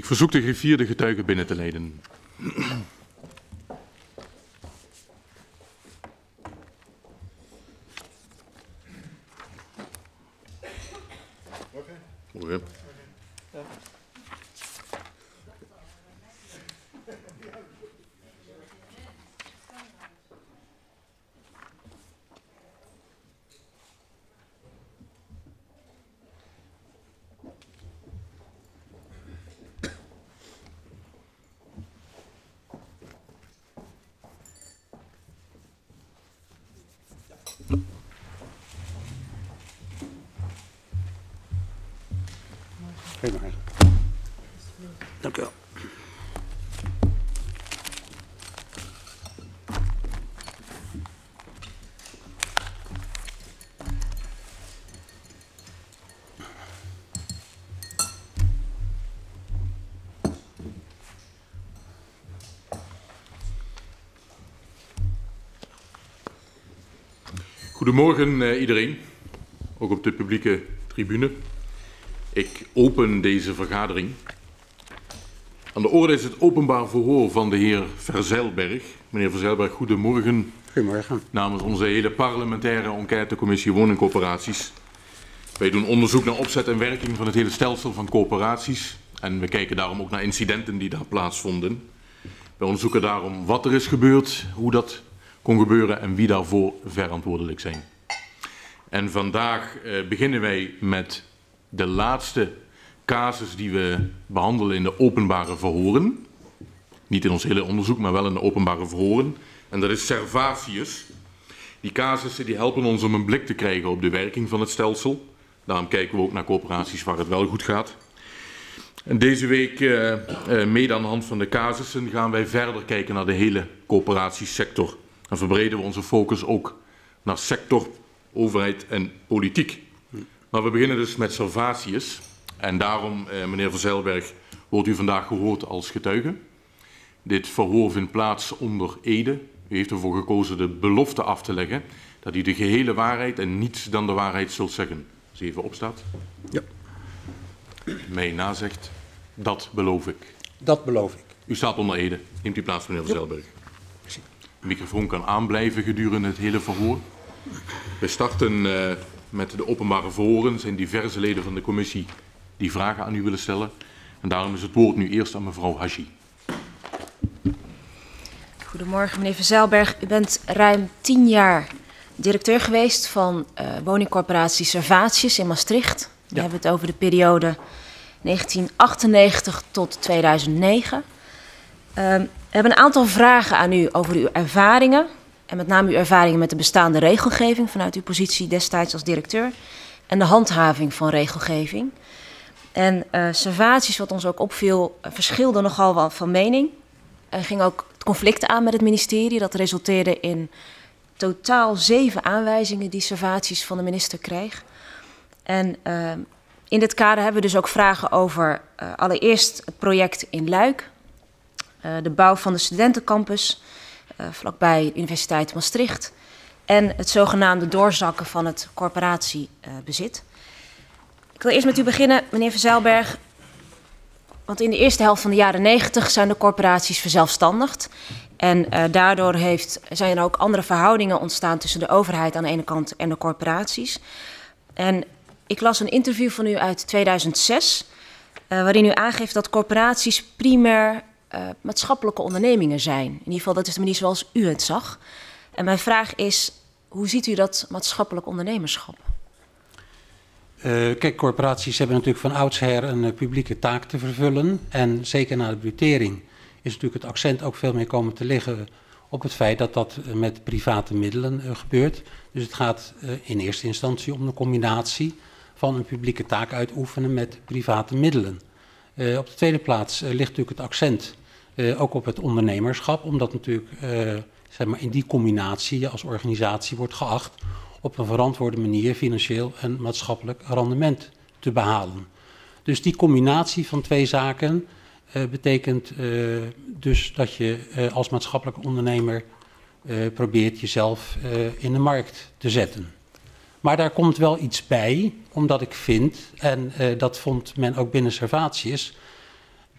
verzoek de griffier de getuigen binnen te leiden. Okay. Dank u wel. Goedemorgen iedereen, ook op de publieke tribune. Ik open deze vergadering. Aan de orde is het openbaar verhoor van de heer Verzijlberg. Meneer Verzijlberg, goedemorgen. Goedemorgen. Namens onze hele parlementaire enquêtecommissie woningcoöperaties. Wij doen onderzoek naar opzet en werking van het hele stelsel van coöperaties. En we kijken daarom ook naar incidenten die daar plaatsvonden. We onderzoeken daarom wat er is gebeurd, hoe dat kon gebeuren en wie daarvoor verantwoordelijk zijn. En vandaag beginnen wij met de laatste casus die we behandelen in de openbare verhoren. Niet in ons hele onderzoek, maar wel in de openbare verhoren. En dat is Servatius. Die casussen die helpen ons om een blik te krijgen op de werking van het stelsel. Daarom kijken we ook naar coöperaties waar het wel goed gaat. En deze week, mede aan de hand van de casussen, gaan wij verder kijken naar de hele coöperatiesector. En verbreden we onze focus ook naar sector, overheid en politiek. Maar we beginnen dus met Servatius. En daarom, meneer Verzijlberg, wordt u vandaag gehoord als getuige. Dit verhoor vindt plaats onder ede. U heeft ervoor gekozen de belofte af te leggen dat u de gehele waarheid en niets dan de waarheid zult zeggen. Als u even opstaat. Ja. Mij nazegt, dat beloof ik. Dat beloof ik. U staat onder ede. Neemt u plaats, meneer Verzijlberg. De microfoon kan aanblijven gedurende het hele verhoor. We starten met de openbare verhoren. Er zijn diverse leden van de commissie die vragen aan u willen stellen. En daarom is het woord nu eerst aan mevrouw Haji. Goedemorgen, meneer Verzijlberg. U bent ruim 10 jaar directeur geweest van woningcorporatie Servatius in Maastricht. We hebben het over de periode 1998 tot 2009. We hebben een aantal vragen aan u over uw ervaringen. En met name uw ervaringen met de bestaande regelgeving vanuit uw positie destijds als directeur. En de handhaving van regelgeving. En Servatius, wat ons ook opviel, verschilde nogal wat van mening. Er ging ook het conflict aan met het ministerie. Dat resulteerde in totaal 7 aanwijzingen die Servatius van de minister kreeg. En in dit kader hebben we dus ook vragen over allereerst het project in Luik. De bouw van de studentencampus vlakbij de Universiteit Maastricht. En het zogenaamde doorzakken van het corporatiebezit. Ik wil eerst met u beginnen, meneer Verzijlberg. Want in de eerste helft van de jaren 90 zijn de corporaties verzelfstandigd. En daardoor zijn er ook andere verhoudingen ontstaan tussen de overheid aan de ene kant en de corporaties. En ik las een interview van u uit 2006, waarin u aangeeft dat corporaties primair maatschappelijke ondernemingen zijn. In ieder geval, dat is de manier zoals u het zag. En mijn vraag is, hoe ziet u dat maatschappelijk ondernemerschap? Kijk, corporaties hebben natuurlijk van oudsher een publieke taak te vervullen. En zeker na de budgettering is natuurlijk het accent ook veel meer komen te liggen op het feit dat dat met private middelen gebeurt. Dus het gaat in eerste instantie om een combinatie van een publieke taak uitoefenen met private middelen. Op de tweede plaats ligt natuurlijk het accent ook op het ondernemerschap, omdat natuurlijk zeg maar in die combinatie je als organisatie wordt geacht op een verantwoorde manier financieel en maatschappelijk rendement te behalen. Dus die combinatie van 2 zaken betekent dus dat je als maatschappelijk ondernemer probeert jezelf in de markt te zetten. Maar daar komt wel iets bij, omdat ik vind, en dat vond men ook binnen Servatius,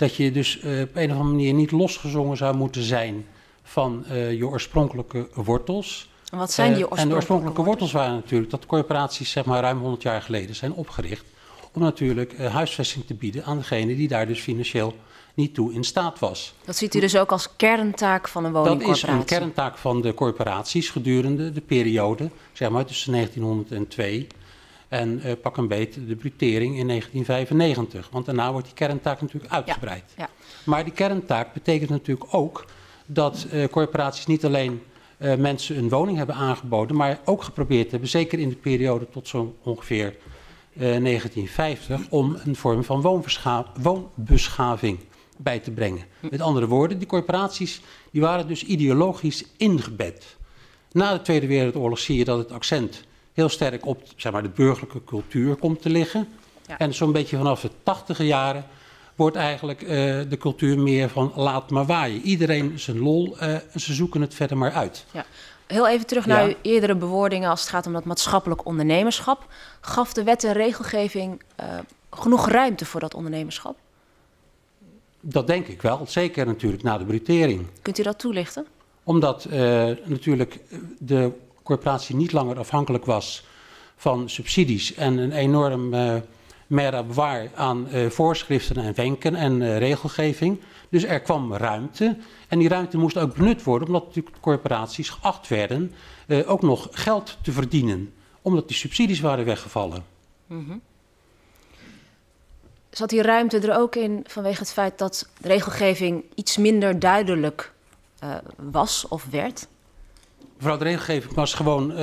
dat je dus op een of andere manier niet losgezongen zou moeten zijn van je oorspronkelijke wortels. En wat zijn die En de oorspronkelijke wortels waren natuurlijk dat corporaties zeg maar ruim 100 jaar geleden zijn opgericht om natuurlijk huisvesting te bieden aan degene die daar dus financieel niet toe in staat was. Dat ziet u dus ook als kerntaak van een woningcorporatie? Dat is een kerntaak van de corporaties gedurende de periode, zeg maar tussen 1902 en pak een beet de brutering in 1995. Want daarna wordt die kerntaak natuurlijk uitgebreid. Ja. Maar die kerntaak betekent natuurlijk ook dat corporaties niet alleen mensen een woning hebben aangeboden, maar ook geprobeerd hebben, zeker in de periode tot zo ongeveer 1950, om een vorm van woonbeschaving bij te brengen. Met andere woorden, die corporaties die waren dus ideologisch ingebed. Na de Tweede Wereldoorlog zie je dat het accent heel sterk op zeg maar, de burgerlijke cultuur komt te liggen. Ja. En zo'n beetje vanaf de 80e jaren wordt eigenlijk de cultuur meer van laat maar waaien. Iedereen zijn lol, ze zoeken het verder maar uit. Ja. Heel even terug naar uw eerdere bewoordingen als het gaat om dat maatschappelijk ondernemerschap. Gaf de wet en regelgeving genoeg ruimte voor dat ondernemerschap? Dat denk ik wel, zeker natuurlijk na de brutering. Kunt u dat toelichten? Omdat natuurlijk de corporatie niet langer afhankelijk was van subsidies en een enorm mer-à-boire aan voorschriften en wenken en regelgeving. Dus er kwam ruimte en die ruimte moest ook benut worden omdat natuurlijk corporaties geacht werden ook nog geld te verdienen. Omdat die subsidies waren weggevallen. Mm-hmm. Zat die ruimte er ook in vanwege het feit dat de regelgeving iets minder duidelijk was of werd? Mevrouw, de regelgeving was gewoon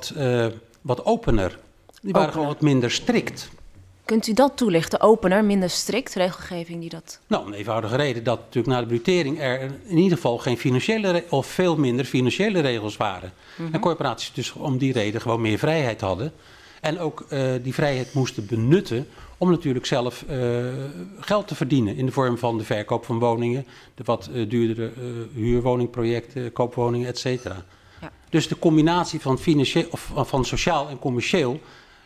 wat opener. Die waren gewoon wat minder strikt. Kunt u dat toelichten? Opener, minder strikt, regelgeving die dat... Nou, een eenvoudige reden dat natuurlijk na de brutering er in ieder geval geen financiële of veel minder financiële regels waren. Mm-hmm. En corporaties dus om die reden gewoon meer vrijheid hadden. En ook die vrijheid moesten benutten om natuurlijk zelf geld te verdienen in de vorm van de verkoop van woningen, de wat duurdere huurwoningprojecten, koopwoningen, et cetera. Ja. Dus de combinatie van, van sociaal en commercieel,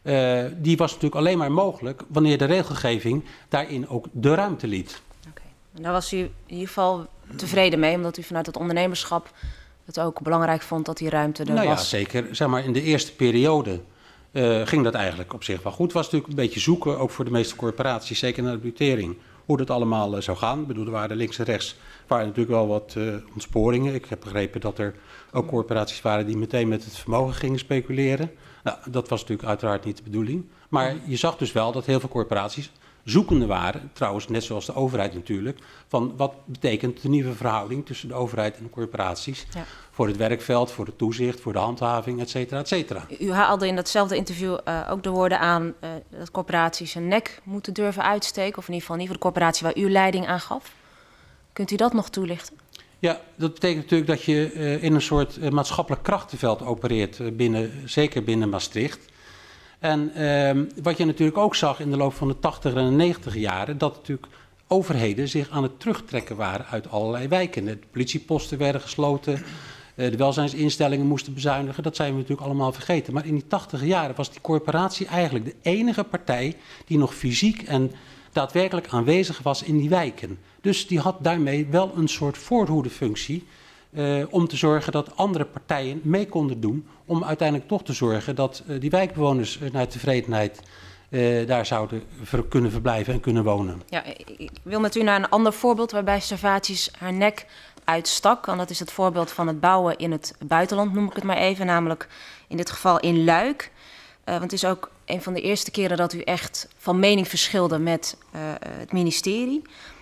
die was natuurlijk alleen maar mogelijk wanneer de regelgeving daarin ook de ruimte liet. Okay. En daar was u in ieder geval tevreden mee, omdat u vanuit het ondernemerschap het ook belangrijk vond dat die ruimte er was? Ja, zeker. Zeg maar, in de eerste periode ging dat eigenlijk op zich wel goed. Het was natuurlijk een beetje zoeken, ook voor de meeste corporaties, zeker na de brutering, hoe dat allemaal zou gaan. Ik bedoel, er waren links en rechts waren natuurlijk wel wat ontsporingen. Ik heb begrepen dat er ook corporaties waren die meteen met het vermogen gingen speculeren. Nou, dat was natuurlijk uiteraard niet de bedoeling. Maar je zag dus wel dat heel veel corporaties zoekende waren, trouwens net zoals de overheid natuurlijk, van wat betekent de nieuwe verhouding tussen de overheid en de corporaties voor het werkveld, voor het toezicht, voor de handhaving, et cetera, et cetera. U haalde in datzelfde interview ook de woorden aan dat corporaties hun nek moeten durven uitsteken, of in ieder geval niet voor de corporatie waar u leiding aan gaf. Kunt u dat nog toelichten? Ja, dat betekent natuurlijk dat je in een soort maatschappelijk krachtenveld opereert, zeker binnen Maastricht. En wat je natuurlijk ook zag in de loop van de 80 en de 90 jaren, dat natuurlijk overheden zich aan het terugtrekken waren uit allerlei wijken. De politieposten werden gesloten, de welzijnsinstellingen moesten bezuinigen, dat zijn we natuurlijk allemaal vergeten. Maar in die 80 jaren was die corporatie eigenlijk de enige partij die nog fysiek en daadwerkelijk aanwezig was in die wijken. Dus die had daarmee wel een soort voorhoedefunctie om te zorgen dat andere partijen mee konden doen om uiteindelijk toch te zorgen dat die wijkbewoners naar tevredenheid daar zouden kunnen verblijven en kunnen wonen. Ja, ik wil met u naar een ander voorbeeld waarbij Servatius haar nek uitstak. En dat is het voorbeeld van het bouwen in het buitenland, noem ik het maar even. Namelijk in dit geval in Luik. Want het is ook een van de eerste keren dat u echt van mening verschilde met het ministerie.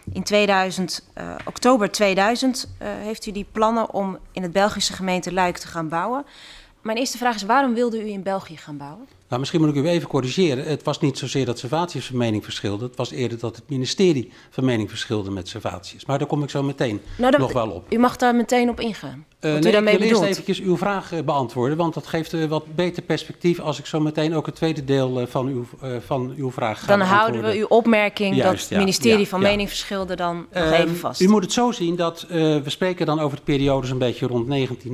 In oktober 2000 heeft u die plannen om in het Belgische gemeente Luik te gaan bouwen. Mijn eerste vraag is, waarom wilde u in België gaan bouwen? Nou, misschien moet ik u even corrigeren. Het was niet zozeer dat Servatius van mening verschilde. Het was eerder dat het ministerie van mening verschilde met Servatius. Maar daar kom ik zo meteen nog wel op. U mag daar meteen op ingaan. Ik wil eerst eventjes uw vraag beantwoorden, want dat geeft wat beter perspectief als ik zo meteen ook het tweede deel van uw vraag ga beantwoorden. Dan houden we uw opmerking dat het ministerie van mening verschilde dan nog even vast. U moet het zo zien dat we spreken dan over de periodes een beetje rond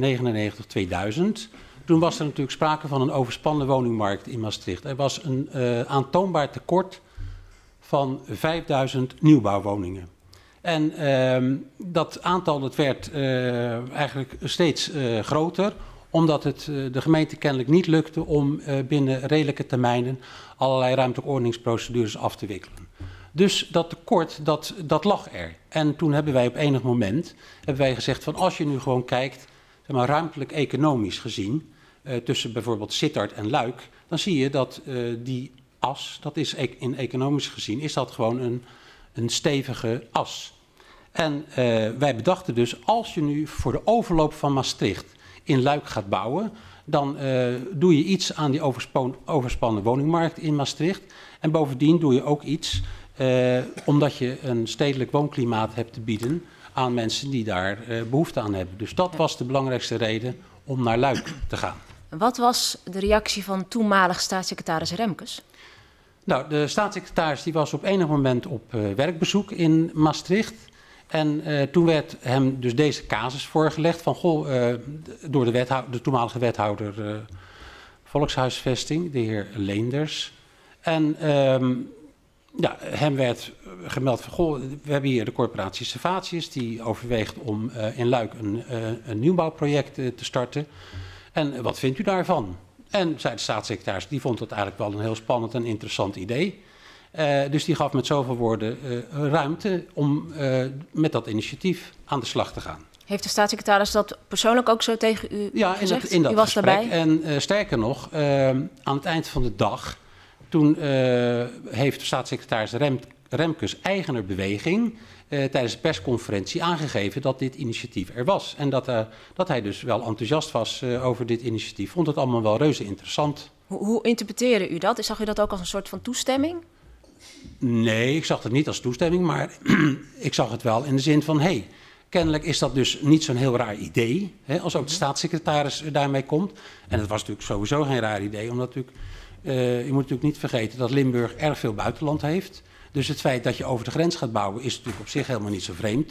1999-2000. Toen was er natuurlijk sprake van een overspannen woningmarkt in Maastricht. Er was een aantoonbaar tekort van 5000 nieuwbouwwoningen. En dat aantal dat werd eigenlijk steeds groter, omdat het de gemeente kennelijk niet lukte om binnen redelijke termijnen allerlei ruimtelijke ordeningsprocedures af te wikkelen. Dus dat tekort, dat lag er. En toen hebben wij op enig moment gezegd van als je nu gewoon kijkt, zeg maar, ruimtelijk economisch gezien, tussen bijvoorbeeld Sittard en Luik, dan zie je dat die as, dat is in economisch gezien, is dat gewoon een stevige as. En wij bedachten dus, als je nu voor de overloop van Maastricht in Luik gaat bouwen, dan doe je iets aan die overspannen woningmarkt in Maastricht. En bovendien doe je ook iets, omdat je een stedelijk woonklimaat hebt te bieden aan mensen die daar behoefte aan hebben. Dus dat was de belangrijkste reden om naar Luik te gaan. Wat was de reactie van toenmalig staatssecretaris Remkes? Nou, de staatssecretaris die was op enig moment op werkbezoek in Maastricht. En toen werd hem dus deze casus voorgelegd van, door de toenmalige wethouder volkshuisvesting, de heer Leenders. En hem werd gemeld van, we hebben hier de corporatie Servatius, die overweegt om in Luik een nieuwbouwproject te starten. En wat vindt u daarvan? En zei de staatssecretaris, die vond het eigenlijk wel een heel spannend en interessant idee. Dus die gaf met zoveel woorden ruimte om met dat initiatief aan de slag te gaan. Heeft de staatssecretaris dat persoonlijk ook zo tegen u gezegd? In dat u was gesprek. daarbij? En sterker nog, aan het eind van de dag, toen heeft de staatssecretaris Remkes eigener beweging tijdens de persconferentie aangegeven dat dit initiatief er was. En dat hij dus wel enthousiast was over dit initiatief. Vond het allemaal wel reuze interessant. Hoe interpreteerde u dat? Zag u dat ook als een soort van toestemming? Nee, ik zag het niet als toestemming, maar ik zag het wel in de zin van, kennelijk is dat dus niet zo'n heel raar idee, als ook de staatssecretaris daarmee komt. En het was natuurlijk sowieso geen raar idee, omdat je moet natuurlijk niet vergeten dat Limburg erg veel buitenland heeft. Dus het feit dat je over de grens gaat bouwen is natuurlijk op zich helemaal niet zo vreemd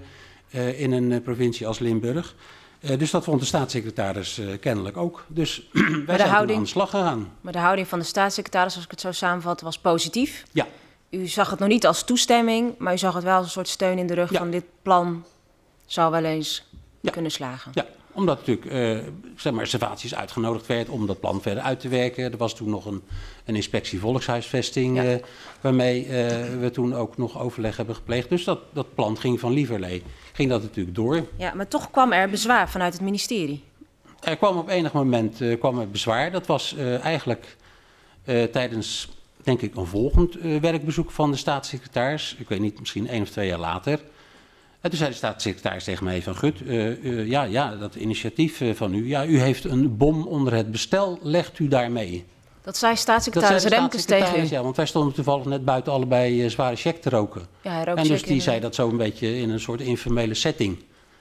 in een provincie als Limburg. Dus dat vond de staatssecretaris kennelijk ook. Dus wij zijn toen aan de slag gegaan. Maar de houding van de staatssecretaris, als ik het zo samenvat, was positief. Ja. U zag het nog niet als toestemming, maar u zag het wel als een soort steun in de rug van dit plan zou wel eens kunnen slagen. Ja, omdat natuurlijk Servatius uitgenodigd werd om dat plan verder uit te werken. Er was toen nog een inspectie volkshuisvesting waarmee we toen ook nog overleg hebben gepleegd. Dus dat plan ging van lieverlee. Ging dat natuurlijk door. Ja, maar toch kwam er bezwaar vanuit het ministerie. Er kwam op enig moment bezwaar. Dat was eigenlijk tijdens, denk ik, een volgend werkbezoek van de staatssecretaris. Ik weet niet, misschien 1 of 2 jaar later. En toen zei de staatssecretaris tegen mij van, Gut, dat initiatief van u, u heeft een bom onder het bestel, legt u daarmee? Dat zei staatssecretaris Remkes tegen u? Ja, want wij stonden toevallig net buiten allebei zware check te roken. Ja, hij rookte en dus die zei dat zo een beetje in een soort informele setting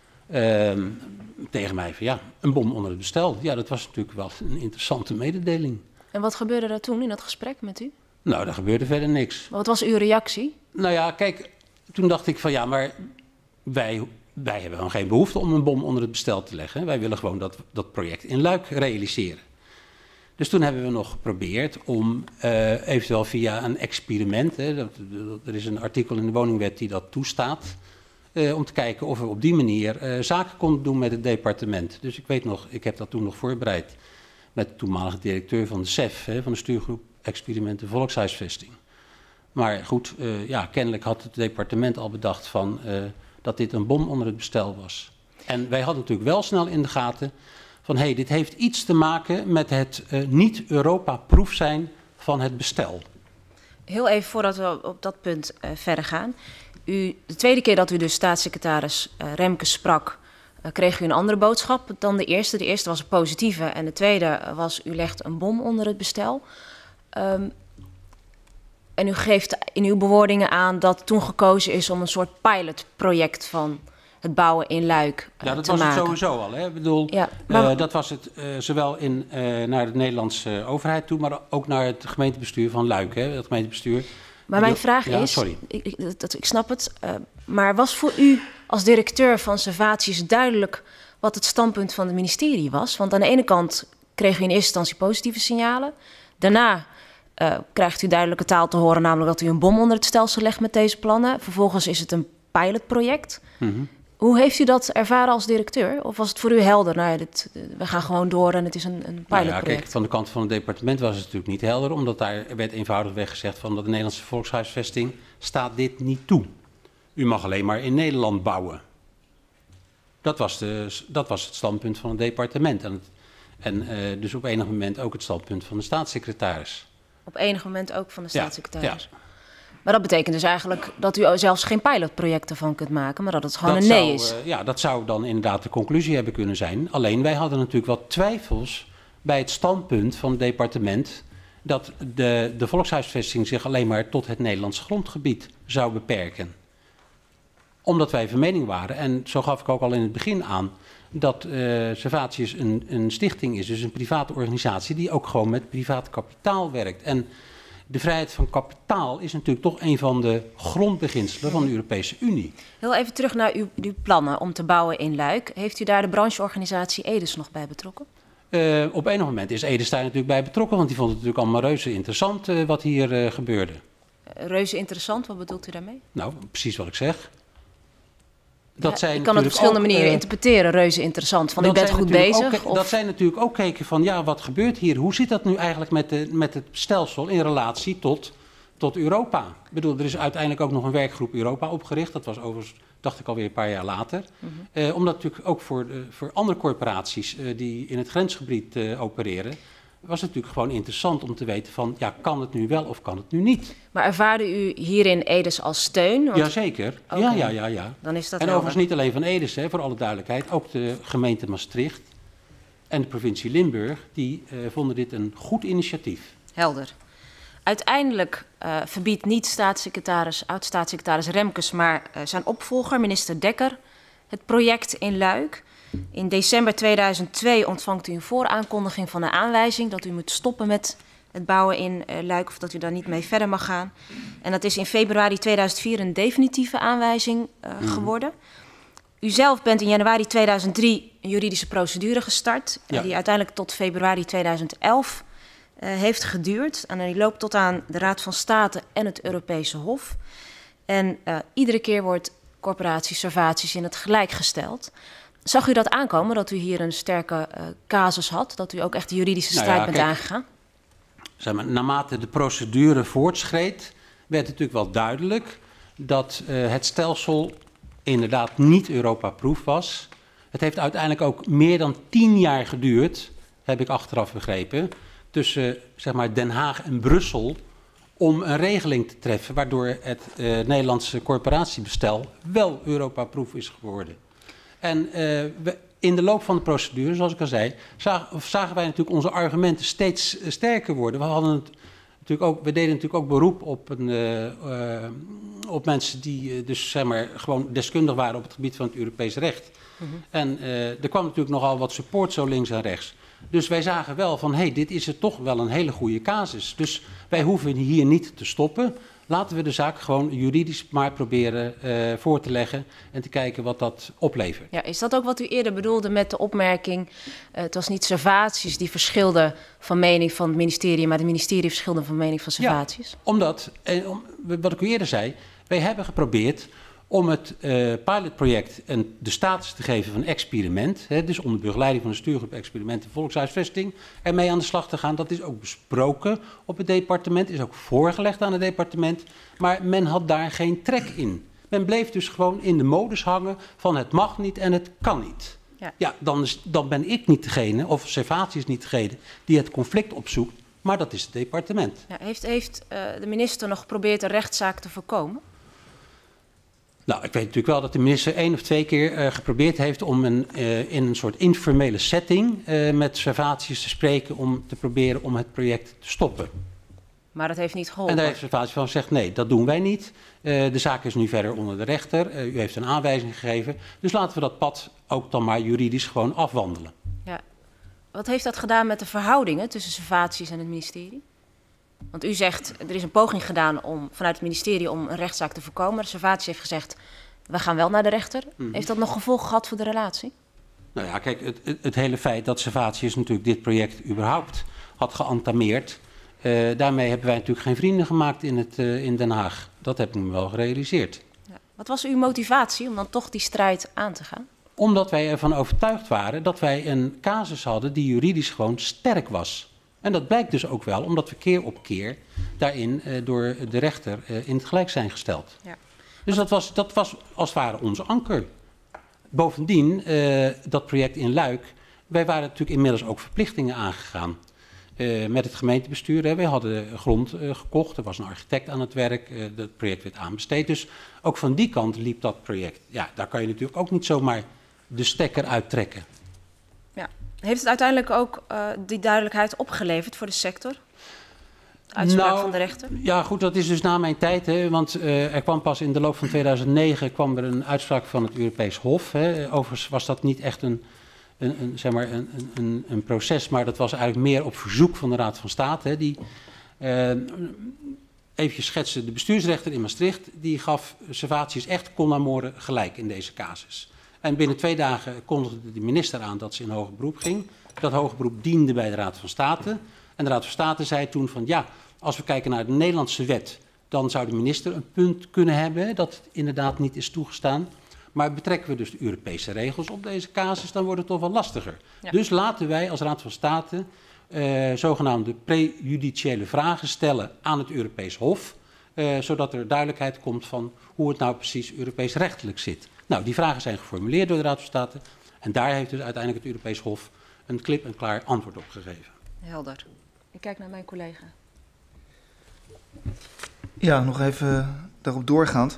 tegen mij van, een bom onder het bestel. Ja, dat was natuurlijk wel een interessante mededeling. En wat gebeurde er toen in dat gesprek met u? Nou, er gebeurde verder niks. Wat was uw reactie? Nou ja, kijk, toen dacht ik van maar wij hebben gewoon geen behoefte om een bom onder het bestel te leggen. Wij willen gewoon dat project in Luik realiseren. Dus toen hebben we nog geprobeerd om eventueel via een experiment, er is een artikel in de woningwet die dat toestaat, om te kijken of we op die manier zaken konden doen met het departement. Dus ik weet nog, ik heb dat toen nog voorbereid met de toenmalige directeur van de SEF, van de stuurgroep Experimenten Volkshuisvesting. Maar goed, kennelijk had het departement al bedacht van dat dit een bom onder het bestel was. En wij hadden natuurlijk wel snel in de gaten van dit heeft iets te maken met het niet Europa-proef zijn van het bestel. Heel even voordat we op dat punt verder gaan. De tweede keer dat u dus staatssecretaris Remkes sprak, kreeg u een andere boodschap dan de eerste. De eerste was een positieve en de tweede was u legt een bom onder het bestel. En u geeft in uw bewoordingen aan dat toen gekozen is om een soort pilotproject van het bouwen in Luik te maken. Ja, dat was het sowieso al. Hè? Ik bedoel, dat was het zowel naar de Nederlandse overheid toe, maar ook naar het gemeentebestuur van Luik. Hè? Het gemeentebestuur. Maar mijn vraag is, sorry. Ik snap het, maar was voor u als directeur van Servatius duidelijk wat het standpunt van het ministerie was? Want aan de ene kant kreeg u in eerste instantie positieve signalen. Daarna krijgt u duidelijke taal te horen, namelijk dat u een bom onder het stelsel legt met deze plannen. Vervolgens is het een pilotproject. Hoe heeft u dat ervaren als directeur? Of was het voor u helder? Nou ja, we gaan gewoon door en het is een pilotproject. Nou ja, kijk, van de kant van het departement was het natuurlijk niet helder, omdat daar werd eenvoudigweg gezegd van dat de Nederlandse volkshuisvesting staat dit niet toe. U mag alleen maar in Nederland bouwen. Dat was het standpunt van het departement. En dus op enig moment ook het standpunt van de staatssecretaris. Op enig moment ook van de staatssecretaris? Ja. Maar dat betekent dus eigenlijk dat u zelfs geen pilotproject ervan kunt maken, maar dat het gewoon een nee is. Ja, dat zou dan inderdaad de conclusie hebben kunnen zijn. Alleen wij hadden natuurlijk wat twijfels bij het standpunt van het departement dat de volkshuisvesting zich alleen maar tot het Nederlands grondgebied zou beperken. Omdat wij van mening waren, en zo gaf ik ook al in het begin aan, dat Servatius een stichting is, dus een private organisatie die ook gewoon met privaat kapitaal werkt. En de vrijheid van kapitaal is natuurlijk toch een van de grondbeginselen van de Europese Unie. Heel even terug naar uw plannen om te bouwen in Luik. Heeft u daar de brancheorganisatie Edes nog bij betrokken? Op enig moment is Edes daar natuurlijk bij betrokken, want die vond het natuurlijk allemaal reuze interessant wat hier gebeurde. Reuze interessant, wat bedoelt u daarmee? Nou, precies wat ik zeg. Ik kan het op verschillende manieren interpreteren, reuze interessant. Van u bent goed bezig? Dat zij natuurlijk ook keken van, ja, wat gebeurt hier? Hoe zit dat nu eigenlijk met het stelsel in relatie tot Europa? Ik bedoel, er is uiteindelijk ook nog een werkgroep Europa opgericht. Dat was overigens, dacht ik, alweer een paar jaar later. Omdat natuurlijk ook voor andere corporaties die in het grensgebied opereren, was het natuurlijk gewoon interessant om te weten van, ja, kan het nu wel of kan het nu niet? Maar ervaarde u hierin Edes als steun? Jazeker, okay. Ja. Dan is dat en overigens niet alleen van Edes, voor alle duidelijkheid, ook de gemeente Maastricht en de provincie Limburg, die vonden dit een goed initiatief. Helder. Uiteindelijk verbiedt niet oud-staatssecretaris Remkes, maar zijn opvolger, minister Dekker, het project in Luik. In december 2002 ontvangt u een vooraankondiging van een aanwijzing dat u moet stoppen met het bouwen in Luik of dat u daar niet mee verder mag gaan. En dat is in februari 2004 een definitieve aanwijzing geworden. U zelf bent in januari 2003 een juridische procedure gestart, die uiteindelijk tot februari 2011 heeft geduurd. En die loopt tot aan de Raad van State en het Europese Hof. En iedere keer wordt corporatie Servatius in het gelijk gesteld. Zag u dat aankomen, dat u hier een sterke casus had? Dat u ook echt de juridische strijd bent aangegaan? Zeg maar, naarmate de procedure voortschreed, werd het natuurlijk wel duidelijk dat het stelsel inderdaad niet Europa-proof was. Het heeft uiteindelijk ook meer dan 10 jaar geduurd, heb ik achteraf begrepen, tussen zeg maar, Den Haag en Brussel om een regeling te treffen waardoor het Nederlandse corporatiebestel wel Europa-proof is geworden. En in de loop van de procedure, zoals ik al zei, zagen wij natuurlijk onze argumenten steeds sterker worden. We deden natuurlijk ook beroep op mensen die dus zeg maar gewoon deskundig waren op het gebied van het Europees recht. En er kwam natuurlijk nogal wat support zo links en rechts. Dus wij zagen wel van, dit is er toch wel een hele goede casus. Dus wij hoeven hier niet te stoppen. Laten we de zaak gewoon juridisch maar proberen voor te leggen en te kijken wat dat oplevert. Ja, is dat ook wat u eerder bedoelde met de opmerking, het was niet Servatius die verschilde van mening van het ministerie, maar het ministerie verschilde van mening van Servatius? Ja, omdat, wat ik u eerder zei, wij hebben geprobeerd om het pilotproject de status te geven van experiment, dus onder begeleiding van de stuurgroep Experiment en Volkshuisvesting, ermee aan de slag te gaan. Dat is ook besproken op het departement, is ook voorgelegd aan het departement, maar men had daar geen trek in. Men bleef dus gewoon in de modus hangen van het mag niet en het kan niet. Ja, dan ben ik niet degene, of Servatius niet degene, die het conflict opzoekt, maar dat is het departement. Ja, heeft de minister nog geprobeerd een rechtszaak te voorkomen? Nou, ik weet natuurlijk wel dat de minister 1 of 2 keer geprobeerd heeft om in een soort informele setting met Servatius te spreken om te proberen om het project te stoppen. Maar dat heeft niet geholpen? En daar heeft Servatius van gezegd, nee, dat doen wij niet. De zaak is nu verder onder de rechter. U heeft een aanwijzing gegeven. Dus laten we dat pad ook dan maar juridisch gewoon afwandelen. Ja. Wat heeft dat gedaan met de verhoudingen tussen Servatius en het ministerie? Want u zegt, er is een poging gedaan vanuit het ministerie om een rechtszaak te voorkomen. Servatius heeft gezegd, we gaan wel naar de rechter. Heeft dat nog gevolgen gehad voor de relatie? Nou ja, kijk, het hele feit dat Servatius natuurlijk dit project überhaupt had geëntameerd, daarmee hebben wij natuurlijk geen vrienden gemaakt in Den Haag. Dat heb ik me wel gerealiseerd. Ja. Wat was uw motivatie om dan toch die strijd aan te gaan? Omdat wij ervan overtuigd waren dat wij een casus hadden die juridisch gewoon sterk was. En dat blijkt dus ook wel, omdat we keer op keer daarin door de rechter in het gelijk zijn gesteld. Ja. Dus dat was als het ware onze anker. Bovendien, dat project in Luik, wij waren natuurlijk inmiddels ook verplichtingen aangegaan. Met het gemeentebestuur. Hè. Wij hadden grond gekocht, er was een architect aan het werk, het project werd aanbesteed. Dus ook van die kant liep dat project. Ja, daar kan je natuurlijk ook niet zomaar de stekker uittrekken. Ja. Heeft het uiteindelijk ook die duidelijkheid opgeleverd voor de sector? Uitspraak van de rechter? Ja, goed, dat is dus na mijn tijd. Hè, want er kwam pas in de loop van 2009 kwam er een uitspraak van het Europees Hof. Hè. Overigens was dat niet echt een proces, maar dat was eigenlijk meer op verzoek van de Raad van State. Hè, die even schetsen, de bestuursrechter in Maastricht, die gaf Servatius echt con amore gelijk in deze casus. En binnen 2 dagen kondigde de minister aan dat ze in hoger beroep ging. Dat hoger beroep diende bij de Raad van State. En de Raad van State zei toen van ja, als we kijken naar de Nederlandse wet, dan zou de minister een punt kunnen hebben dat het inderdaad niet is toegestaan. Maar betrekken we dus de Europese regels op deze casus, dan wordt het toch wel lastiger. Ja. Dus laten wij als Raad van State zogenaamde prejudiciële vragen stellen aan het Europees Hof, zodat er duidelijkheid komt van hoe het nou precies Europees rechtelijk zit. Nou, die vragen zijn geformuleerd door de Raad van State en daar heeft dus uiteindelijk het Europees Hof een klip en klaar antwoord op gegeven. Helder. Ik kijk naar mijn collega. Ja, nog even daarop doorgaand.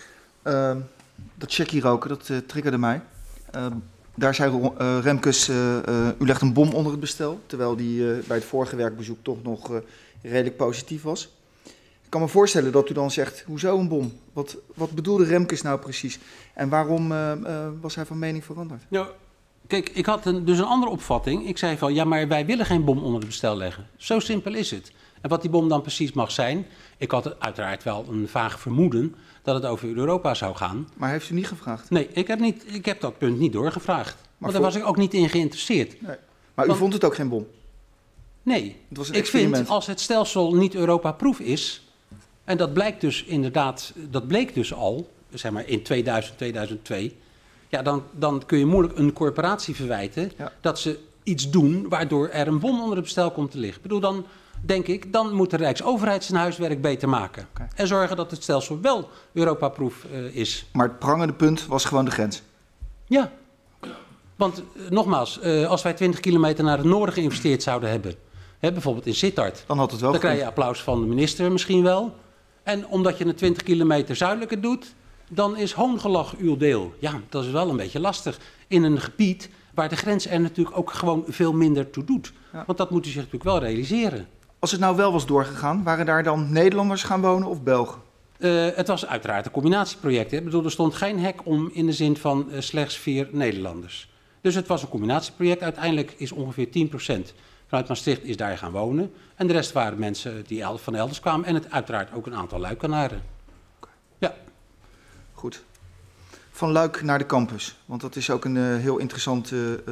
Dat checkie roken, dat triggerde mij. Daar zei Remkes, u legt een bom onder het bestel, terwijl die bij het vorige werkbezoek toch nog redelijk positief was. Ik kan me voorstellen dat u dan zegt, hoezo een bom? Wat bedoelde Remkes nou precies? En waarom was hij van mening veranderd? Nou, kijk, ik had dus een andere opvatting. Ik zei van, ja, maar wij willen geen bom onder het bestel leggen. Zo simpel is het. En wat die bom dan precies mag zijn, ik had uiteraard wel een vaag vermoeden dat het over Europa zou gaan. Maar heeft u niet gevraagd? Nee, ik heb dat punt niet doorgevraagd. Want daar was ik ook niet in geïnteresseerd. Nee. Maar u vond het ook geen bom? Nee, het was een ik vind als het stelsel niet Europa-proof is, en dat blijkt dus inderdaad, dat bleek dus al, zeg maar in 2000, 2002, ja, dan kun je moeilijk een corporatie verwijten dat ze iets doen waardoor er een bom onder het bestel komt te liggen. Ik bedoel, dan denk ik, dan moet de Rijksoverheid zijn huiswerk beter maken. Okay. En zorgen dat het stelsel wel Europa-proof is. Maar het prangende punt was gewoon de grens? Ja. Want nogmaals, als wij 20 kilometer naar het noorden geïnvesteerd zouden hebben, bijvoorbeeld in Sittard, dan had het wel dan krijg je applaus van de minister misschien wel. En omdat je het 20 kilometer zuidelijker doet, dan is hoongelach uw deel. Ja, dat is wel een beetje lastig in een gebied waar de grens er natuurlijk ook gewoon veel minder toe doet. Ja. Want dat moet u zich natuurlijk wel realiseren. Als het nou wel was doorgegaan, waren daar dan Nederlanders gaan wonen of Belgen? Het was uiteraard een combinatieproject. Hè. Ik bedoel, er stond geen hek om in de zin van slechts 4 Nederlanders. Dus het was een combinatieproject. Uiteindelijk is ongeveer 10% vanuit Maastricht is daar gaan wonen. En de rest waren mensen die van elders kwamen. En het uiteraard ook een aantal Luikenaren. Okay. Ja. Goed. Van Luik naar de campus. Want dat is ook een heel interessant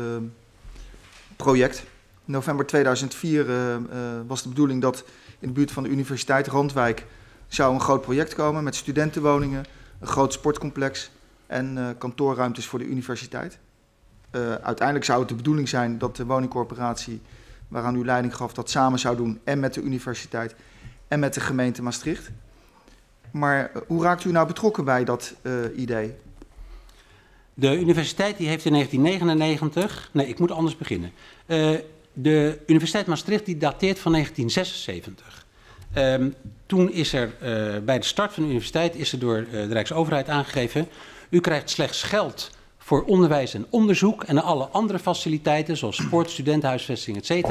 project. In november 2004 was de bedoeling dat in de buurt van de Universiteit Randwijk zou een groot project komen met studentenwoningen, een groot sportcomplex en kantoorruimtes voor de universiteit. Uiteindelijk zou het de bedoeling zijn dat de woningcorporatie waaraan u leiding gaf dat samen zou doen en met de universiteit en met de gemeente Maastricht. Maar hoe raakt u nou betrokken bij dat idee? De universiteit die heeft in 1999... Nee, ik moet anders beginnen. De Universiteit Maastricht die dateert van 1976. Toen is er bij de start van de universiteit is er door de Rijksoverheid aangegeven, u krijgt slechts geld voor onderwijs en onderzoek en alle andere faciliteiten zoals sport, studentenhuisvesting, etc.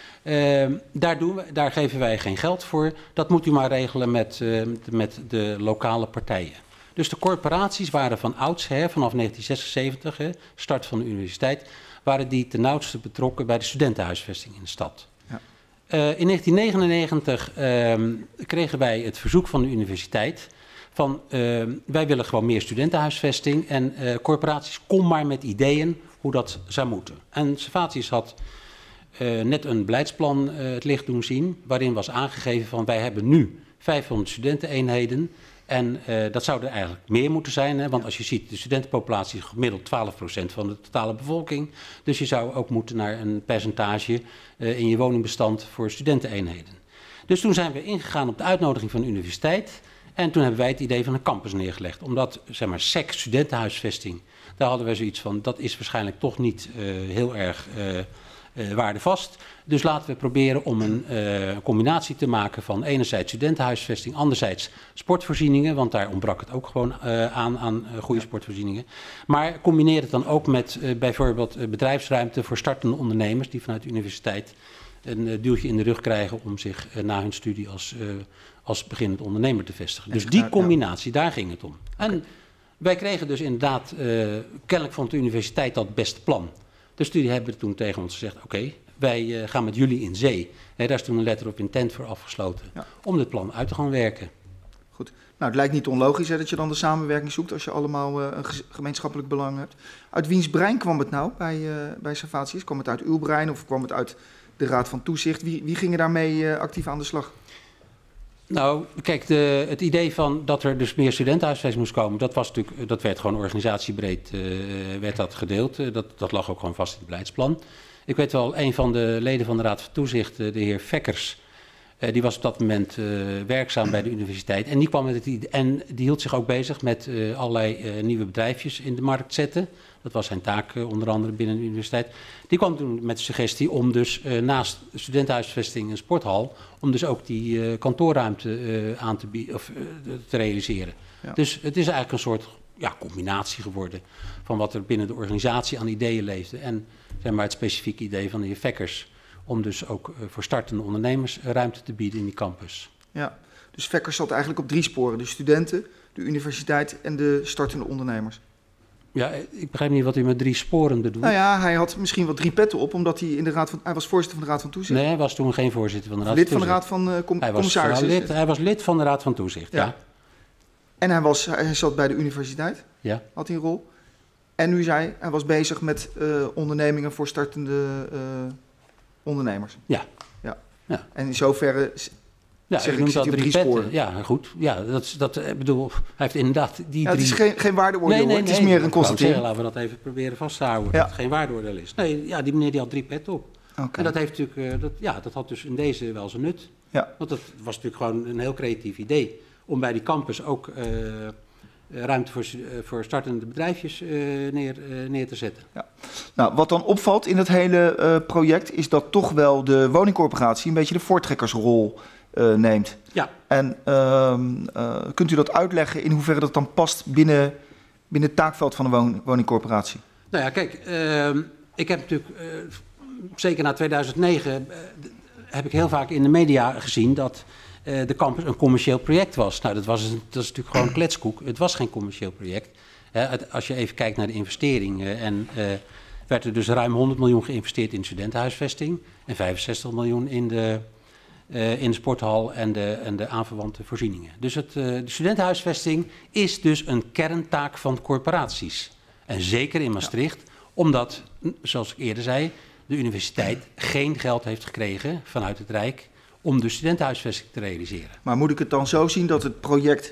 Daar geven wij geen geld voor. Dat moet u maar regelen met de lokale partijen. Dus de corporaties waren van oudsher, vanaf 1976, start van de universiteit, waren die ten nauwste betrokken bij de studentenhuisvesting in de stad. Ja. In 1999 kregen wij het verzoek van de universiteit van wij willen gewoon meer studentenhuisvesting en corporaties, kom maar met ideeën hoe dat zou moeten. En Servatius had net een beleidsplan het licht doen zien, waarin was aangegeven van wij hebben nu 500 studenteneenheden En dat zou er eigenlijk meer moeten zijn, hè? Want als je ziet, de studentenpopulatie is gemiddeld 12% van de totale bevolking. Dus je zou ook moeten naar een percentage in je woningbestand voor studenteneenheden. Dus toen zijn we ingegaan op de uitnodiging van de universiteit. En toen hebben wij het idee van een campus neergelegd. Omdat, zeg maar, SEC, studentenhuisvesting, daar hadden wij zoiets van, dat is waarschijnlijk toch niet heel erg waardevast. Dus laten we proberen om een combinatie te maken van enerzijds studentenhuisvesting, anderzijds sportvoorzieningen, want daar ontbrak het ook gewoon aan goede sportvoorzieningen. Maar combineer het dan ook met bijvoorbeeld bedrijfsruimte voor startende ondernemers die vanuit de universiteit een duwtje in de rug krijgen om zich na hun studie als beginnend ondernemer te vestigen. Dus die combinatie, daar ging het om. En wij kregen dus inderdaad, kennelijk vond de universiteit dat het beste plan. Dus die hebben toen tegen ons gezegd, oké, wij gaan met jullie in zee. Daar is toen een letter of intent voor afgesloten om dit plan uit te gaan werken. Goed. Nou, het lijkt niet onlogisch dat je dan de samenwerking zoekt als je allemaal een gemeenschappelijk belang hebt. Uit wiens brein kwam het nou bij Servatius? Kwam het uit uw brein of kwam het uit de Raad van Toezicht? Wie ging er daarmee actief aan de slag? Nou, kijk, het idee van dat er dus meer studentenhuisvesting moest komen, dat werd gewoon organisatiebreed werd dat gedeeld. Dat lag ook gewoon vast in het beleidsplan. Ik weet wel, een van de leden van de Raad van Toezicht, de heer Vekkers, die was op dat moment werkzaam bij de universiteit. En die kwam met het idee, en die hield zich ook bezig met allerlei nieuwe bedrijfjes in de markt zetten. Dat was zijn taak onder andere binnen de universiteit. Die kwam toen met de suggestie om dus naast studentenhuisvesting en sporthal, om dus ook die kantoorruimte aan te bieden of te realiseren. Ja. Dus het is eigenlijk een soort combinatie geworden van wat er binnen de organisatie aan ideeën leefde en zeg maar het specifieke idee van de heer Vekkers om dus ook voor startende ondernemers ruimte te bieden in die campus. Ja, dus Vekkers zat eigenlijk op 3 sporen. De studenten, de universiteit en de startende ondernemers. Ja, ik begrijp niet wat u met 3 sporen bedoelt. Nou ja, hij had misschien wel 3 petten op, omdat hij hij was voorzitter van de Raad van Toezicht. Nee, hij was toen geen voorzitter van de Raad van Toezicht. Lid van de Raad van Commissarissen. Hij was lid van de Raad van Toezicht, ja. En hij zat bij de universiteit, had hij een rol. En nu zei hij was bezig met ondernemingen voor startende ondernemers. Ja. En in zoverre zeg ik, zit hij op 3 sporen. Ja, goed. Ja, bedoel, hij heeft inderdaad die 3... Het is geen waardeoordeel, het is meer een constatering. Laten we dat even proberen vast te houden, dat het geen waardeoordeel is. Nee, die meneer die had 3 petten op. Okay. En dat heeft natuurlijk, dat had dus in deze wel zijn nut. Ja. Want dat was natuurlijk gewoon een heel creatief idee om bij die campus ook ruimte voor startende bedrijfjes neer te zetten. Ja. Nou, wat dan opvalt in het hele project is dat toch wel de woningcorporatie een beetje de voortrekkersrol neemt. Ja. En kunt u dat uitleggen in hoeverre dat dan past binnen het taakveld van de woningcorporatie? Nou ja, kijk, ik heb natuurlijk, zeker na 2009, heb ik heel vaak in de media gezien dat de campus een commercieel project was. Nou, dat is natuurlijk gewoon kletskoek. Het was geen commercieel project. Als je even kijkt naar de investeringen werd er dus ruim 100 miljoen geïnvesteerd in studentenhuisvesting en 65 miljoen in de sporthal en de aanverwante voorzieningen. Dus de studentenhuisvesting is dus een kerntaak van corporaties. En zeker in Maastricht, omdat, zoals ik eerder zei, de universiteit geen geld heeft gekregen vanuit het Rijk om de studentenhuisvesting te realiseren. Maar moet ik het dan zo zien dat het project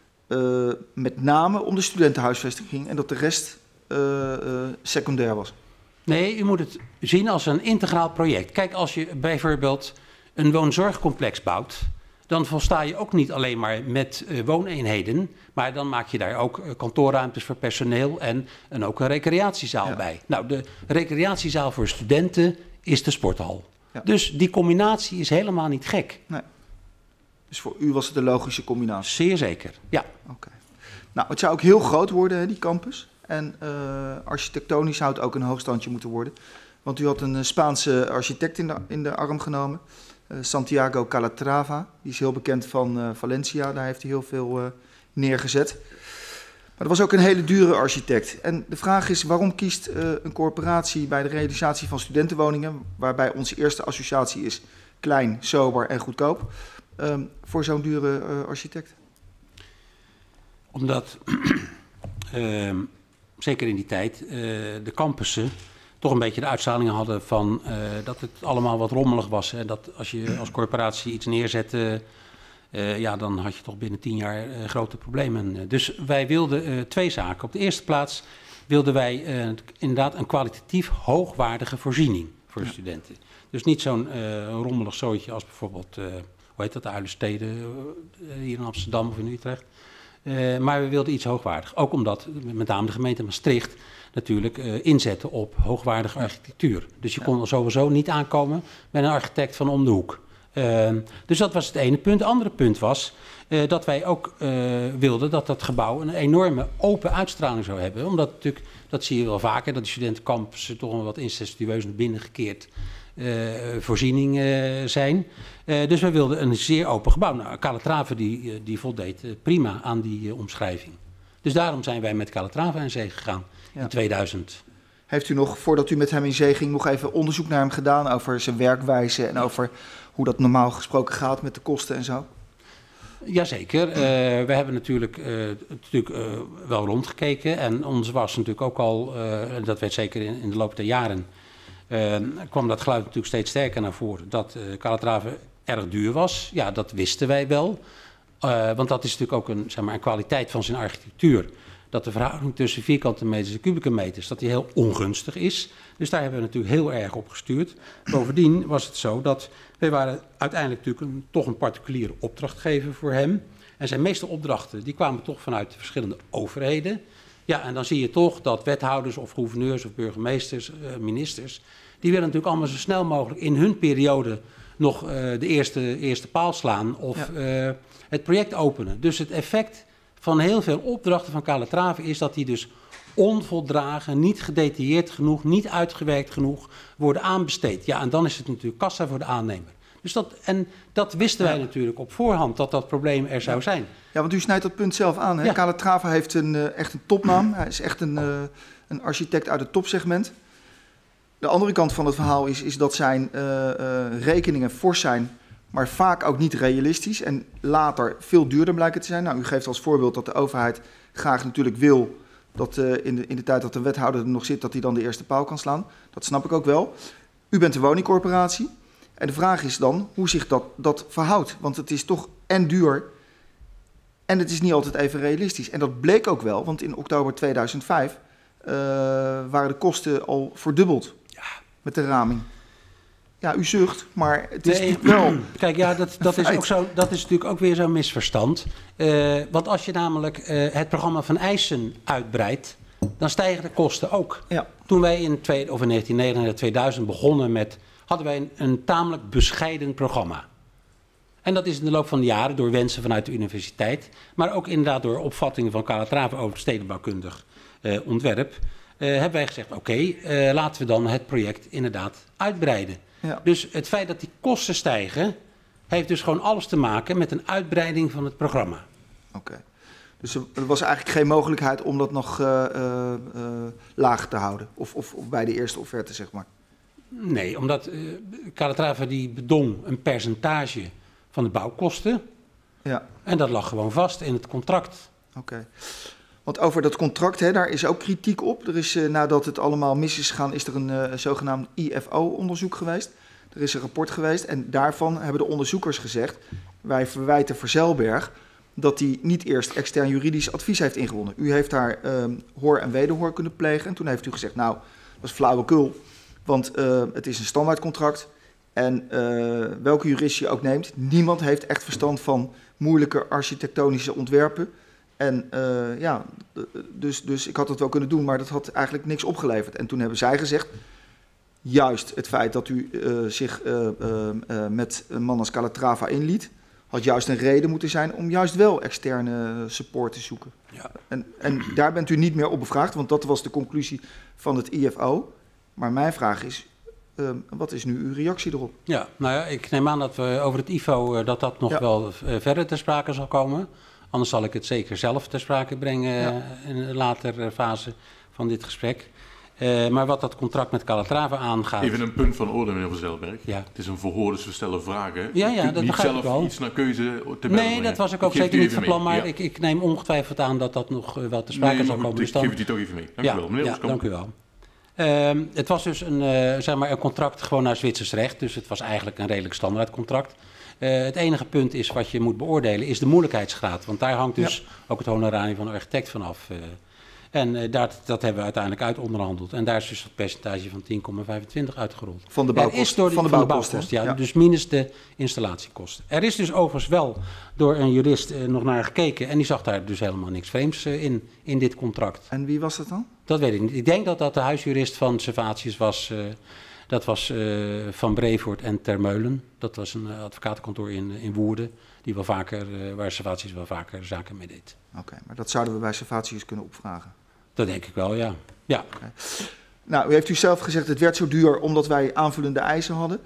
met name om de studentenhuisvesting ging en dat de rest secundair was? Nee, u moet het zien als een integraal project. Kijk, als je bijvoorbeeld een woonzorgcomplex bouwt, dan volsta je ook niet alleen maar met wooneenheden, maar dan maak je daar ook kantoorruimtes voor personeel en ook een recreatiezaal bij. Nou, de recreatiezaal voor studenten is de sporthal. Ja. Dus die combinatie is helemaal niet gek. Nee. Dus voor u was het een logische combinatie? Zeer zeker, ja. Okay. Nou, het zou ook heel groot worden, hè, die campus. En architectonisch zou het ook een hoogstandje moeten worden. Want u had een Spaanse architect in de arm genomen. Santiago Calatrava, die is heel bekend van Valencia. Daar heeft hij heel veel neergezet. Maar dat was ook een hele dure architect. En de vraag is, waarom kiest een corporatie bij de realisatie van studentenwoningen, waarbij onze eerste associatie is klein, sober en goedkoop, voor zo'n dure architect? Omdat, zeker in die tijd, de campussen toch een beetje de uitstralingen hadden van dat het allemaal wat rommelig was. En dat als je als corporatie iets neerzette, dan had je toch binnen 10 jaar grote problemen. Dus wij wilden 2 zaken. Op de eerste plaats wilden wij inderdaad een kwalitatief hoogwaardige voorziening voor de studenten. Dus niet zo'n rommelig zootje als bijvoorbeeld, de Uilenstede hier in Amsterdam of in Utrecht. Maar we wilden iets hoogwaardig. Ook omdat met name de gemeente Maastricht natuurlijk inzetten op hoogwaardige architectuur. Dus je kon er sowieso niet aankomen met een architect van om de hoek. Dus dat was het ene punt. Het andere punt was dat wij ook wilden dat dat gebouw een enorme open uitstraling zou hebben. Omdat natuurlijk, dat zie je wel vaker, dat de studentencampussen toch wel wat incestueus naar binnen gekeerd voorziening zijn. Dus we wilden een zeer open gebouw. Nou, Calatrava die voldeed prima aan die omschrijving. Dus daarom zijn wij met Calatrava in zee gegaan in 2000. Heeft u nog, voordat u met hem in zee ging, nog even onderzoek naar hem gedaan over zijn werkwijze en over hoe dat normaal gesproken gaat met de kosten en zo? Jazeker. We hebben natuurlijk wel rondgekeken en ons was natuurlijk ook al, dat werd zeker in de loop der jaren, kwam dat geluid natuurlijk steeds sterker naar voren, dat Calatrava erg duur was. Ja, dat wisten wij wel, want dat is natuurlijk ook een kwaliteit van zijn architectuur. Dat de verhouding tussen vierkante meters en kubieke meters, dat die heel ongunstig is. Dus daar hebben we natuurlijk heel erg op gestuurd. Bovendien was het zo dat wij waren uiteindelijk natuurlijk toch een particuliere opdrachtgever voor hem. En zijn meeste opdrachten die kwamen toch vanuit de verschillende overheden. Ja, en dan zie je toch dat wethouders of gouverneurs of burgemeesters, ministers, die willen natuurlijk allemaal zo snel mogelijk in hun periode nog de eerste paal slaan of het project openen. Dus het effect van heel veel opdrachten van Calatrava is dat die dus onvoldragen, niet gedetailleerd genoeg, niet uitgewerkt genoeg worden aanbesteed. Ja, en dan is het natuurlijk kassa voor de aannemer. Dus dat wisten wij natuurlijk op voorhand, dat probleem er zou zijn. Ja, want u snijdt dat punt zelf aan. Hè? Ja. Calatrava heeft echt een topnaam. Hij is echt een architect uit het topsegment. De andere kant van het verhaal is dat zijn rekeningen fors zijn, maar vaak ook niet realistisch en later veel duurder blijken te zijn. Nou, u geeft als voorbeeld dat de overheid graag natuurlijk wil dat in de tijd dat de wethouder er nog zit, dat hij dan de eerste paal kan slaan. Dat snap ik ook wel. U bent de woningcorporatie en de vraag is dan hoe zich dat verhoudt. Want het is toch en duur en het is niet altijd even realistisch. En dat bleek ook wel, want in oktober 2005 waren de kosten al verdubbeld met de raming. Ja, u zucht, maar het is natuurlijk wel. Kijk, ja, dat is ook zo. Dat is natuurlijk ook weer zo'n misverstand. Want als je namelijk het programma van eisen uitbreidt, dan stijgen de kosten ook. Ja. Toen wij in 1999, 2000 begonnen hadden wij een tamelijk bescheiden programma. En dat is in de loop van de jaren door wensen vanuit de universiteit, maar ook inderdaad door opvattingen van Calatrava over het stedenbouwkundig ontwerp, hebben wij gezegd, oké, laten we dan het project inderdaad uitbreiden. Ja. Dus het feit dat die kosten stijgen, heeft dus gewoon alles te maken met een uitbreiding van het programma. Oké. Dus er was eigenlijk geen mogelijkheid om dat nog laag te houden? Of bij de eerste offerte, zeg maar? Nee, omdat Calatrava die bedong een percentage van de bouwkosten. Ja. En dat lag gewoon vast in het contract. Oké. Want over dat contract, daar is ook kritiek op. Er is, nadat het allemaal mis is gegaan, is er een zogenaamd IFO-onderzoek geweest. Er is een rapport geweest en daarvan hebben de onderzoekers gezegd, wij verwijten Verzijlberg dat hij niet eerst extern juridisch advies heeft ingewonnen. U heeft daar hoor en wederhoor kunnen plegen en toen heeft u gezegd, nou, dat is flauwekul, want het is een standaardcontract. En welke jurist je ook neemt, niemand heeft echt verstand van moeilijke architectonische ontwerpen. En dus ik had het wel kunnen doen, maar dat had eigenlijk niks opgeleverd. En toen hebben zij gezegd, juist het feit dat u zich met een man als Calatrava inliet, had juist een reden moeten zijn om juist wel externe support te zoeken. Ja. En daar bent u niet meer op bevraagd, want dat was de conclusie van het IFO. Maar mijn vraag is, wat is nu uw reactie erop? Ja, nou ja, ik neem aan dat we over het IFO dat nog wel verder ter sprake zal komen. Anders zal ik het zeker zelf ter sprake brengen in een later fase van dit gesprek. Maar wat dat contract met Calatrava aangaat... Even een punt van orde, meneer Verzijlberg. Ja. Het is een verhoor, dus we stellen vragen. Ja, dat niet zelf wel. iets naar keuze te brengen. Nee, dat was ik ook zeker niet van plan, maar ik neem ongetwijfeld aan dat dat nog wel ter sprake zal komen. Dus dan... Ik geef het u toch even mee. Dank u wel, meneer Oskam. Dank u wel. Het was dus een contract gewoon naar Zwitsers recht, dus het was eigenlijk een redelijk standaard contract. Het enige punt is wat je moet beoordelen is de moeilijkheidsgraad. Want daar hangt dus ook het honorarium van de architect vanaf. En dat hebben we uiteindelijk onderhandeld. En daar is dus het percentage van 10,25 uitgerold. Van de bouwkosten? Van de bouwkosten, ja. Dus minus de installatiekosten. Er is dus overigens wel door een jurist nog naar gekeken. En die zag daar dus helemaal niks vreemds in dit contract. En wie was dat dan? Dat weet ik niet. Ik denk dat dat de huisjurist van Servatius was. Dat was Van Brevoort en Termeulen. Dat was een advocatenkantoor in Woerden. Waar Servatius wel vaker zaken mee deed. Oké, maar dat zouden we bij Servatius kunnen opvragen? Dat denk ik wel, ja. Ja. Okay. Nou, u heeft u zelf gezegd, het werd zo duur omdat wij aanvullende eisen hadden.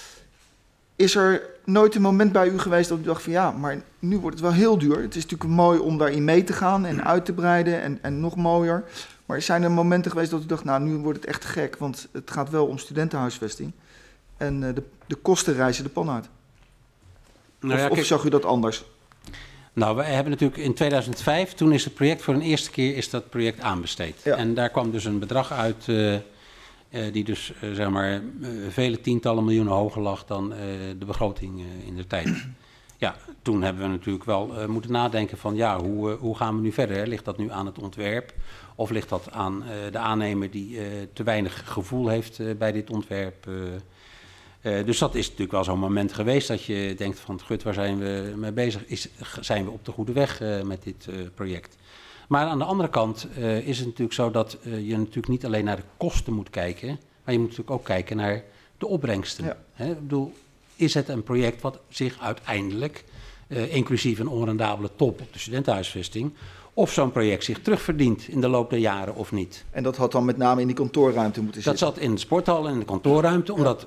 Is er nooit een moment bij u geweest dat u dacht van ja, maar nu wordt het wel heel duur. Het is natuurlijk mooi om daarin mee te gaan en uit te breiden en nog mooier. Maar zijn er momenten geweest dat u dacht, nou nu wordt het echt gek, want het gaat wel om studentenhuisvesting. En de kosten reizen de pan uit. Nou ja, of zag u dat anders? Nou, we hebben natuurlijk in 2005, toen is het project voor een eerste keer is dat project aanbesteed. Ja. En daar kwam dus een bedrag uit die dus zeg maar vele tientallen miljoenen hoger lag dan de begroting in de tijd. Ja, toen hebben we natuurlijk wel moeten nadenken van ja, hoe gaan we nu verder? Hè? Ligt dat nu aan het ontwerp of ligt dat aan de aannemer die te weinig gevoel heeft bij dit ontwerp? Dus dat is natuurlijk wel zo'n moment geweest dat je denkt van gut, waar zijn we mee bezig? Zijn we op de goede weg met dit project? Maar aan de andere kant is het natuurlijk zo dat je natuurlijk niet alleen naar de kosten moet kijken, maar je moet natuurlijk ook kijken naar de opbrengsten. Ja. Hè? Ik bedoel, is het een project wat zich uiteindelijk, inclusief een onrendabele top op de studentenhuisvesting, of zo'n project zich terugverdient in de loop der jaren of niet. En dat had dan met name in die kantoorruimte moeten zitten? Dat zat in de sporthal en in de kantoorruimte, omdat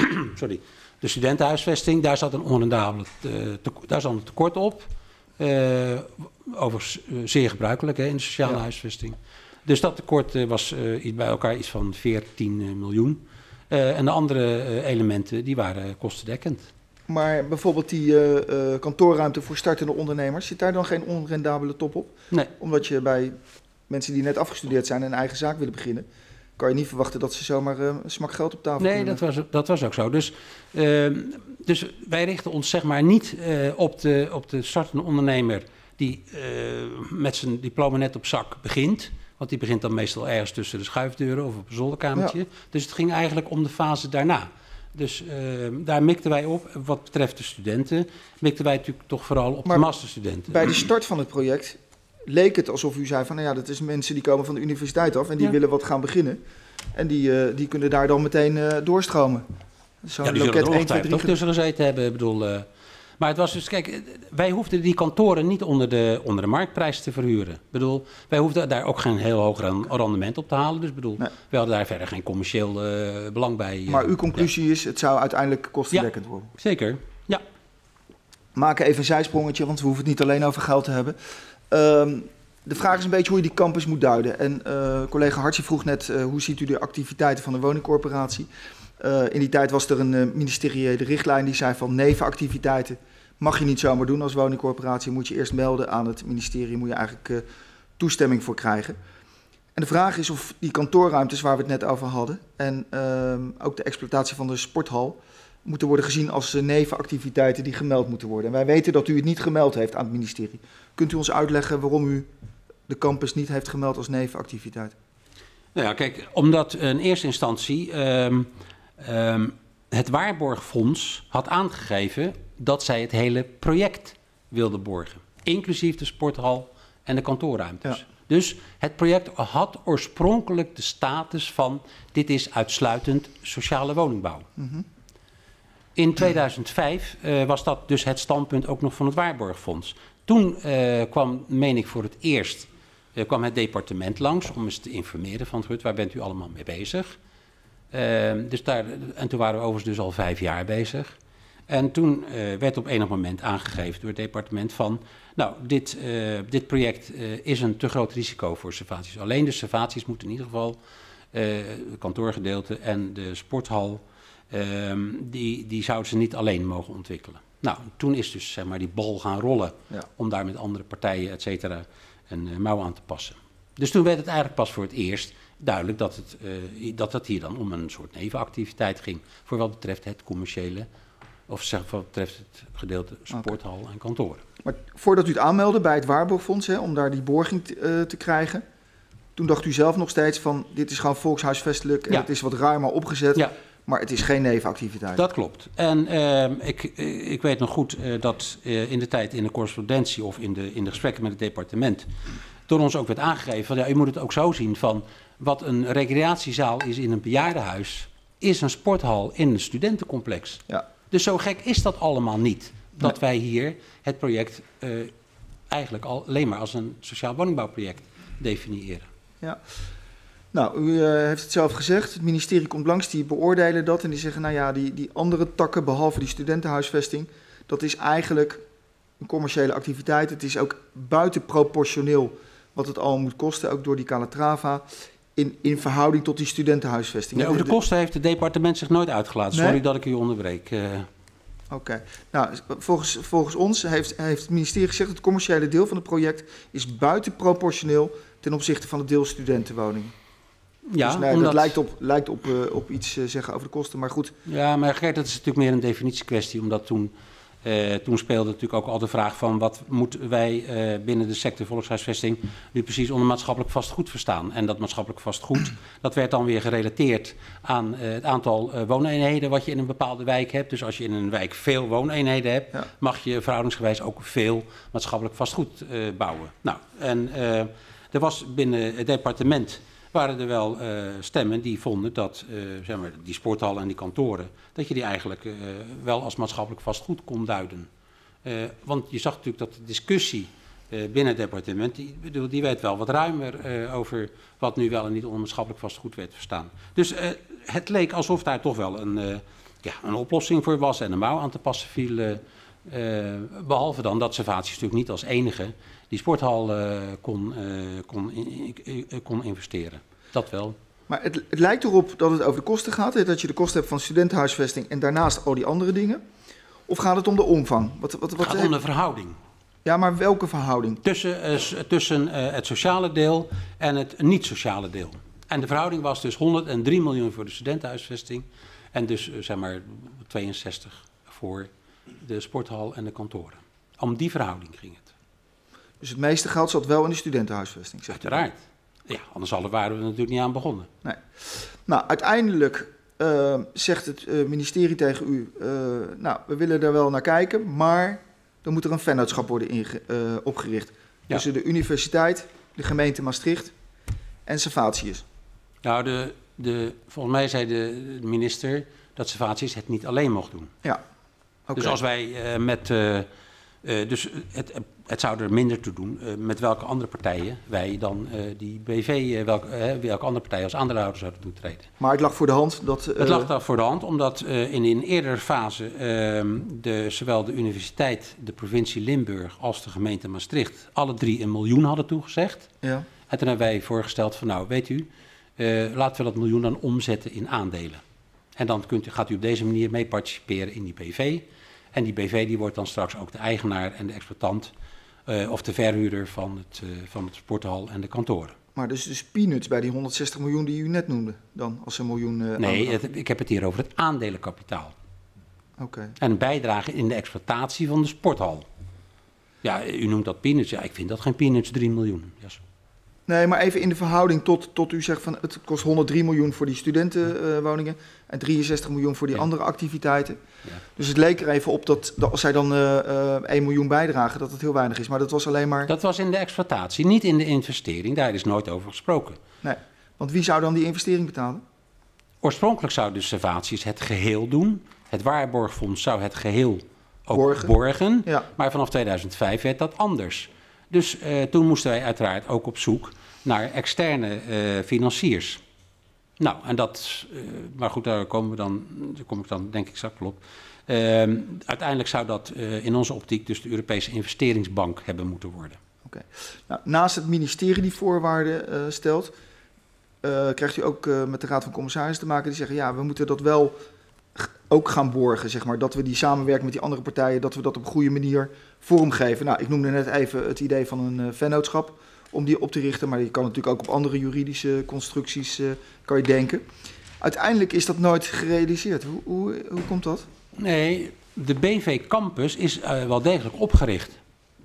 de studentenhuisvesting, daar zat een onrendabele daar zat een tekort op. Overigens zeer gebruikelijk in de sociale huisvesting. Dus dat tekort was bij elkaar iets van 14 miljoen. En de andere elementen die waren kostendekkend. Maar bijvoorbeeld die kantoorruimte voor startende ondernemers, zit daar dan geen onrendabele top op? Nee. Omdat je bij mensen die net afgestudeerd zijn en een eigen zaak willen beginnen, kan je niet verwachten dat ze zomaar een smak geld op tafel kunnen. Nee, dat was ook zo. Dus wij richten ons zeg maar niet op de startende ondernemer die met zijn diploma net op zak begint. Want die begint dan meestal ergens tussen de schuifdeuren of op een zolderkamertje. Ja. Dus het ging eigenlijk om de fase daarna. Dus daar mikten wij op. Wat betreft de studenten mikten wij natuurlijk toch vooral op de masterstudenten. Bij de start van het project leek het alsof u zei van nou ja, dat is mensen die komen van de universiteit af en die willen wat gaan beginnen. En die kunnen daar dan meteen doorstromen. Zo'n die zullen er ongetwijfeld ook tussen gezeten hebben. Ik bedoel, maar het was dus, kijk, wij hoefden die kantoren niet onder de marktprijs te verhuren. Ik bedoel, wij hoefden daar ook geen heel hoog rendement op te halen. Dus bedoel, we hadden daar verder geen commercieel belang bij. Maar uw conclusie is, het zou uiteindelijk kostendekkend worden? Zeker, ja. We maken even een zijsprongetje, want we hoeven het niet alleen over geld te hebben. De vraag is een beetje hoe je die campus moet duiden. En collega Hartje vroeg net, hoe ziet u de activiteiten van de woningcorporatie? In die tijd was er een ministeriële richtlijn die zei van nevenactiviteiten mag je niet zomaar doen als woningcorporatie. Moet je eerst melden aan het ministerie, moet je eigenlijk toestemming voor krijgen. En de vraag is of die kantoorruimtes waar we het net over hadden en ook de exploitatie van de sporthal moeten worden gezien als nevenactiviteiten die gemeld moeten worden. En wij weten dat u het niet gemeld heeft aan het ministerie. Kunt u ons uitleggen waarom u de campus niet heeft gemeld als nevenactiviteit? Nou ja, kijk, omdat in eerste instantie het Waarborgfonds had aangegeven dat zij het hele project wilden borgen. Inclusief de sporthal en de kantoorruimtes. Ja. Dus het project had oorspronkelijk de status van dit is uitsluitend sociale woningbouw. Mm-hmm. In 2005 was dat dus het standpunt ook nog van het Waarborgfonds. Toen kwam, meen ik voor het eerst, kwam het departement langs om eens te informeren van goed, waar bent u allemaal mee bezig? En toen waren we overigens dus al 5 jaar bezig. En toen werd op enig moment aangegeven door het departement van nou, dit project is een te groot risico voor Servatius. Alleen de Servatius moeten in ieder geval het kantoorgedeelte en de sporthal, die zouden ze niet alleen mogen ontwikkelen. Nou, toen is dus zeg maar die bal gaan rollen om daar met andere partijen, et cetera, een mouw aan te passen. Dus toen werd het eigenlijk pas voor het eerst duidelijk dat het hier dan om een soort nevenactiviteit ging voor wat betreft het commerciële Of zeg wat betreft het gedeelte sporthal en kantoren. Maar voordat u het aanmeldde bij het Waarborgfonds, om daar die borging te krijgen, toen dacht u zelf nog steeds van, dit is gewoon volkshuisvestelijk en het is wat ruimer opgezet, maar het is geen nevenactiviteit. Dat klopt. En ik weet nog goed dat in de tijd in de correspondentie of in de gesprekken met het departement door ons ook werd aangegeven van, ja, u moet het ook zo zien van, wat een recreatiezaal is in een bejaardenhuis, is een sporthal in een studentencomplex. Ja. Dus zo gek is dat allemaal niet. Dat wij hier het project eigenlijk alleen maar als een sociaal woningbouwproject definiëren. Ja. Nou, u heeft het zelf gezegd. Het ministerie komt langs, die beoordelen dat en die zeggen, nou ja, die andere takken, behalve die studentenhuisvesting, dat is eigenlijk een commerciële activiteit. Het is ook buitenproportioneel wat het al moet kosten, ook door die Calatrava, in verhouding tot die studentenhuisvesting. Nee, over de kosten heeft het departement zich nooit uitgelaten. Sorry dat ik u onderbreek. Oké. Nou, volgens ons heeft het ministerie gezegd, het commerciële deel van het project is buitenproportioneel ten opzichte van het deel studentenwoningen. Ja, dus nee, omdat... dat lijkt op iets zeggen over de kosten, maar goed. Ja, maar Gert, dat is natuurlijk meer een definitiekwestie, omdat toen speelde natuurlijk ook al de vraag van wat moeten wij binnen de sector volkshuisvesting nu precies onder maatschappelijk vastgoed verstaan. En dat maatschappelijk vastgoed, dat werd dan weer gerelateerd aan het aantal wooneenheden wat je in een bepaalde wijk hebt. Dus als je in een wijk veel wooneenheden hebt, mag je verhoudingsgewijs ook veel maatschappelijk vastgoed bouwen. Nou, en er was binnen het departement waren er wel stemmen die vonden dat zeg maar, die sporthallen en die kantoren, dat je die eigenlijk wel als maatschappelijk vastgoed kon duiden. Want je zag natuurlijk dat de discussie binnen het departement, die werd wel wat ruimer over wat nu wel en niet onder maatschappelijk vastgoed werd verstaan. Dus het leek alsof daar toch wel een oplossing voor was en een mouw aan te passen viel. Behalve dan dat Servatius natuurlijk niet als enige die sporthal kon investeren. Dat wel. Maar het lijkt erop dat het over de kosten gaat. Hè? Dat je de kosten hebt van studentenhuisvesting en daarnaast al die andere dingen. Of gaat het om de omvang? Het gaat om de verhouding. Ja, maar welke verhouding? Tussen het sociale deel en het niet-sociale deel. En de verhouding was dus 103 miljoen voor de studentenhuisvesting en dus zeg maar 62 voor de sporthal en de kantoren. Om die verhouding ging het. Dus het meeste geld zat wel in de studentenhuisvesting, zegt u? Uiteraard. Ja, anders waren we er natuurlijk niet aan begonnen. Nee. Nou, uiteindelijk zegt het ministerie tegen u, nou, we willen daar wel naar kijken, maar dan moet er een vennootschap worden opgericht. Ja. Tussen de universiteit, de gemeente Maastricht en Servatius. Nou, volgens mij zei de minister dat Servatius het niet alleen mocht doen. Ja. Okay. Dus als wij dus het zou er minder toe doen met welke andere partijen wij dan die BV, welke andere partijen als aandeelhouder zouden toetreden. Maar het lag voor de hand dat... Het lag daar voor de hand, omdat in een eerdere fase zowel de universiteit, de provincie Limburg als de gemeente Maastricht alle 3 1 miljoen hadden toegezegd. Ja. En toen hebben wij voorgesteld van nou, weet u, laten we dat miljoen dan omzetten in aandelen. En dan gaat u op deze manier mee participeren in die BV. En die BV die wordt dan straks ook de eigenaar en de exploitant of de verhuurder van het sporthal en de kantoren. Maar dus peanuts bij die 160 miljoen die u net noemde dan als een miljoen... Nee, ik heb het hier over het aandelenkapitaal. Oké. En een bijdrage in de exploitatie van de sporthal. Ja, u noemt dat peanuts. Ja, ik vind dat geen peanuts, 3 miljoen. Yes. Nee, maar even in de verhouding tot u zegt van het kost 103 miljoen voor die studentenwoningen en 63 miljoen voor die andere activiteiten. Ja. Dus het leek er even op dat als zij dan 1 miljoen bijdragen, dat het heel weinig is. Maar dat was alleen maar... Dat was in de exploitatie, niet in de investering. Daar is nooit over gesproken. Nee, want wie zou dan die investering betalen? Oorspronkelijk zou de Servatius het geheel doen. Het Waarborgfonds zou het geheel ook borgen. Ja. Maar vanaf 2005 werd dat anders. Dus toen moesten wij uiteraard ook op zoek naar externe financiers. Nou, en dat, maar goed, daar kom ik dan denk ik straks op. Uiteindelijk zou dat in onze optiek dus de Europese investeringsbank hebben moeten worden. Oké. Nou, naast het ministerie die voorwaarden stelt, krijgt u ook met de Raad van Commissarissen te maken die zeggen, ja, we moeten dat wel ook gaan borgen, zeg maar, dat we die samenwerking met die andere partijen, dat we dat op een goede manier vormgeven. Nou, ik noemde net even het idee van een vennootschap om die op te richten, maar je kan natuurlijk ook op andere juridische constructies kan je denken. Uiteindelijk is dat nooit gerealiseerd. Hoe komt dat? Nee, De BV Campus is wel degelijk opgericht.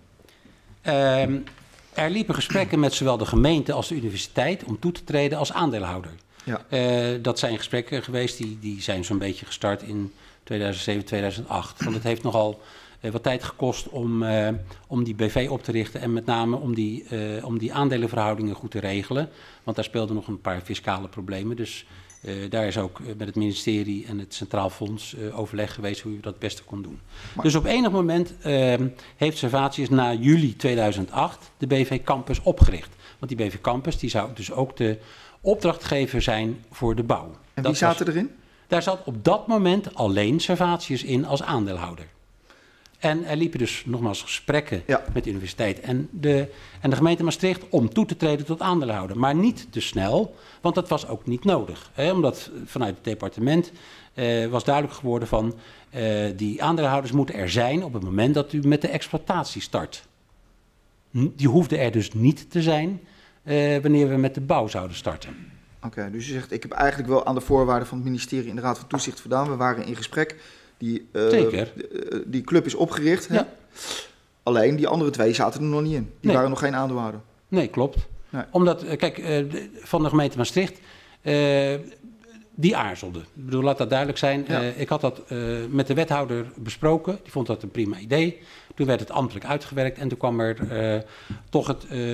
Er liepen gesprekken met zowel de gemeente als de universiteit om toe te treden als aandeelhouder. Ja. Dat zijn gesprekken geweest die zijn zo'n beetje gestart in 2007, 2008. Want het heeft nogal wat tijd gekost om die BV op te richten en met name om die aandelenverhoudingen goed te regelen. Want daar speelden nog een paar fiscale problemen. Dus daar is ook met het ministerie en het Centraal Fonds overleg geweest hoe je dat het beste kon doen. Maar dus op enig moment heeft Servatius na juli 2008 de BV Campus opgericht. Want die BV Campus die zou dus ook de opdrachtgever zijn voor de bouw. En wie zaten erin? Daar zat op dat moment alleen Servatius in als aandeelhouder. En er liepen dus nogmaals gesprekken met de universiteit en de gemeente Maastricht om toe te treden tot aandeelhouder. Maar niet te snel, want dat was ook niet nodig. Omdat vanuit het departement was duidelijk geworden van die aandeelhouders moeten er zijn op het moment dat u met de exploitatie start. Die hoefde er dus niet te zijn wanneer we met de bouw zouden starten. Oké, dus u zegt ik heb eigenlijk wel aan de voorwaarden van het ministerie in de Raad van Toezicht voldaan. We waren in gesprek. Zeker. Die club is opgericht. Hè? Ja. Alleen die andere 2 zaten er nog niet in. Die waren nog geen aandeelhouder. Nee, klopt. Nee. Omdat, kijk, van de gemeente Maastricht, die aarzelde. Ik bedoel, laat dat duidelijk zijn. Ja. Ik had dat met de wethouder besproken. Die vond dat een prima idee. Toen werd het ambtelijk uitgewerkt en toen kwam er toch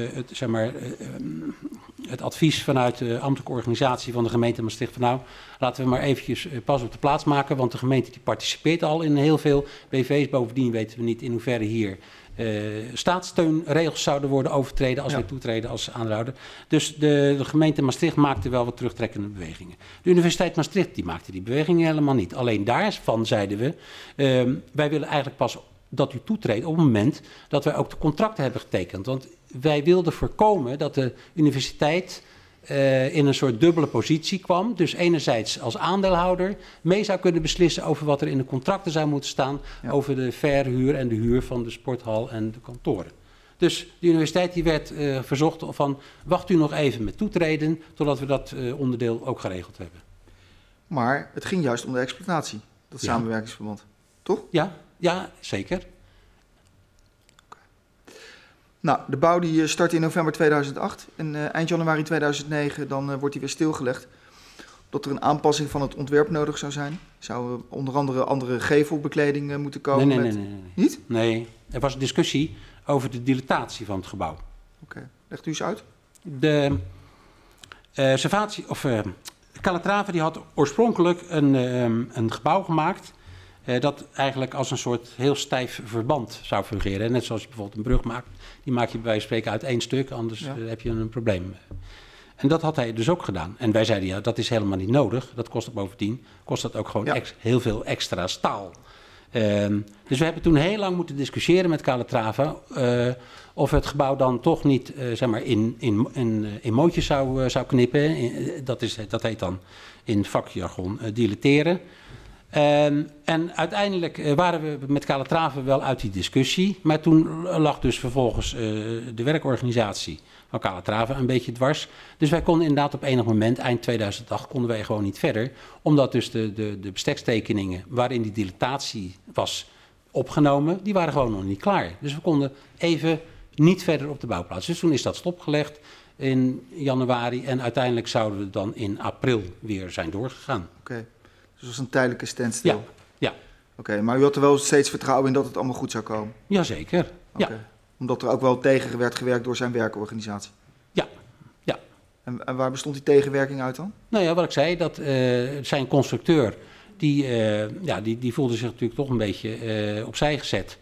het advies vanuit de ambtelijke organisatie van de gemeente Maastricht van nou, laten we maar eventjes pas op de plaats maken, want de gemeente die participeert al in heel veel BV's. Bovendien weten we niet in hoeverre hier staatssteunregels zouden worden overtreden als wij toetreden als aandeelhouder. Dus de gemeente Maastricht maakte wel wat terugtrekkende bewegingen. De Universiteit Maastricht die maakte die bewegingen helemaal niet. Alleen daarvan zeiden we, wij willen eigenlijk pas dat u toetreedt op het moment dat wij ook de contracten hebben getekend. Want wij wilden voorkomen dat de universiteit in een soort dubbele positie kwam. Dus enerzijds als aandeelhouder mee zou kunnen beslissen over wat er in de contracten zou moeten staan. Ja. Over de verhuur en de huur van de sporthal en de kantoren. Dus de universiteit die werd verzocht van wacht u nog even met toetreden totdat we dat onderdeel ook geregeld hebben. Maar het ging juist om de exploitatie, dat samenwerkingsverband, toch? Ja, zeker. Okay. Nou, de bouw die start in november 2008 en eind januari 2009 dan wordt die weer stilgelegd. Omdat er een aanpassing van het ontwerp nodig zou zijn. Zou onder andere gevelbekleding moeten komen? Nee. Niet? Nee, er was een discussie over de dilatatie van het gebouw. Oké, legt u eens uit. De Calatrava die had oorspronkelijk een gebouw gemaakt dat eigenlijk als een soort heel stijf verband zou fungeren. Net zoals je bijvoorbeeld een brug maakt, die maak je bij wijze van spreken uit 1 stuk, anders heb je een probleem. En dat had hij dus ook gedaan. En wij zeiden dat is helemaal niet nodig. Dat kost bovendien ook gewoon heel veel extra staal. Dus we hebben toen heel lang moeten discussiëren met Calatrava of het gebouw dan toch niet in mootjes zou knippen. Dat heet dan in vakjargon dilateren. En uiteindelijk waren we met Calatrava wel uit die discussie. Maar toen lag dus vervolgens de werkorganisatie van Calatrava een beetje dwars. Dus wij konden inderdaad op enig moment, eind 2008, konden wij gewoon niet verder. Omdat dus de bestekstekeningen waarin die dilatatie was opgenomen, die waren gewoon nog niet klaar. Dus we konden even niet verder op de bouwplaats. Dus toen is dat stopgelegd in januari en uiteindelijk zouden we dan in april weer zijn doorgegaan. Oké. Dus dat was een tijdelijke standstill? Ja. Oké, maar u had er wel steeds vertrouwen in dat het allemaal goed zou komen? Jazeker, ja. Omdat er ook wel tegen werd gewerkt door zijn werkorganisatie? Ja. En waar bestond die tegenwerking uit dan? Nou ja, wat ik zei, dat zijn constructeur, die voelde zich natuurlijk toch een beetje opzij gezet.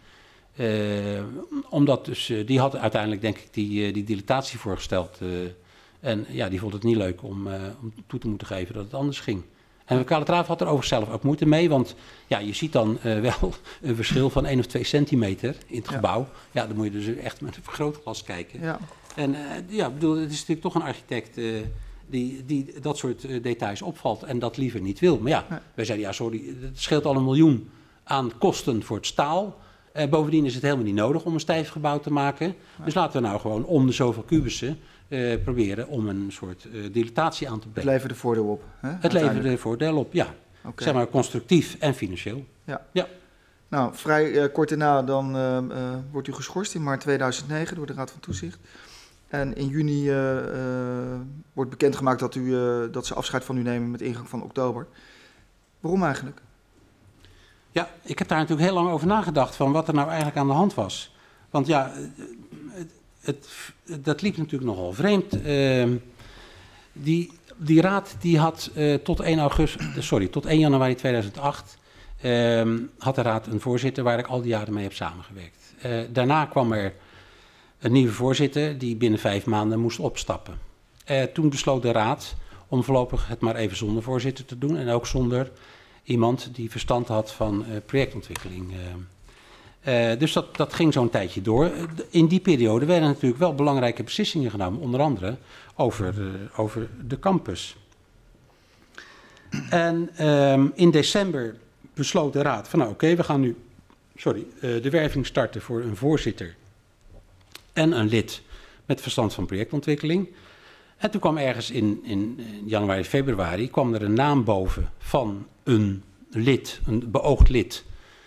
Omdat dus, die had uiteindelijk denk ik die dilatatie voorgesteld. En die vond het niet leuk om toe te moeten geven dat het anders ging. En Calatrava had er overigens zelf ook moeite mee, want je ziet dan wel een verschil van 1 of 2 centimeter in het gebouw. Ja, dan moet je dus echt met een vergrootglas kijken. Ja. En bedoel, het is natuurlijk toch een architect die dat soort details opvalt en dat liever niet wil. Maar wij zeiden het scheelt al $1 miljoen aan kosten voor het staal. Bovendien is het helemaal niet nodig om een stijf gebouw te maken. Dus laten we nou gewoon om de zoveel kubussen proberen om een soort dilatatie aan te brengen. Het levert er voordeel op, hè? Het levert er voordeel op, ja. Okay. Zeg maar constructief en financieel. Ja. Nou, vrij kort daarna dan wordt u geschorst in maart 2009 door de Raad van Toezicht. En in juni wordt bekendgemaakt dat ze afscheid van u nemen met ingang van oktober. Waarom eigenlijk? Ja, ik heb daar natuurlijk heel lang over nagedacht van wat er nou eigenlijk aan de hand was. Want ja, dat liep natuurlijk nogal vreemd. Die raad die had tot 1 januari 2008 had de raad een voorzitter waar ik al die jaren mee heb samengewerkt. Daarna kwam er een nieuwe voorzitter die binnen 5 maanden moest opstappen. Toen besloot de raad om voorlopig het maar even zonder voorzitter te doen en ook zonder iemand die verstand had van projectontwikkeling. Dus dat ging zo'n tijdje door. In die periode werden natuurlijk wel belangrijke beslissingen genomen, onder andere over de campus. En in december besloot de raad van nou oké, we gaan nu de werving starten voor een voorzitter en een lid met verstand van projectontwikkeling. En toen kwam ergens in januari, februari, kwam er een naam boven van een lid, een beoogd lid,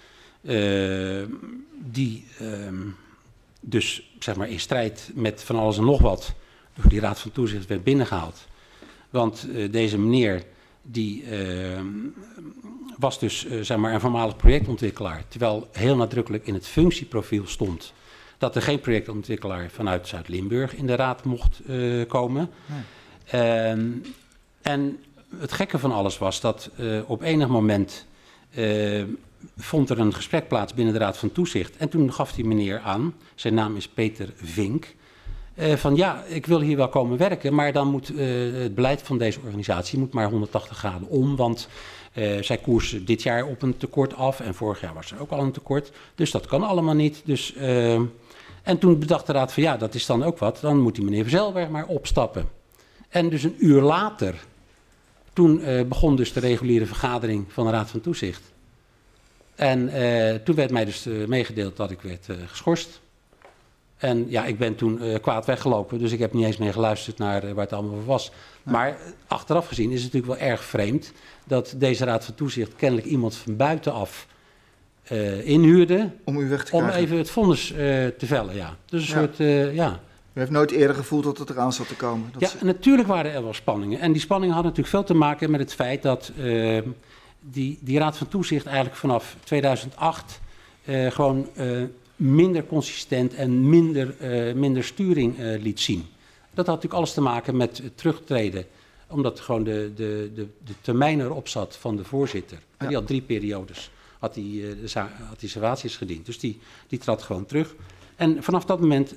die dus zeg maar in strijd met van alles en nog wat door die Raad van Toezicht werd binnengehaald. Want deze meneer die was dus zeg maar een voormalig projectontwikkelaar, terwijl heel nadrukkelijk in het functieprofiel stond dat er geen projectontwikkelaar vanuit Zuid-Limburg in de raad mocht komen. Nee. En het gekke van alles was dat op enig moment vond er een gesprek plaats binnen de Raad van Toezicht. En toen gaf die meneer aan, zijn naam is Peter Vink, van ja, ik wil hier wel komen werken, maar dan moet het beleid van deze organisatie moet maar 180 graden om, want zij koersen dit jaar op een tekort af en vorig jaar was er ook al een tekort, dus dat kan allemaal niet. Dus, en toen bedacht de raad van ja, dat is dan ook wat, dan moet die meneer Verzelberg maar opstappen. En dus een uur later, toen begon dus de reguliere vergadering van de Raad van Toezicht. En toen werd mij dus meegedeeld dat ik werd geschorst. En ja, ik ben toen kwaad weggelopen, dus ik heb niet eens meer geluisterd naar waar het allemaal over was. Ja. Maar achteraf gezien is het natuurlijk wel erg vreemd dat deze Raad van Toezicht kennelijk iemand van buitenaf inhuurde. Om u weg te krijgen. Om even het vonnis te vellen, ja. Dus een soort, ja. U heeft nooit eerder gevoeld dat het eraan zat te komen? Ja, natuurlijk waren er wel spanningen. En die spanningen hadden natuurlijk veel te maken met het feit dat die Raad van Toezicht eigenlijk vanaf 2008 gewoon minder consistent en minder sturing liet zien. Dat had natuurlijk alles te maken met het terugtreden, omdat gewoon de termijn erop zat van de voorzitter. Ja. Die had 3 periodes, had die servaties gediend. Dus die trad gewoon terug. En vanaf dat moment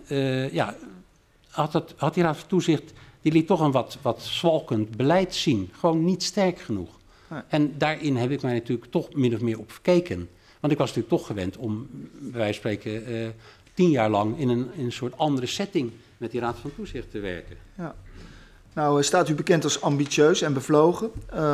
had die Raad van Toezicht, die liet toch een wat zwalkend beleid zien. Gewoon niet sterk genoeg. Ja. En daarin heb ik mij natuurlijk toch min of meer op verkeken. Want ik was natuurlijk toch gewend om, bij wijze van spreken, 10 jaar lang in een soort andere setting met die Raad van Toezicht te werken. Ja. Nou, staat u bekend als ambitieus en bevlogen.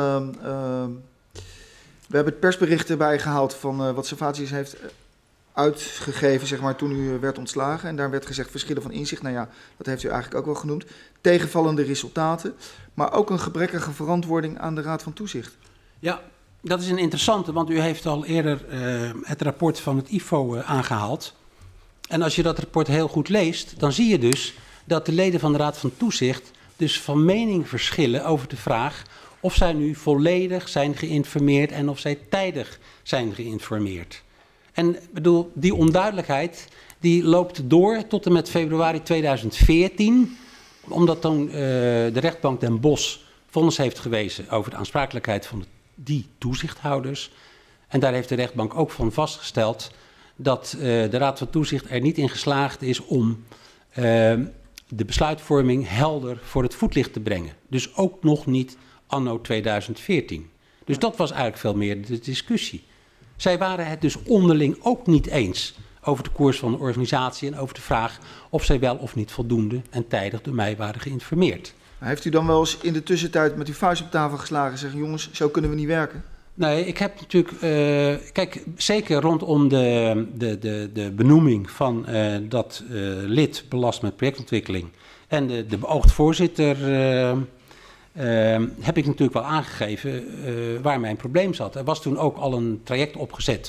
We hebben het persbericht erbij gehaald van wat Servatius heeft uitgegeven, zeg maar, toen u werd ontslagen. En daar werd gezegd verschillen van inzicht. Nou ja, dat heeft u eigenlijk ook wel genoemd. Tegenvallende resultaten, maar ook een gebrekkige verantwoording aan de Raad van Toezicht. Ja, dat is een interessante, want u heeft al eerder het rapport van het IFO aangehaald. En als je dat rapport heel goed leest, dan zie je dus dat de leden van de Raad van Toezicht dus van mening verschillen over de vraag of zij nu volledig zijn geïnformeerd en of zij tijdig zijn geïnformeerd. En bedoel, die onduidelijkheid die loopt door tot en met februari 2014, omdat toen de rechtbank Den Bosch vonnis heeft gewezen over de aansprakelijkheid van die toezichthouders. En daar heeft de rechtbank ook van vastgesteld dat de Raad van Toezicht er niet in geslaagd is om de besluitvorming helder voor het voetlicht te brengen. Dus ook nog niet anno 2014. Dus dat was eigenlijk veel meer de discussie. Zij waren het dus onderling ook niet eens over de koers van de organisatie en over de vraag of zij wel of niet voldoende en tijdig door mij waren geïnformeerd. Heeft u dan wel eens in de tussentijd met uw vuist op tafel geslagen en zeggen, jongens, zo kunnen we niet werken? Nee, ik heb natuurlijk, kijk, zeker rondom de benoeming van dat lid belast met projectontwikkeling en de beoogd voorzitter, heb ik natuurlijk wel aangegeven waar mijn probleem zat. Er was toen ook al een traject opgezet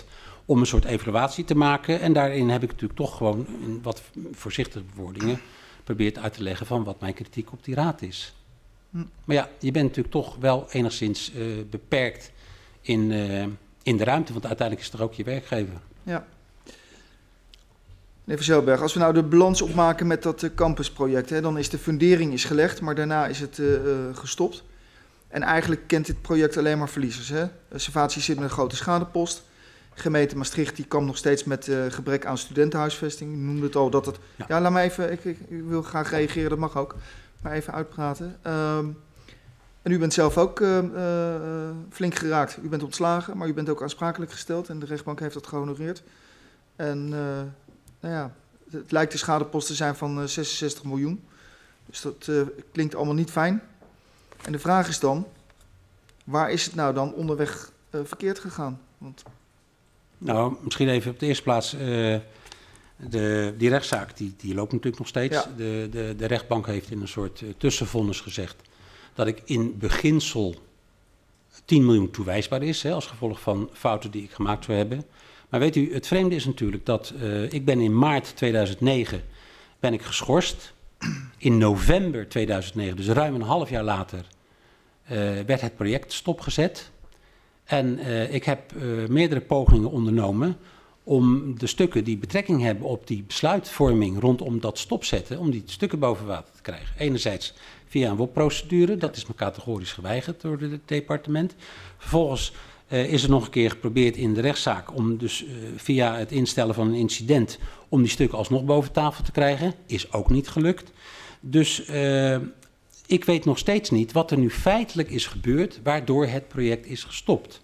om een soort evaluatie te maken. En daarin heb ik natuurlijk toch gewoon in wat voorzichtige bewoordingen probeert uit te leggen van wat mijn kritiek op die raad is. Maar ja, je bent natuurlijk toch wel enigszins beperkt in de ruimte, want uiteindelijk is het toch ook je werkgever. Ja. Meneer Verzijlberg, als we nou de balans opmaken met dat campusproject, hè, dan is de fundering gelegd, maar daarna is het gestopt. En eigenlijk kent dit project alleen maar verliezers. Hè? Servatie zit met een grote schadepost. Gemeente Maastricht die kampt nog steeds met gebrek aan studentenhuisvesting. U noemde het al dat het... Ja, laat me even, ik wil graag reageren, dat mag ook. Maar even uitpraten. En u bent zelf ook flink geraakt. U bent ontslagen, maar u bent ook aansprakelijk gesteld. En de rechtbank heeft dat gehonoreerd. En nou ja, het lijkt de schadepost te zijn van 66 miljoen. Dus dat klinkt allemaal niet fijn. En de vraag is dan, waar is het nou dan onderweg verkeerd gegaan? Want... Nou, misschien even op de eerste plaats, die rechtszaak die loopt natuurlijk nog steeds. Ja. De rechtbank heeft in een soort tussenvonnis gezegd dat ik in beginsel 10 miljoen toewijsbaar is, hè, als gevolg van fouten die ik gemaakt zou hebben. Maar weet u, het vreemde is natuurlijk dat ik ben in maart 2009 ben ik geschorst. In november 2009, dus ruim een half jaar later, werd het project stopgezet. En ik heb meerdere pogingen ondernomen om de stukken die betrekking hebben op die besluitvorming rondom dat stopzetten, om die stukken boven water te krijgen. Enerzijds via een WOP-procedure, dat is me categorisch geweigerd door het departement. Vervolgens is er nog een keer geprobeerd in de rechtszaak om dus via het instellen van een incident om die stukken alsnog boven tafel te krijgen. Is ook niet gelukt. Dus ik weet nog steeds niet wat er nu feitelijk is gebeurd waardoor het project is gestopt.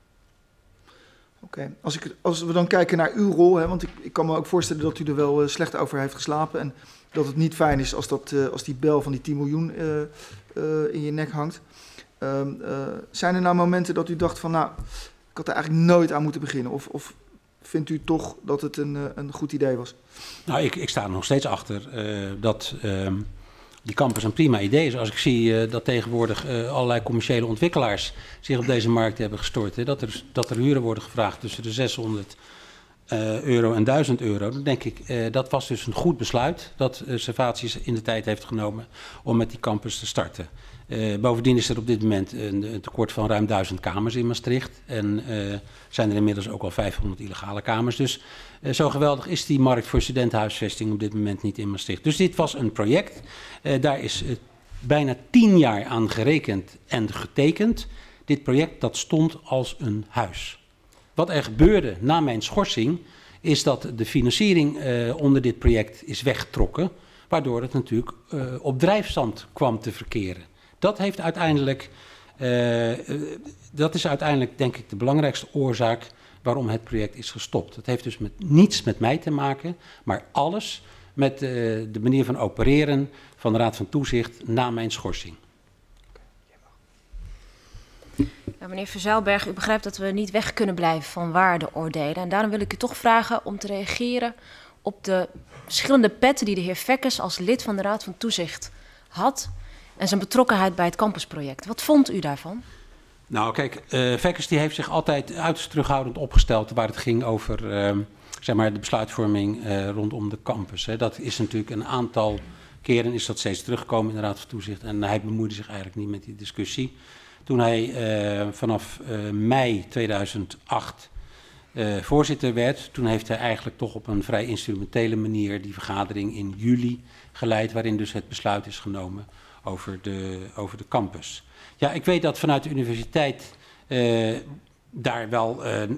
Oké. Als we dan kijken naar uw rol, hè, want ik kan me ook voorstellen dat u er wel slecht over heeft geslapen en dat het niet fijn is als die bel van die 10 miljoen in je nek hangt. Zijn er nou momenten dat u dacht van, nou, ik had er eigenlijk nooit aan moeten beginnen? Of vindt u toch dat het een goed idee was? Nou, ik sta er nog steeds achter dat die campus een prima idee is. Als ik zie dat tegenwoordig allerlei commerciële ontwikkelaars zich op deze markt hebben gestort, hè, dat er huren worden gevraagd tussen de 600 euro en 1000 euro, dan denk ik, dat was dus een goed besluit dat Servaties in de tijd heeft genomen om met die campus te starten. Bovendien is er op dit moment een tekort van ruim 1000 kamers in Maastricht. En zijn er inmiddels ook al 500 illegale kamers. Dus zo geweldig is die markt voor studentenhuisvesting op dit moment niet in Maastricht. Dus dit was een project. Daar is bijna 10 jaar aan gerekend en getekend. Dit project dat stond als een huis. Wat er gebeurde na mijn schorsing is dat de financiering onder dit project is weggetrokken. Waardoor het natuurlijk op drijfstand kwam te verkeren. Dat is uiteindelijk, denk ik, de belangrijkste oorzaak waarom het project is gestopt. Het heeft dus niets met mij te maken, maar alles met de manier van opereren van de Raad van Toezicht na mijn schorsing. Ja, meneer Verzijlberg, u begrijpt dat we niet weg kunnen blijven van waardeoordelen. En daarom wil ik u toch vragen om te reageren op de verschillende petten die de heer Fekkers als lid van de Raad van Toezicht had en zijn betrokkenheid bij het campusproject. Wat vond u daarvan? Nou, kijk, Fekkers die heeft zich altijd uiterst terughoudend opgesteld waar het ging over zeg maar de besluitvorming rondom de campus. Hè. Dat is natuurlijk een aantal keren is dat steeds teruggekomen in de Raad van Toezicht en hij bemoeide zich eigenlijk niet met die discussie. Toen hij vanaf mei 2008 voorzitter werd, toen heeft hij eigenlijk toch op een vrij instrumentele manier die vergadering in juli geleid, waarin dus het besluit is genomen over de campus. Ja, ik weet dat vanuit de universiteit daar wel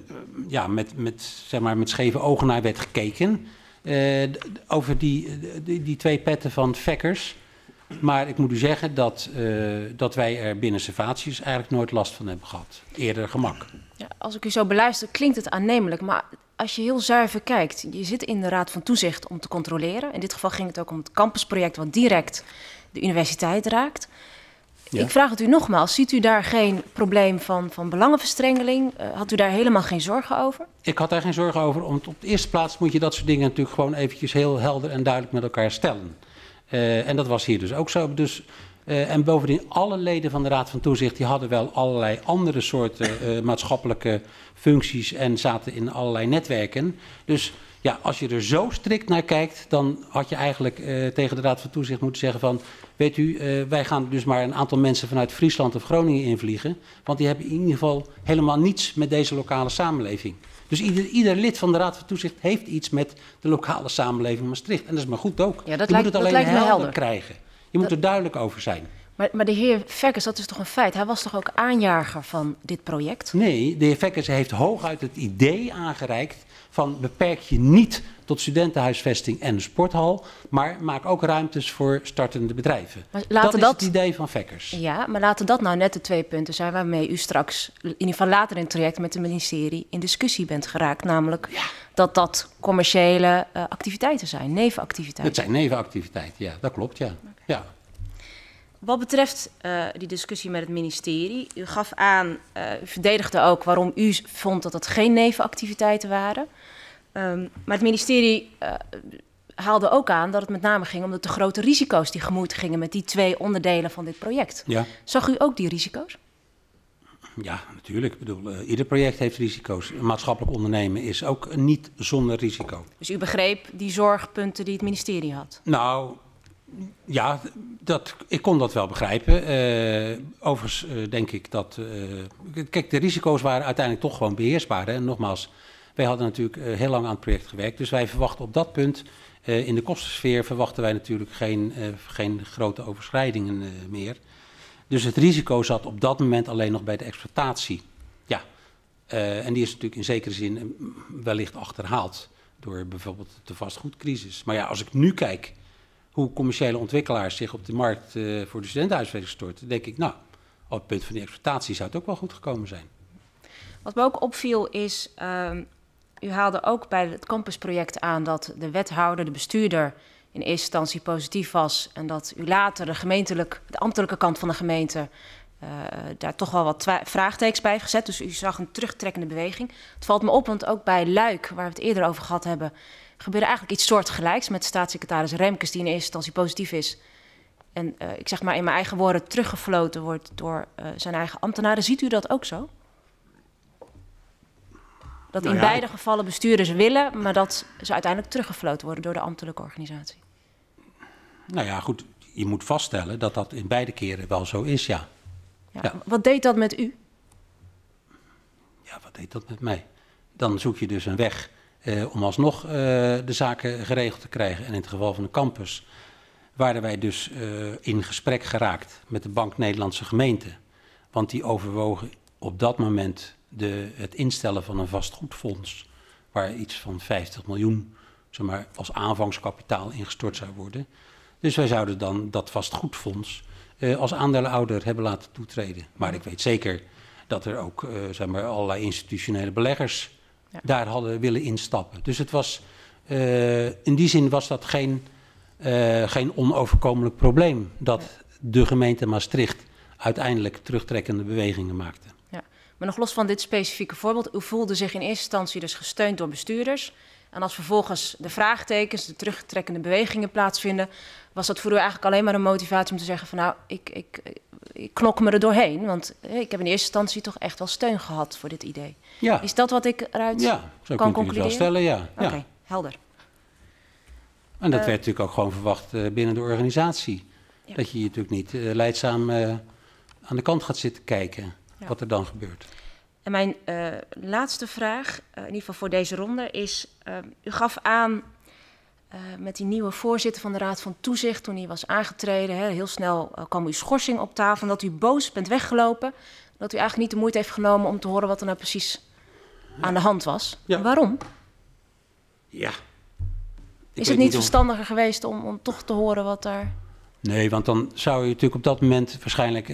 met scheve ogen naar werd gekeken over die twee petten van Fekkers. Maar ik moet u zeggen dat wij er binnen Servaties eigenlijk nooit last van hebben gehad. Eerder gemak. Ja, als ik u zo beluister, klinkt het aannemelijk. Maar als je heel zuiver kijkt, je zit in de Raad van Toezicht om te controleren. In dit geval ging het ook om het campusproject wat direct de universiteit raakt. Ja. Ik vraag het u nogmaals, ziet u daar geen probleem van belangenverstrengeling? Had u daar helemaal geen zorgen over? Ik had daar geen zorgen over, want op de eerste plaats moet je dat soort dingen natuurlijk gewoon eventjes heel helder en duidelijk met elkaar stellen. En dat was hier dus ook zo. Dus En bovendien, alle leden van de Raad van Toezicht die hadden wel allerlei andere soorten maatschappelijke functies en zaten in allerlei netwerken. Dus ja, als je er zo strikt naar kijkt, dan had je eigenlijk tegen de Raad van Toezicht moeten zeggen van, weet u, wij gaan dus maar een aantal mensen vanuit Friesland of Groningen invliegen, want die hebben in ieder geval helemaal niets met deze lokale samenleving. Dus ieder lid van de Raad van Toezicht heeft iets met de lokale samenleving Maastricht. En dat is maar goed ook. Ja, je moet het alleen helder krijgen. Je moet er duidelijk over zijn. Maar de heer Fekkers, dat is toch een feit? Hij was toch ook aanjager van dit project? Nee, de heer Fekkers heeft hooguit het idee aangereikt van beperk je niet tot studentenhuisvesting en een sporthal, maar maak ook ruimtes voor startende bedrijven. Dat is het idee van Fekkers. Ja, maar laten dat nou net de 2 punten zijn waarmee u straks, in ieder geval later in het traject met het ministerie, in discussie bent geraakt. Namelijk dat commerciële activiteiten zijn, nevenactiviteiten. Het zijn nevenactiviteiten, ja, dat klopt, ja. Okay. Ja. Wat betreft die discussie met het ministerie, u gaf aan, u verdedigde ook waarom u vond dat het geen nevenactiviteiten waren. Maar het ministerie haalde ook aan dat het met name ging om de te grote risico's die gemoeid gingen met die 2 onderdelen van dit project. Ja. Zag u ook die risico's? Ja, natuurlijk. Ik bedoel, ieder project heeft risico's. Maatschappelijk ondernemen is ook niet zonder risico. Dus u begreep die zorgpunten die het ministerie had? Nou, ja, ik kon dat wel begrijpen. Overigens denk ik dat... kijk, de risico's waren uiteindelijk toch gewoon beheersbaar. Hè? En nogmaals, wij hadden natuurlijk heel lang aan het project gewerkt. Dus wij verwachten op dat punt, in de kostensfeer, verwachten wij natuurlijk geen grote overschrijdingen meer. Dus het risico zat op dat moment alleen nog bij de exploitatie. Ja, en die is natuurlijk in zekere zin wellicht achterhaald door bijvoorbeeld de vastgoedcrisis. Maar ja, als ik nu kijk hoe commerciële ontwikkelaars zich op de markt voor de studentenhuisvesting storten, denk ik, nou, op het punt van die exploitatie zou het ook wel goed gekomen zijn. Wat me ook opviel is, u haalde ook bij het campusproject aan dat de wethouder, de bestuurder, in eerste instantie positief was en dat u later de ambtelijke kant van de gemeente daar toch wel wat vraagtekens bij gezet. Dus u zag een terugtrekkende beweging. Het valt me op, want ook bij Luik, waar we het eerder over gehad hebben, gebeurde eigenlijk iets soortgelijks met staatssecretaris Remkes, die in eerste instantie positief is. En ik zeg maar in mijn eigen woorden teruggefloten wordt door zijn eigen ambtenaren. Ziet u dat ook zo? Dat in beide gevallen bestuurders willen, maar dat ze uiteindelijk teruggefloten worden door de ambtelijke organisatie. Nou ja, goed. Je moet vaststellen dat dat in beide keren wel zo is, ja. Ja. Wat deed dat met u? Ja, wat deed dat met mij? Dan zoek je dus een weg om alsnog de zaken geregeld te krijgen. En in het geval van de campus waren wij dus in gesprek geraakt met de Bank Nederlandse Gemeenten. Want die overwogen op dat moment het instellen van een vastgoedfonds, waar iets van 50 miljoen zeg maar, als aanvangskapitaal ingestort zou worden. Dus wij zouden dan dat vastgoedfonds als aandeelhouder hebben laten toetreden. Maar ik weet zeker dat er ook zeg maar, allerlei institutionele beleggers daar hadden willen instappen. Dus het was, in die zin was dat geen onoverkomelijk probleem dat de gemeente Maastricht uiteindelijk terugtrekkende bewegingen maakte. Ja. Maar nog los van dit specifieke voorbeeld, u voelde zich in eerste instantie dus gesteund door bestuurders. En als vervolgens de vraagtekens, de terugtrekkende bewegingen plaatsvinden, was dat voor u eigenlijk alleen maar een motivatie om te zeggen van nou, ik knok me er doorheen. Want ik heb in eerste instantie toch echt wel steun gehad voor dit idee. Ja. Is dat wat ik eruit zo kan kunt u het wel stellen, ja. Oké, helder. En dat werd natuurlijk ook gewoon verwacht binnen de organisatie. Ja. Dat je natuurlijk niet leidzaam aan de kant gaat zitten kijken wat er dan gebeurt. En mijn laatste vraag, in ieder geval voor deze ronde, is: u gaf aan met die nieuwe voorzitter van de Raad van Toezicht, toen hij was aangetreden, heel snel kwam uw schorsing op tafel, dat u boos bent weggelopen, dat u eigenlijk niet de moeite heeft genomen om te horen wat er nou precies aan de hand was. Ja. Waarom? Ja. Is het niet verstandiger geweest om toch te horen wat daar... Nee, want dan zou je natuurlijk op dat moment waarschijnlijk...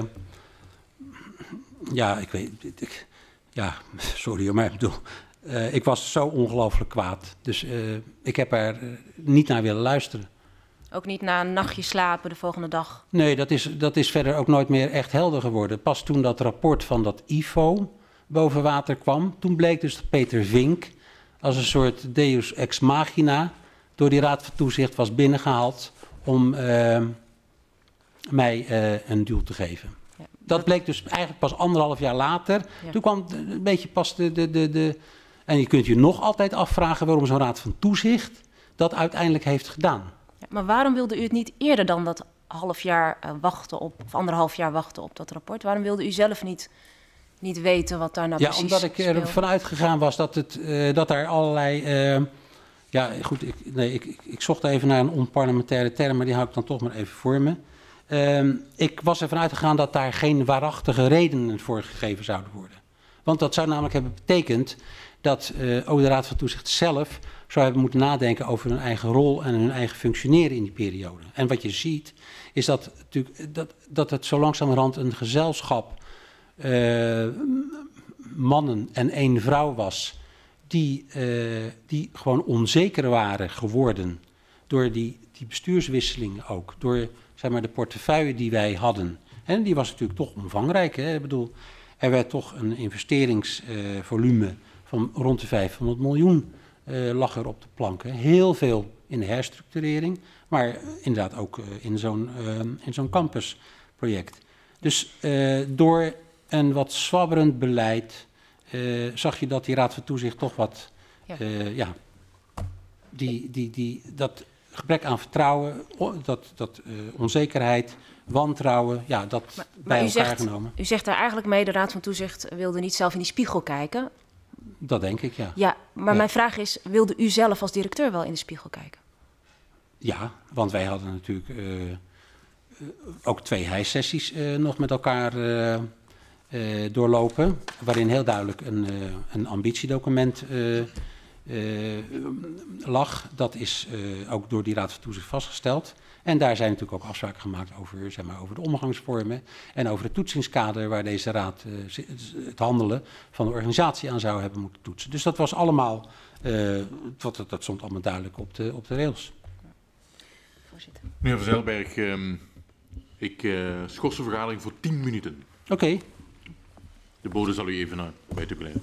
sorry, maar ik bedoel... ik was zo ongelooflijk kwaad. Dus ik heb er niet naar willen luisteren. Ook niet na een nachtje slapen de volgende dag? Nee, dat is verder ook nooit meer echt helder geworden. Pas toen dat rapport van dat IFO boven water kwam... toen bleek dus dat Peter Vink als een soort deus ex machina... door die Raad van Toezicht was binnengehaald... om mij een duw te geven. Ja, Dat bleek dus eigenlijk pas 1,5 jaar later. Ja. Toen kwam een beetje pas En je kunt je nog altijd afvragen waarom zo'n raad van toezicht dat uiteindelijk heeft gedaan. Ja, maar waarom wilde u het niet eerder dan dat half jaar wachten op, of 1,5 jaar wachten op dat rapport? Waarom wilde u zelf niet weten wat daar nou precies omdat ik er vanuit gegaan was dat er allerlei... goed, ik zocht even naar een onparlementaire term, maar die hou ik dan toch maar even voor me. Ik was ervan uitgegaan dat daar geen waarachtige redenen voor gegeven zouden worden. Want dat zou namelijk hebben betekend dat ook de Raad van Toezicht zelf zou hebben moeten nadenken over hun eigen rol en hun eigen functioneren in die periode. En wat je ziet is dat het zo langzamerhand een gezelschap mannen en 1 vrouw was die gewoon onzeker waren geworden door die bestuurswisselingen ook. Door zeg maar, de portefeuille die wij hadden. En die was natuurlijk toch omvangrijk. Hè? Ik bedoel, er werd toch een investeringsvolume van rond de 500 miljoen lag er op de planken. Heel veel in de herstructurering, maar inderdaad ook in zo'n campusproject. Dus door een wat zwabberend beleid zag je dat die Raad van Toezicht toch wat... dat gebrek aan vertrouwen, dat onzekerheid, wantrouwen, dat bij elkaar genomen. U zegt daar eigenlijk mee, de Raad van Toezicht wilde niet zelf in die spiegel kijken. Dat denk ik, ja. Ja, maar mijn vraag is, wilde u zelf als directeur wel in de spiegel kijken? Ja, want wij hadden natuurlijk ook 2 hijsessies nog met elkaar doorlopen, waarin heel duidelijk een ambitiedocument lag. Dat is ook door die Raad van Toezicht vastgesteld. En daar zijn natuurlijk ook afspraken gemaakt over, zeg maar, over de omgangsvormen en over het toetsingskader waar deze raad het handelen van de organisatie aan zou hebben moeten toetsen. Dus dat was allemaal, dat stond allemaal duidelijk op de rails. Voorzitter. Meneer Van Zijlberg, ik schors de vergadering voor 10 minuten. Oké. De bode zal u even bij te blijven.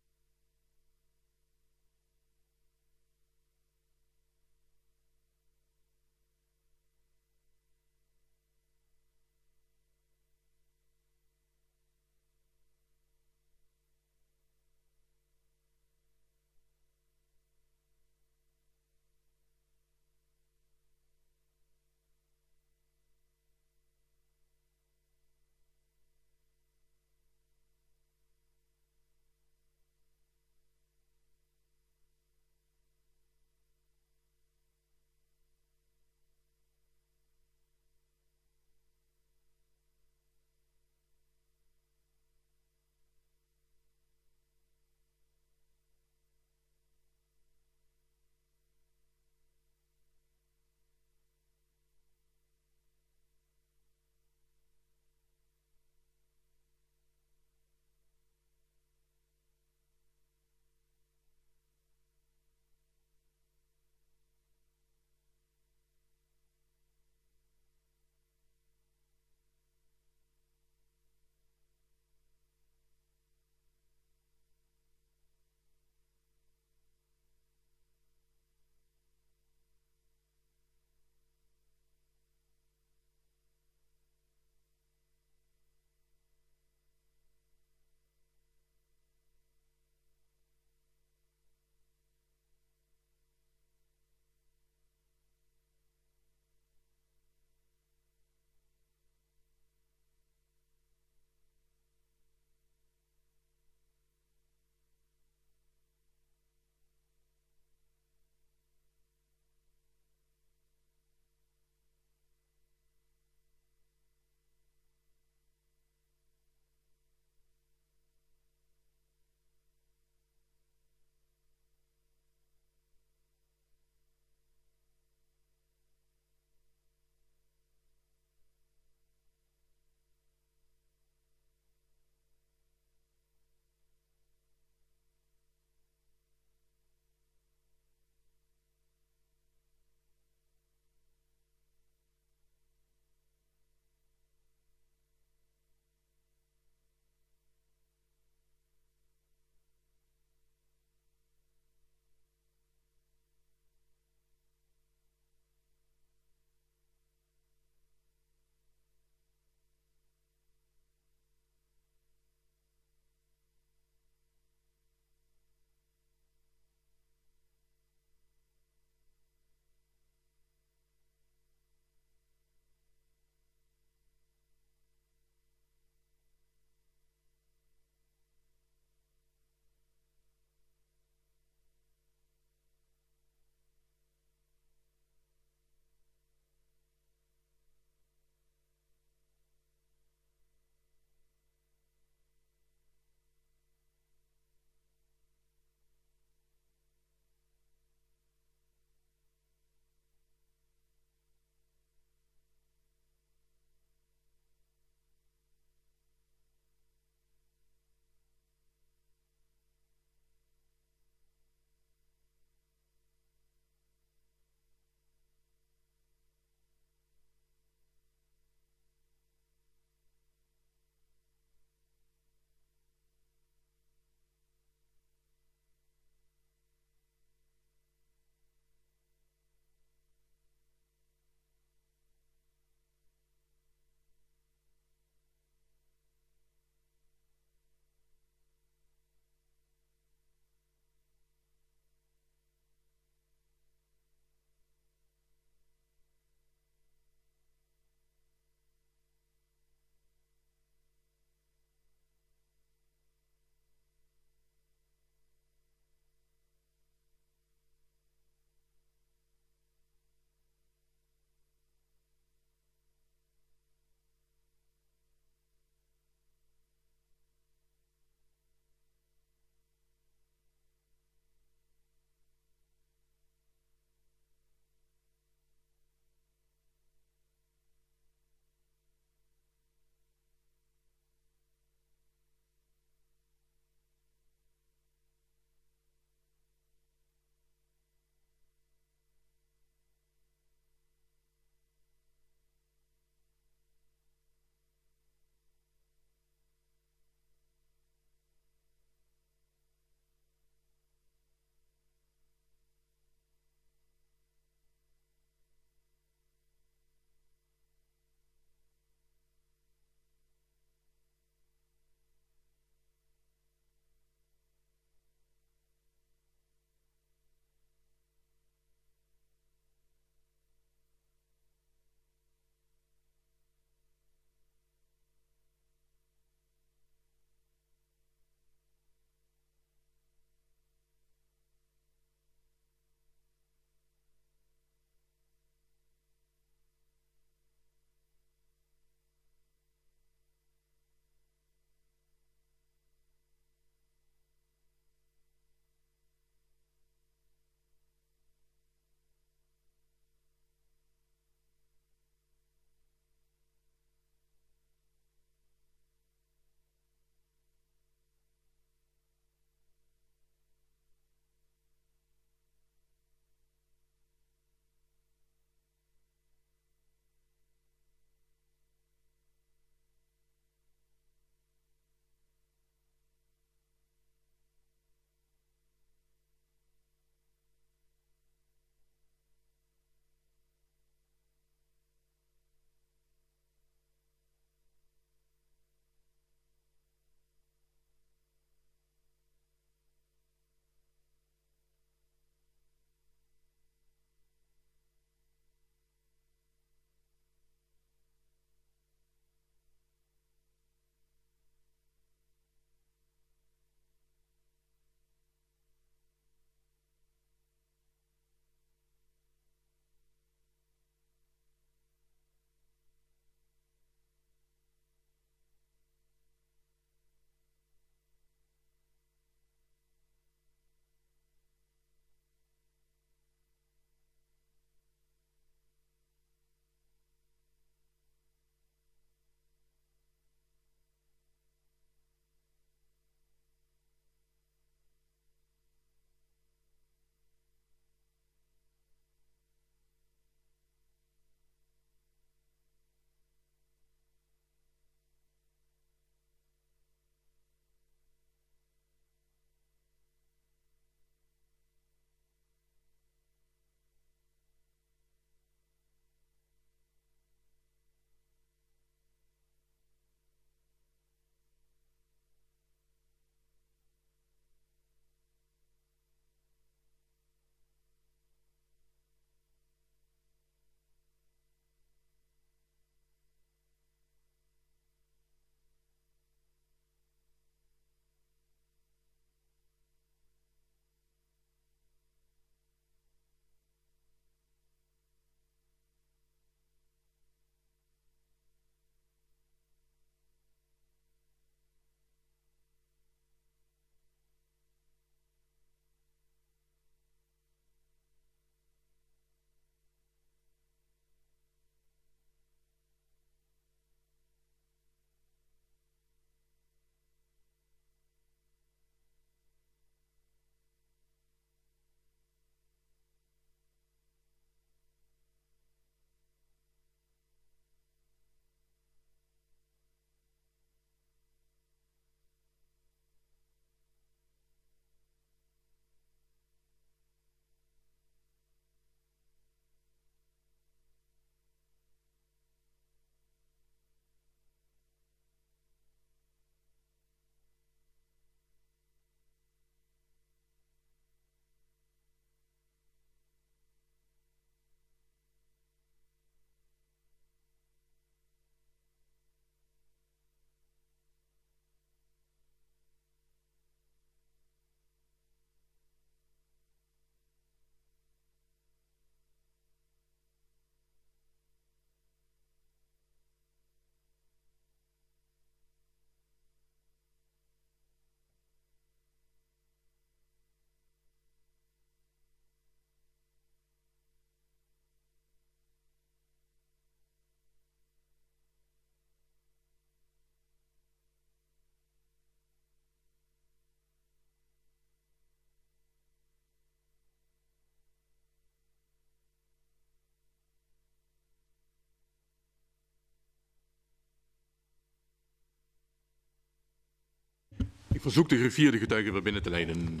Ik verzoek de griffier de getuige weer binnen te leiden.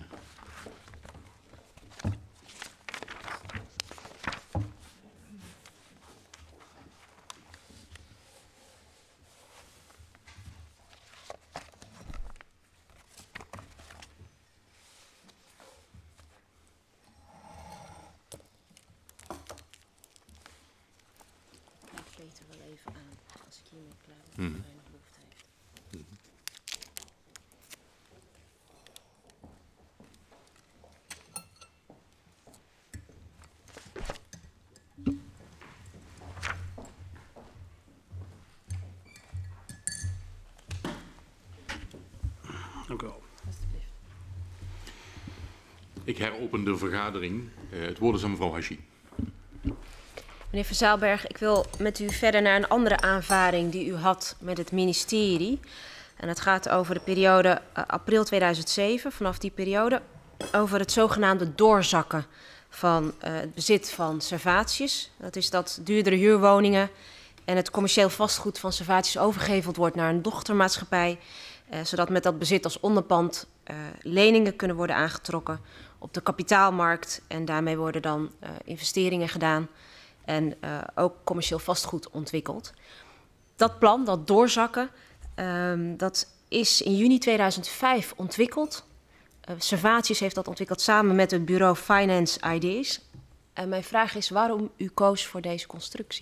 Peter wel even aan als ik hiermee klaar ben. Of hij nog behoefte heeft. Dank u wel. Alsjeblieft. Ik heropen de vergadering. Het woord is aan mevrouw Hachi. Meneer Verzaalberg, ik wil met u verder naar een andere aanvaring die u had met het ministerie. En het gaat over de periode april 2007, vanaf die periode, over het zogenaamde doorzakken van het bezit van Servatius. Dat is dat duurdere huurwoningen en het commercieel vastgoed van Servatius overgeheveld wordt naar een dochtermaatschappij, zodat met dat bezit als onderpand leningen kunnen worden aangetrokken op de kapitaalmarkt en daarmee worden dan investeringen gedaan. En ook commercieel vastgoed ontwikkeld. Dat plan, dat doorzakken, dat is in juni 2005 ontwikkeld. Servatius heeft dat ontwikkeld samen met het bureau Finance Ideas. En mijn vraag is waarom u koos voor deze constructie?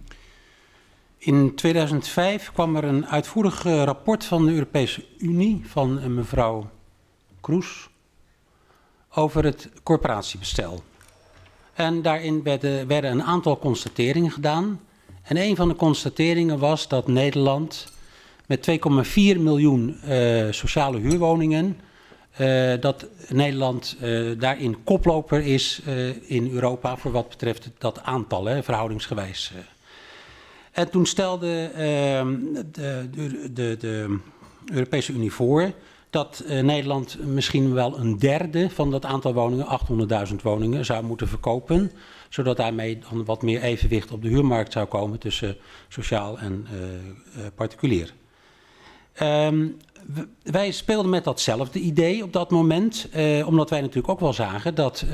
In 2005 kwam er een uitvoerig rapport van de Europese Unie van mevrouw Kroes over het corporatiebestel. En daarin werden een aantal constateringen gedaan. En een van de constateringen was dat Nederland met 2,4 miljoen sociale huurwoningen, dat Nederland daarin koploper is in Europa voor wat betreft dat aantal, verhoudingsgewijs. En toen stelde de Europese Unie voor dat Nederland misschien wel een derde van dat aantal woningen, 800.000 woningen, zou moeten verkopen. Zodat daarmee dan wat meer evenwicht op de huurmarkt zou komen tussen sociaal en particulier. Wij speelden met datzelfde idee op dat moment. Omdat wij natuurlijk ook wel zagen dat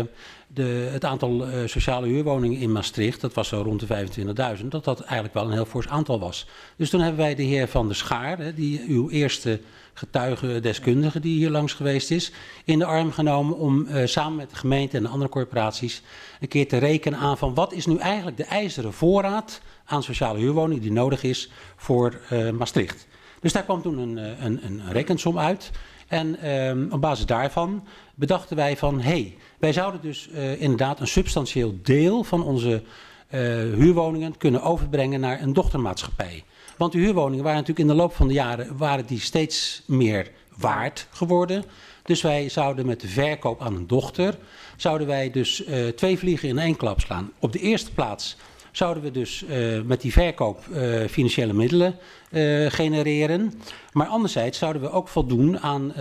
het aantal sociale huurwoningen in Maastricht, dat was zo rond de 25.000, dat eigenlijk wel een heel fors aantal was. Dus toen hebben wij de heer Van der Schaar, die uw eerste getuigendeskundige die hier langs geweest is, in de arm genomen om samen met de gemeente en de andere corporaties een keer te rekenen aan van wat is nu eigenlijk de ijzeren voorraad aan sociale huurwoningen die nodig is voor Maastricht. Dus daar kwam toen een rekensom uit. En op basis daarvan bedachten wij van, wij zouden dus inderdaad een substantieel deel van onze huurwoningen kunnen overbrengen naar een dochtermaatschappij. Want de huurwoningen waren natuurlijk in de loop van de jaren die steeds meer waard geworden. Dus wij zouden met de verkoop aan een dochter, zouden wij dus 2 vliegen in 1 klap slaan. Op de eerste plaats zouden we dus met die verkoop financiële middelen genereren. Maar anderzijds zouden we ook voldoen aan,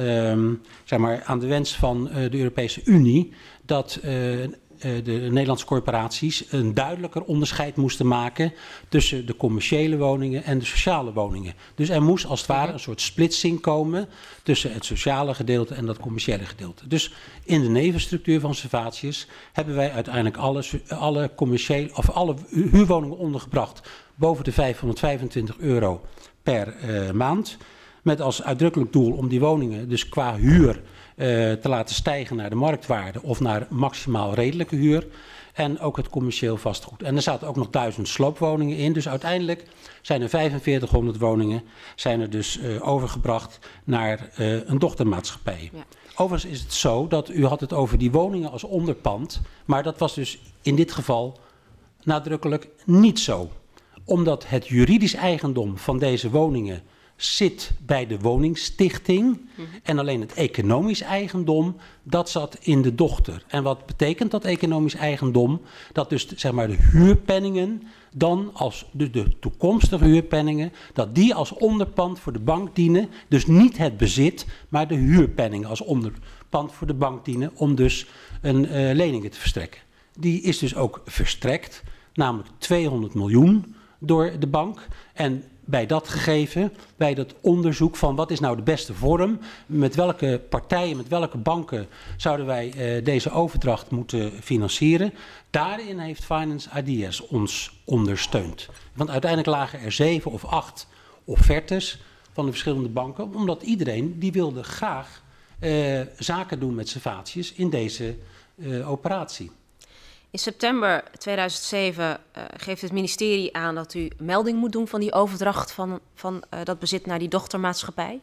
aan de wens van de Europese Unie dat de Nederlandse corporaties een duidelijker onderscheid moesten maken tussen de commerciële woningen en de sociale woningen. Dus er moest als het ware een soort splitsing komen tussen het sociale gedeelte en dat commerciële gedeelte. Dus in de nevenstructuur van Servatius hebben wij uiteindelijk alle commerciële of alle huurwoningen ondergebracht boven de €525 per maand. Met als uitdrukkelijk doel om die woningen dus qua huur te laten stijgen naar de marktwaarde of naar maximaal redelijke huur. En ook het commercieel vastgoed. En er zaten ook nog 1000 sloopwoningen in. Dus uiteindelijk zijn er 4500 woningen zijn er dus overgebracht naar een dochtermaatschappij. Ja. Overigens is het zo dat u had het over die woningen als onderpand. Maar dat was dus in dit geval nadrukkelijk niet zo. Omdat het juridisch eigendom van deze woningen zit bij de woningstichting en alleen het economisch eigendom, dat zat in de dochter. En wat betekent dat economisch eigendom? Dat dus zeg maar de huurpenningen dan als de toekomstige huurpenningen, dat die als onderpand voor de bank dienen, dus niet het bezit, maar de huurpenningen als onderpand voor de bank dienen om dus een leningen te verstrekken. Die is dus ook verstrekt, namelijk 200 miljoen door de bank. En bij dat gegeven, bij dat onderzoek van wat is nou de beste vorm, met welke partijen, met welke banken zouden wij deze overdracht moeten financieren. Daarin heeft Finance Ideas ons ondersteund. Want uiteindelijk lagen er 7 of 8 offertes van de verschillende banken, omdat iedereen die wilde graag zaken doen met Servatius in deze operatie. In september 2007 geeft het ministerie aan dat u melding moet doen van die overdracht van dat bezit naar die dochtermaatschappij.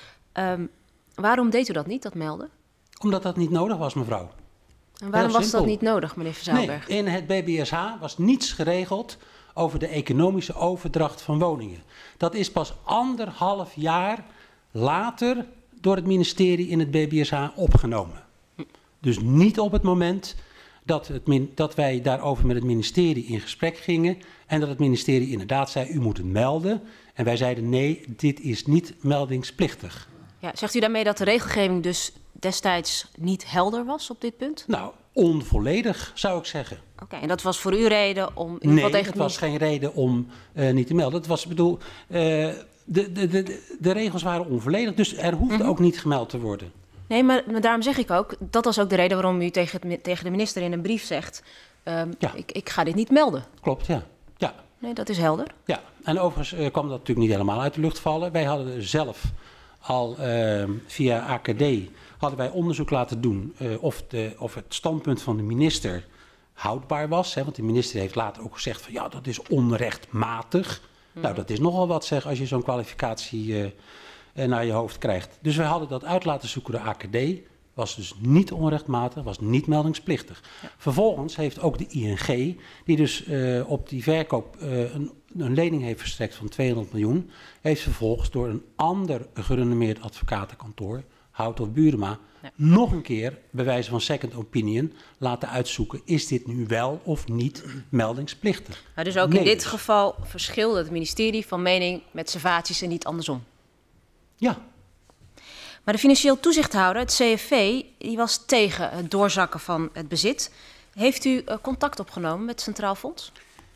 Waarom deed u dat niet, dat melden? Omdat dat niet nodig was, mevrouw. En waarom was dat niet nodig, meneer Verzouwberg? Nee, in het BBSH was niets geregeld over de economische overdracht van woningen. Dat is pas 1,5 jaar later door het ministerie in het BBSH opgenomen. Dus niet op het moment dat wij daarover met het ministerie in gesprek gingen en dat het ministerie inderdaad zei, u moet het melden. En wij zeiden, nee, dit is niet meldingsplichtig. Ja, zegt u daarmee dat de regelgeving dus destijds niet helder was op dit punt? Nou, onvolledig zou ik zeggen. Oké, en dat was voor u reden om... Nee, het was geen reden om niet te melden. Het was, de regels waren onvolledig, dus er hoefde ook niet gemeld te worden. Nee, maar daarom zeg ik ook, dat was ook de reden waarom u tegen de minister in een brief zegt, ik ga dit niet melden. Klopt, ja. Nee, dat is helder. Ja, en overigens kwam dat natuurlijk niet helemaal uit de lucht vallen. Wij hadden zelf al via AKD hadden wij onderzoek laten doen of het standpunt van de minister houdbaar was. Hè, want de minister heeft later ook gezegd van ja, dat is onrechtmatig. Nou, dat is nogal wat zeg als je zo'n kwalificatie naar je hoofd krijgt. Dus wij hadden dat uit laten zoeken door AKD. Was dus niet onrechtmatig, was niet meldingsplichtig. Ja. Vervolgens heeft ook de ING, die dus op die verkoop een lening heeft verstrekt van 200 miljoen... heeft vervolgens door een ander gerenommeerd advocatenkantoor, Hout of Burema, nog een keer, bij wijze van second opinion, laten uitzoeken, is dit nu wel of niet meldingsplichtig? Maar dus ook in dit geval verschilde het ministerie van mening met Servatius en niet andersom? Ja. Maar de financieel toezichthouder, het CFV, die was tegen het doorzakken van het bezit. Heeft u contact opgenomen met het Centraal Fonds?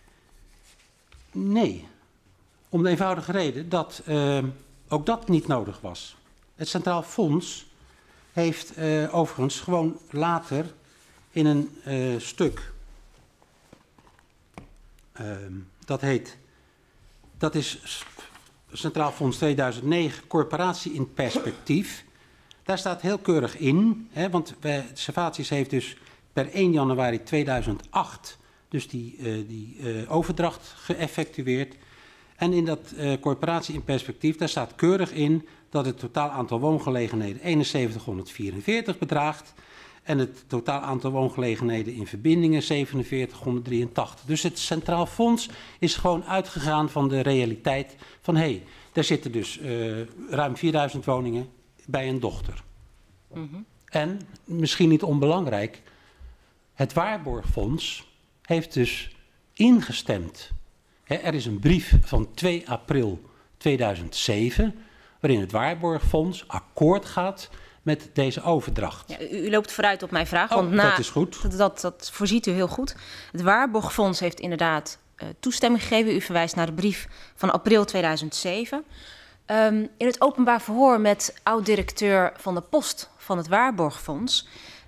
Nee, om de eenvoudige reden dat ook dat niet nodig was. Het Centraal Fonds heeft overigens gewoon later in een stuk, dat is Centraal Fonds 2009, Corporatie in Perspectief. Daar staat heel keurig in, hè, want Servatius heeft dus per 1 januari 2008 dus die overdracht geëffectueerd. En in dat Corporatie in Perspectief, daar staat keurig in dat het totaal aantal woongelegenheden 7144 bedraagt. En het totaal aantal woongelegenheden in verbindingen 4783. Dus het Centraal Fonds is gewoon uitgegaan van de realiteit van daar zitten dus ruim 4000 woningen bij een dochter. Mm-hmm. En, misschien niet onbelangrijk, het Waarborgfonds heeft dus ingestemd. Er is een brief van 2 april 2007 waarin het Waarborgfonds akkoord gaat met deze overdracht. Ja, u loopt vooruit op mijn vraag. Want dat is goed. Dat voorziet u heel goed. Het Waarborgfonds heeft inderdaad toestemming gegeven. U verwijst naar de brief van april 2007. In het openbaar verhoor met oud-directeur van de Post van het Waarborgfonds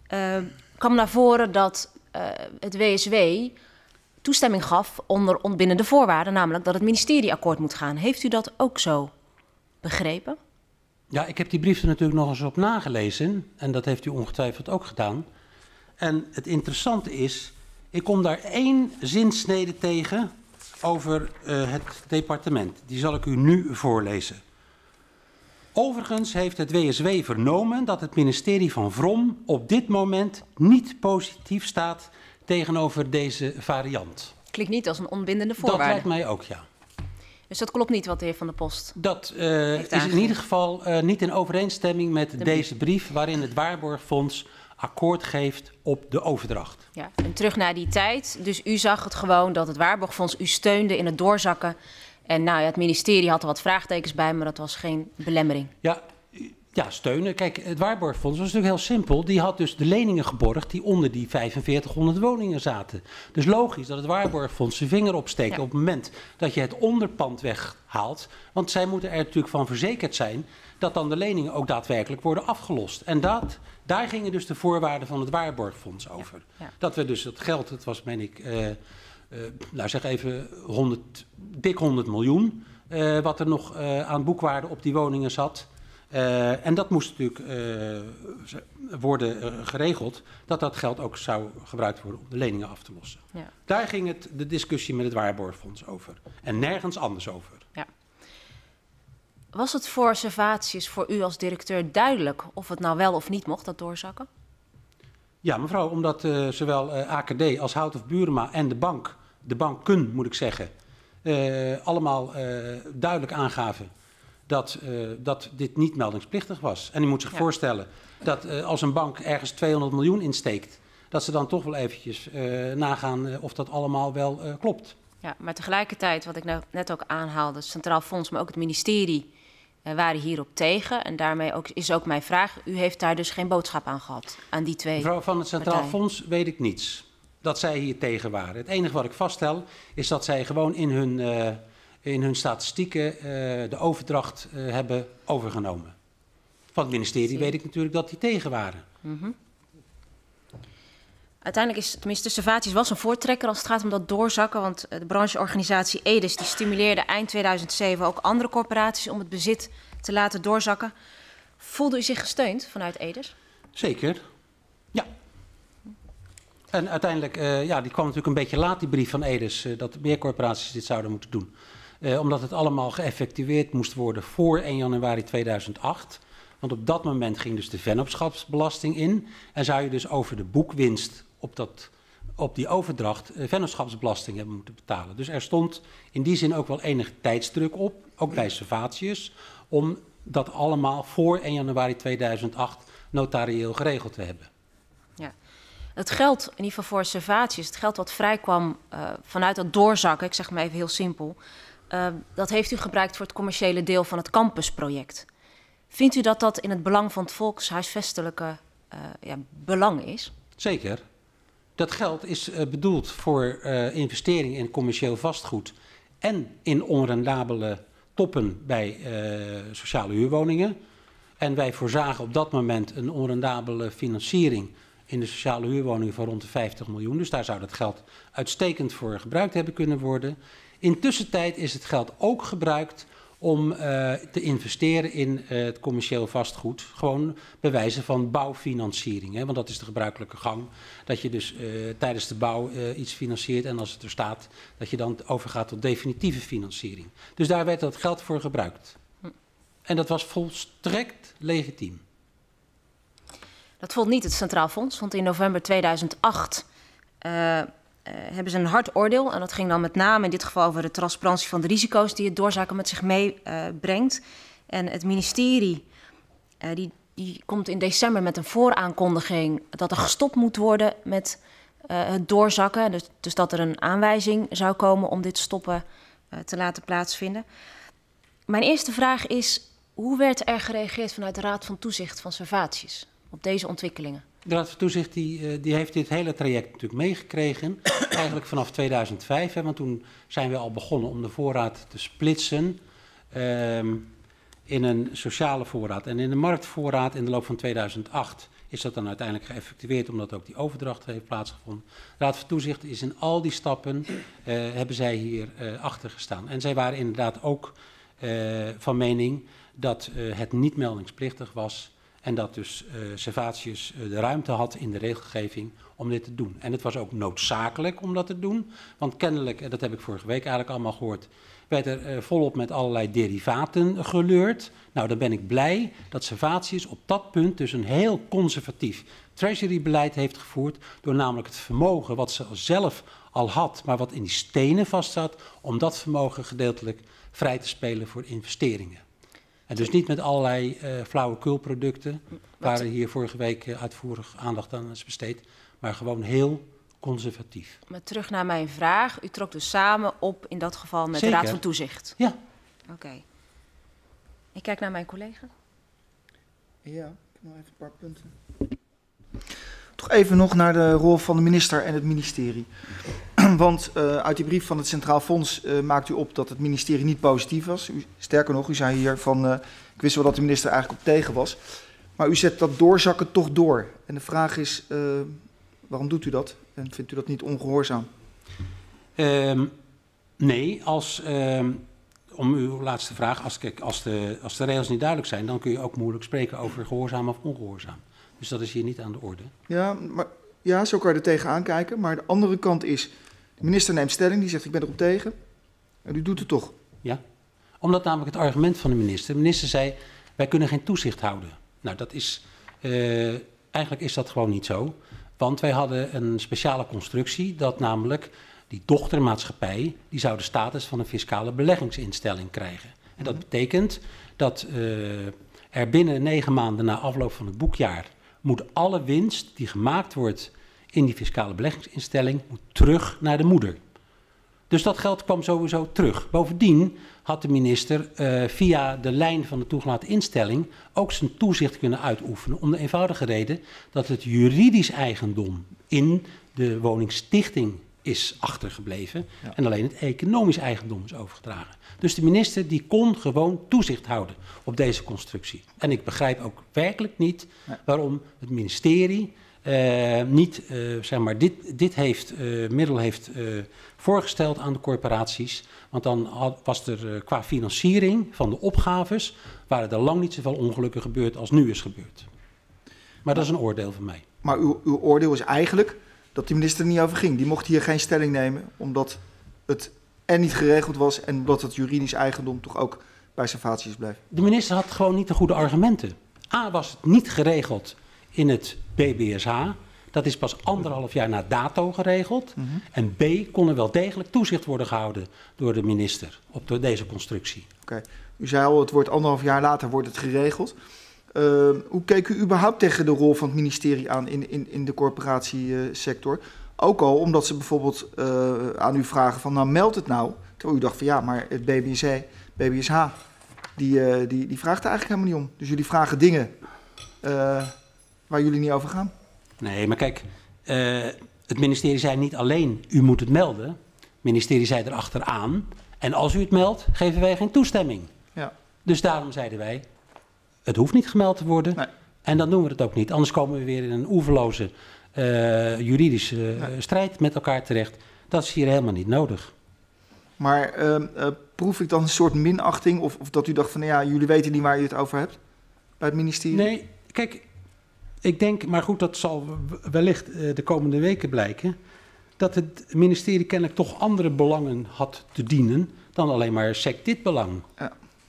kwam naar voren dat het WSW toestemming gaf binnen de voorwaarden, namelijk dat het ministerie akkoord moet gaan. Heeft u dat ook zo begrepen? Ja, ik heb die brief er natuurlijk nog eens op nagelezen. En dat heeft u ongetwijfeld ook gedaan. En het interessante is, ik kom daar 1 zinsnede tegen over het departement. Die zal ik u nu voorlezen. Overigens heeft het WSW vernomen dat het ministerie van Vrom op dit moment niet positief staat tegenover deze variant. Klinkt niet als een onbindende voorwaarde. Dat lijkt mij ook, ja. Dus dat klopt niet wat de heer Van der Post dat is in ieder geval niet in overeenstemming met deze brief waarin het Waarborgfonds akkoord geeft op de overdracht. Ja, en terug naar die tijd. Dus u zag het gewoon dat het Waarborgfonds u steunde in het doorzakken. En nou ja, het ministerie had er wat vraagtekens bij, maar dat was geen belemmering. Ja, Ja, steunen. Kijk, het Waarborgfonds was natuurlijk heel simpel. Die had dus de leningen geborgd die onder die 4500 woningen zaten. Dus logisch dat het Waarborgfonds zijn vinger opsteekt op het moment dat je het onderpand weghaalt. Want zij moeten er natuurlijk van verzekerd zijn dat dan de leningen ook daadwerkelijk worden afgelost. En daar gingen dus de voorwaarden van het Waarborgfonds over. Ja. Dat we dus het geld, het was meen ik, nou zeg even dik 100 miljoen, wat er nog aan boekwaarde op die woningen zat. En dat moest natuurlijk worden geregeld, dat geld ook zou gebruikt worden om de leningen af te lossen. Ja. Daar ging de discussie met het Waarborgfonds over. En nergens anders over. Ja. Was het voor Servatius, voor u als directeur, duidelijk of het nou wel of niet mocht, dat doorzakken? Ja, mevrouw, omdat zowel AKD als Hout of Burema en de banken moet ik zeggen, allemaal duidelijk aangaven dat dit niet meldingsplichtig was. En u moet zich voorstellen dat als een bank ergens 200 miljoen insteekt, dat ze dan toch wel eventjes nagaan of dat allemaal wel klopt. Ja, maar tegelijkertijd, wat ik net ook aanhaalde, het Centraal Fonds, maar ook het ministerie waren hierop tegen. En daarmee is ook mijn vraag, u heeft daar dus geen boodschap aan gehad, aan die twee Mevrouw, van het Centraal partijen. Fonds weet ik niets dat zij hier tegen waren. Het enige wat ik vaststel is dat zij gewoon in hun statistieken de overdracht hebben overgenomen. Van het ministerie weet ik natuurlijk dat die tegen waren. Mm-hmm. Uiteindelijk is, tenminste, Servatius was een voortrekker als het gaat om dat doorzakken. Want de brancheorganisatie EDES die stimuleerde eind 2007 ook andere corporaties om het bezit te laten doorzakken. Voelde u zich gesteund vanuit EDES? Zeker, ja. En uiteindelijk, die kwam natuurlijk een beetje laat, die brief van EDES, dat meer corporaties dit zouden moeten doen. Omdat het allemaal geëffectueerd moest worden voor 1 januari 2008. Want op dat moment ging dus de vennootschapsbelasting in. En zou je dus over de boekwinst op die overdracht vennootschapsbelasting hebben moeten betalen. Dus er stond in die zin ook wel enige tijdsdruk op, ook bij Servatius, om dat allemaal voor 1 januari 2008 notarieel geregeld te hebben. Ja. Het geld, in ieder geval voor Servatius, het geld wat vrijkwam vanuit dat doorzakken, ik zeg maar even heel simpel, dat heeft u gebruikt voor het commerciële deel van het campusproject. Vindt u dat dat in het belang van het volkshuisvestelijke belang is? Zeker. Dat geld is bedoeld voor investeringen in commercieel vastgoed en in onrendabele toppen bij sociale huurwoningen. En wij voorzagen op dat moment een onrendabele financiering in de sociale huurwoningen van rond de 50 miljoen. Dus daar zou dat geld uitstekend voor gebruikt hebben kunnen worden. Intussen is het geld ook gebruikt om te investeren in het commercieel vastgoed. Gewoon bij wijze van bouwfinanciering. Hè? Want dat is de gebruikelijke gang. Dat je dus tijdens de bouw iets financiert en als het er staat, dat je dan overgaat tot definitieve financiering. Dus daar werd dat geld voor gebruikt. En dat was volstrekt legitiem. Dat vond niet het Centraal Fonds, want in november 2008 hebben ze een hard oordeel. En dat ging dan met name in dit geval over de transparantie van de risico's die het doorzaken met zich meebrengt. En het ministerie die komt in december met een vooraankondiging dat er gestopt moet worden met het doorzakken. Dus dat er een aanwijzing zou komen om dit stoppen te laten plaatsvinden. Mijn eerste vraag is, hoe werd er gereageerd vanuit de Raad van Toezicht van Servatius op deze ontwikkelingen? De Raad van Toezicht die heeft dit hele traject natuurlijk meegekregen. Eigenlijk vanaf 2005, hè, want toen zijn we al begonnen om de voorraad te splitsen in een sociale voorraad. En in de marktvoorraad in de loop van 2008 is dat dan uiteindelijk geëffectueerd, omdat ook die overdracht heeft plaatsgevonden. De Raad van Toezicht is in al die stappen, hebben zij hier achter gestaan. En zij waren inderdaad ook van mening dat het niet meldingsplichtig was. En dat dus Servatius de ruimte had in de regelgeving om dit te doen. En het was ook noodzakelijk om dat te doen. Want kennelijk, en dat heb ik vorige week eigenlijk allemaal gehoord, werd er volop met allerlei derivaten geleurd. Nou, dan ben ik blij dat Servatius op dat punt dus een heel conservatief treasury-beleid heeft gevoerd. Door namelijk het vermogen wat ze zelf al had, maar wat in die stenen vastzat, om dat vermogen gedeeltelijk vrij te spelen voor investeringen. En dus niet met allerlei flauwekulproducten, waar hier vorige week uitvoerig aandacht aan is besteed, maar gewoon heel conservatief. Maar terug naar mijn vraag. U trok dus samen op, in dat geval met Zeker. de Raad van Toezicht. Ja. Oké. Ik kijk naar mijn collega. Ja, ik heb nog even een paar punten. Toch even nog naar de rol van de minister en het ministerie. Want uit die brief van het Centraal Fonds maakt u op dat het ministerie niet positief was. Sterker nog, u zei hier van, ik wist wel dat de minister eigenlijk op tegen was. Maar u zet dat doorzakken toch door. En de vraag is, waarom doet u dat? En vindt u dat niet ongehoorzaam? Nee, om uw laatste vraag, als de regels niet duidelijk zijn, dan kun je ook moeilijk spreken over gehoorzaam of ongehoorzaam. Dus dat is hier niet aan de orde. Ja, zo kan je er tegenaan kijken. Maar de andere kant is, de minister neemt stelling, die zegt ik ben erop tegen. En u doet het toch. Ja, omdat namelijk het argument van de minister. De minister zei, wij kunnen geen toezicht houden. Nou, dat is, eigenlijk is dat gewoon niet zo. Want wij hadden een speciale constructie, dat namelijk die dochtermaatschappij, die zou de status van een fiscale beleggingsinstelling krijgen. En dat betekent dat er binnen 9 maanden na afloop van het boekjaar moet alle winst die gemaakt wordt in die fiscale beleggingsinstelling moet terug naar de moeder. Dus dat geld kwam sowieso terug. Bovendien had de minister via de lijn van de toegelaten instelling ook zijn toezicht kunnen uitoefenen. Om de eenvoudige reden dat het juridisch eigendom in de woningstichting is achtergebleven. Ja. En alleen het economisch eigendom is overgedragen. Dus de minister die kon gewoon toezicht houden op deze constructie. En ik begrijp ook werkelijk niet waarom het ministerie niet zeg maar dit middel heeft voorgesteld aan de corporaties. Want dan was er qua financiering van de opgaves, waren er lang niet zoveel ongelukken gebeurd als nu is gebeurd. Maar dat is een oordeel van mij. Maar uw oordeel is eigenlijk dat de minister er niet over ging. Die mocht hier geen stelling nemen, omdat het en niet geregeld was en omdat het juridisch eigendom toch ook bij Servatius bleef. De minister had gewoon niet de goede argumenten. A, was het niet geregeld in het BBSH. Dat is pas 1,5 jaar na dato geregeld. Mm-hmm. En B, kon er wel degelijk toezicht worden gehouden door de minister op deze constructie. Oké. U zei al, het wordt 1,5 jaar later wordt het geregeld. Hoe keek u überhaupt tegen de rol van het ministerie aan in de corporatiesector? Ook al omdat ze bijvoorbeeld aan u vragen van, nou meld het nou. Terwijl u dacht van ja, maar het BBSH, die vraagt er eigenlijk helemaal niet om. Dus jullie vragen dingen waar jullie niet over gaan. Nee, maar kijk, het ministerie zei niet alleen, u moet het melden. Het ministerie zei erachteraan, en als u het meldt, geven wij geen toestemming. Ja. Dus daarom zeiden wij, het hoeft niet gemeld te worden. Nee. En dan doen we het ook niet. Anders komen we weer in een oeverloze juridische strijd met elkaar terecht. Dat is hier helemaal niet nodig. Maar proef ik dan een soort minachting? Of dat u dacht van, ja, jullie weten niet waar je het over hebt? Bij het ministerie? Nee, kijk, ik denk, maar goed, dat zal wellicht de komende weken blijken, dat het ministerie kennelijk toch andere belangen had te dienen dan alleen maar dit belang. Ja.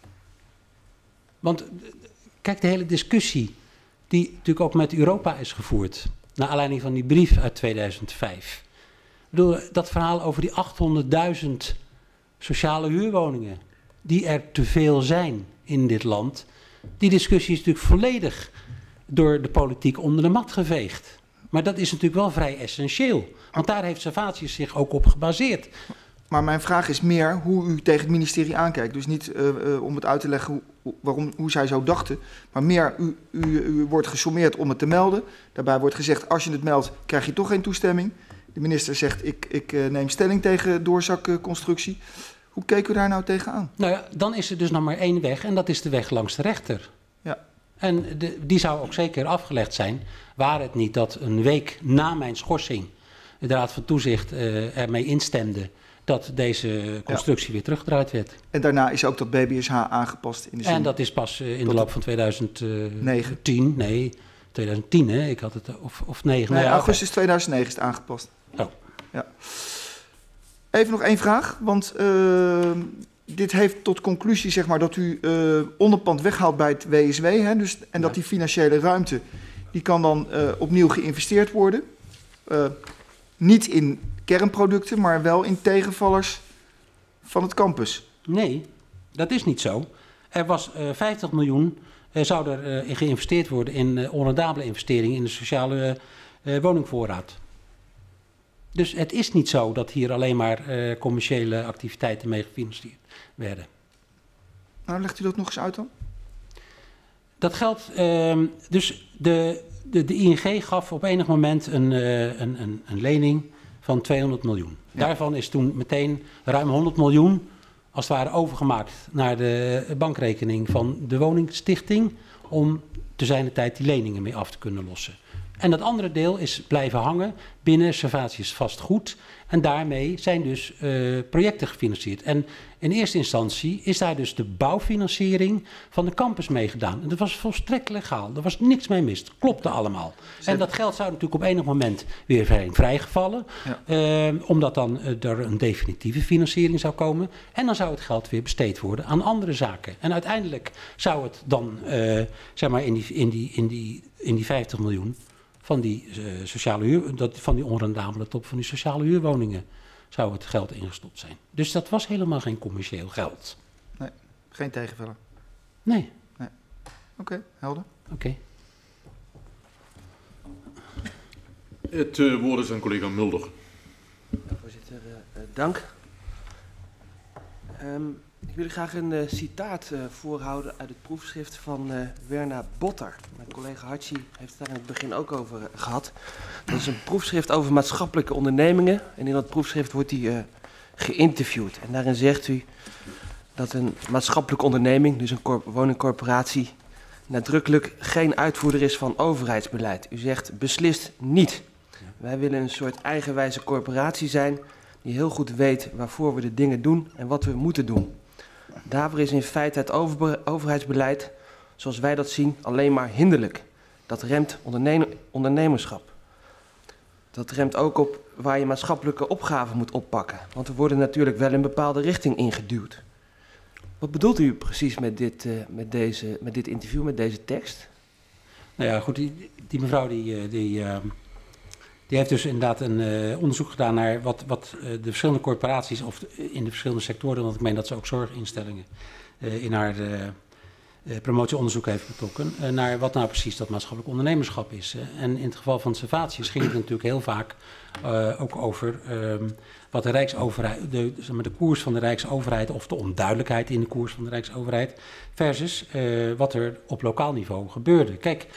Want kijk, de hele discussie die natuurlijk ook met Europa is gevoerd, naar aanleiding van die brief uit 2005. Ik bedoel, dat verhaal over die 800.000 sociale huurwoningen, die er te veel zijn in dit land, die discussie is natuurlijk volledig door de politiek onder de mat geveegd. Maar dat is natuurlijk wel vrij essentieel, want daar heeft Servatius zich ook op gebaseerd. Maar mijn vraag is meer hoe u tegen het ministerie aankijkt. Dus niet om het uit te leggen hoe zij zo dachten, maar meer u wordt gesommeerd om het te melden. Daarbij wordt gezegd, als je het meldt, krijg je toch geen toestemming. De minister zegt, ik neem stelling tegen doorzakconstructie. Hoe keek u daar nou tegenaan? Nou ja, dan is er dus nog maar één weg en dat is de weg langs de rechter. Ja. En die zou ook zeker afgelegd zijn, waar het niet dat een week na mijn schorsing de Raad van Toezicht ermee instemde dat deze constructie weer teruggedraaid werd. En daarna is ook dat BBSH aangepast in de zin. En dat is pas in de loop van 2010. Nee, 2010 hè, ik had het, of 9. Nee, augustus 2009 is het aangepast. Oh. Ja. Even nog één vraag, want dit heeft tot conclusie zeg maar dat u onderpand weghaalt bij het WSW. Hè, dus, en dat die financiële ruimte, die kan dan opnieuw geïnvesteerd worden. Niet in kernproducten, maar wel in tegenvallers van het campus. Nee, dat is niet zo. Er was 50 miljoen, zou er geïnvesteerd worden in onrendabele investeringen in de sociale woningvoorraad. Dus het is niet zo dat hier alleen maar commerciële activiteiten mee gefinancierd werden. Nou, legt u dat nog eens uit dan? Dat geld, dus de ING gaf op enig moment een lening van 200 miljoen. Ja. Daarvan is toen meteen ruim 100 miljoen als het ware overgemaakt naar de bankrekening van de woningstichting om te zijner tijd die leningen mee af te kunnen lossen. En dat andere deel is blijven hangen binnen Servatius vastgoed. En daarmee zijn dus projecten gefinancierd. En in eerste instantie is daar dus de bouwfinanciering van de campus meegedaan. En dat was volstrekt legaal. Er was niks mee mis. Het klopte allemaal. En dat geld zou natuurlijk op enig moment weer zijn vrijgevallen. Ja. Omdat dan er een definitieve financiering zou komen. En dan zou het geld weer besteed worden aan andere zaken. En uiteindelijk zou het dan zeg maar in die 50 miljoen... van die sociale huur, van die onrendabele top van die sociale huurwoningen zou het geld ingestopt zijn. Dus dat was helemaal geen commercieel geld. Nee, geen tegenvaller. Nee. Oké, helder. Oké. Het woord is aan collega Mulder. Voorzitter, dank. Ik wil graag een citaat voorhouden uit het proefschrift van Werner Botter. Mijn collega Hatschi heeft het daar in het begin ook over gehad. Dat is een proefschrift over maatschappelijke ondernemingen. En in dat proefschrift wordt hij geïnterviewd. En daarin zegt u dat een maatschappelijke onderneming, dus een woningcorporatie, nadrukkelijk geen uitvoerder is van overheidsbeleid. U zegt beslist niet. Wij willen een soort eigenwijze corporatie zijn die heel goed weet waarvoor we de dingen doen en wat we moeten doen. Daarvoor is in feite het overheidsbeleid, zoals wij dat zien, alleen maar hinderlijk. Dat remt ondernemerschap. Dat remt ook op waar je maatschappelijke opgaven moet oppakken. Want we worden natuurlijk wel in een bepaalde richting ingeduwd. Wat bedoelt u precies met dit interview, met deze tekst? Nou ja, goed, die mevrouw die heeft dus inderdaad een onderzoek gedaan naar wat de verschillende corporaties of in de verschillende sectoren, want ik meen dat ze ook zorginstellingen in haar promotieonderzoek heeft betrokken, naar wat nou precies dat maatschappelijk ondernemerschap is. En in het geval van Servatius ging het natuurlijk heel vaak ook over wat de Rijksoverheid, de koers van de Rijksoverheid of de onduidelijkheid in de koers van de Rijksoverheid versus wat er op lokaal niveau gebeurde. Kijk,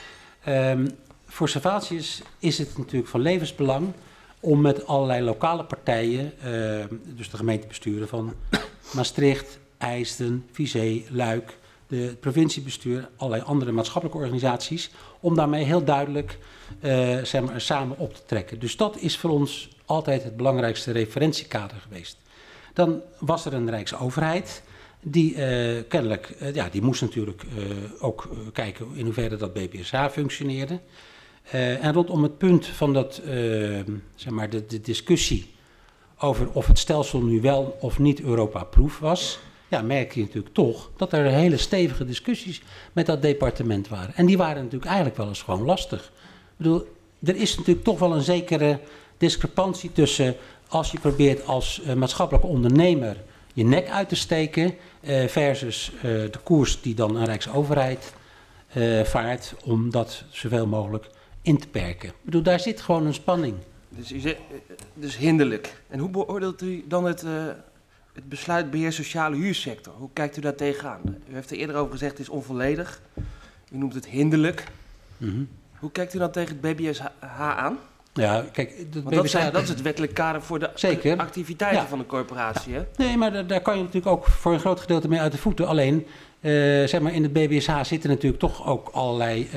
voor Servatius is het natuurlijk van levensbelang om met allerlei lokale partijen, dus de gemeentebesturen van Maastricht, IJsden, Visé, Luik, de provinciebestuur, allerlei andere maatschappelijke organisaties, om daarmee heel duidelijk zeg maar, samen op te trekken. Dus dat is voor ons altijd het belangrijkste referentiekader geweest. Dan was er een Rijksoverheid die kennelijk, die moest natuurlijk ook kijken in hoeverre dat BBSH functioneerde. En rondom het punt van dat, zeg maar de discussie over of het stelsel nu wel of niet Europa-proof was, ja, merk je natuurlijk toch dat er hele stevige discussies met dat departement waren. En die waren natuurlijk eigenlijk wel eens gewoon lastig. Ik bedoel, er is natuurlijk toch wel een zekere discrepantie tussen als je probeert als maatschappelijke ondernemer je nek uit te steken versus de koers die dan een Rijksoverheid vaart om dat zoveel mogelijk in te perken. Ik bedoel, daar zit gewoon een spanning. Dus u zegt, dus hinderlijk. En hoe beoordeelt u dan het besluitbeheer sociale huursector? Hoe kijkt u daar tegenaan? U heeft er eerder over gezegd, het is onvolledig. U noemt het hinderlijk. Mm-hmm. Hoe kijkt u dan tegen het BBSH aan? Ja, kijk, dat is het wettelijk kader voor de activiteiten van de corporatie. Hè? Nee, maar daar kan je natuurlijk ook voor een groot gedeelte mee uit de voeten. Alleen, zeg maar, in de BBSH zitten natuurlijk toch ook allerlei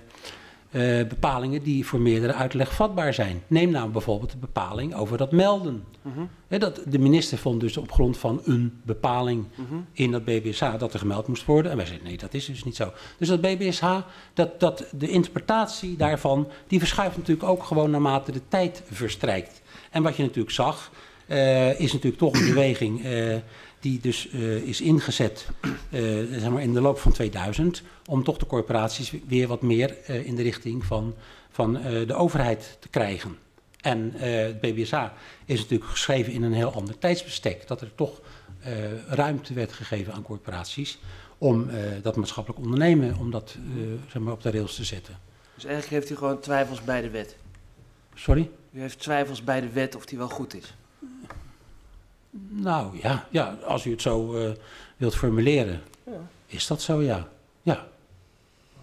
bepalingen die voor meerdere uitleg vatbaar zijn. Neem nou bijvoorbeeld de bepaling over dat melden. Mm-hmm. De minister vond dus op grond van een bepaling in dat BBSH dat er gemeld moest worden. En wij zeiden nee, dat is dus niet zo. Dus dat BBSH, de interpretatie daarvan, die verschuift natuurlijk ook gewoon naarmate de tijd verstrijkt. En wat je natuurlijk zag, is natuurlijk toch een beweging die dus is ingezet zeg maar in de loop van 2000... om toch de corporaties weer wat meer in de richting van de overheid te krijgen. En het BBSH is natuurlijk geschreven in een heel ander tijdsbestek. Dat er toch ruimte werd gegeven aan corporaties om dat maatschappelijk ondernemen, om dat zeg maar op de rails te zetten. Dus eigenlijk heeft u gewoon twijfels bij de wet? Sorry? U heeft twijfels bij de wet of die wel goed is? Nou ja, als u het zo wilt formuleren, is dat zo, ja. Ja.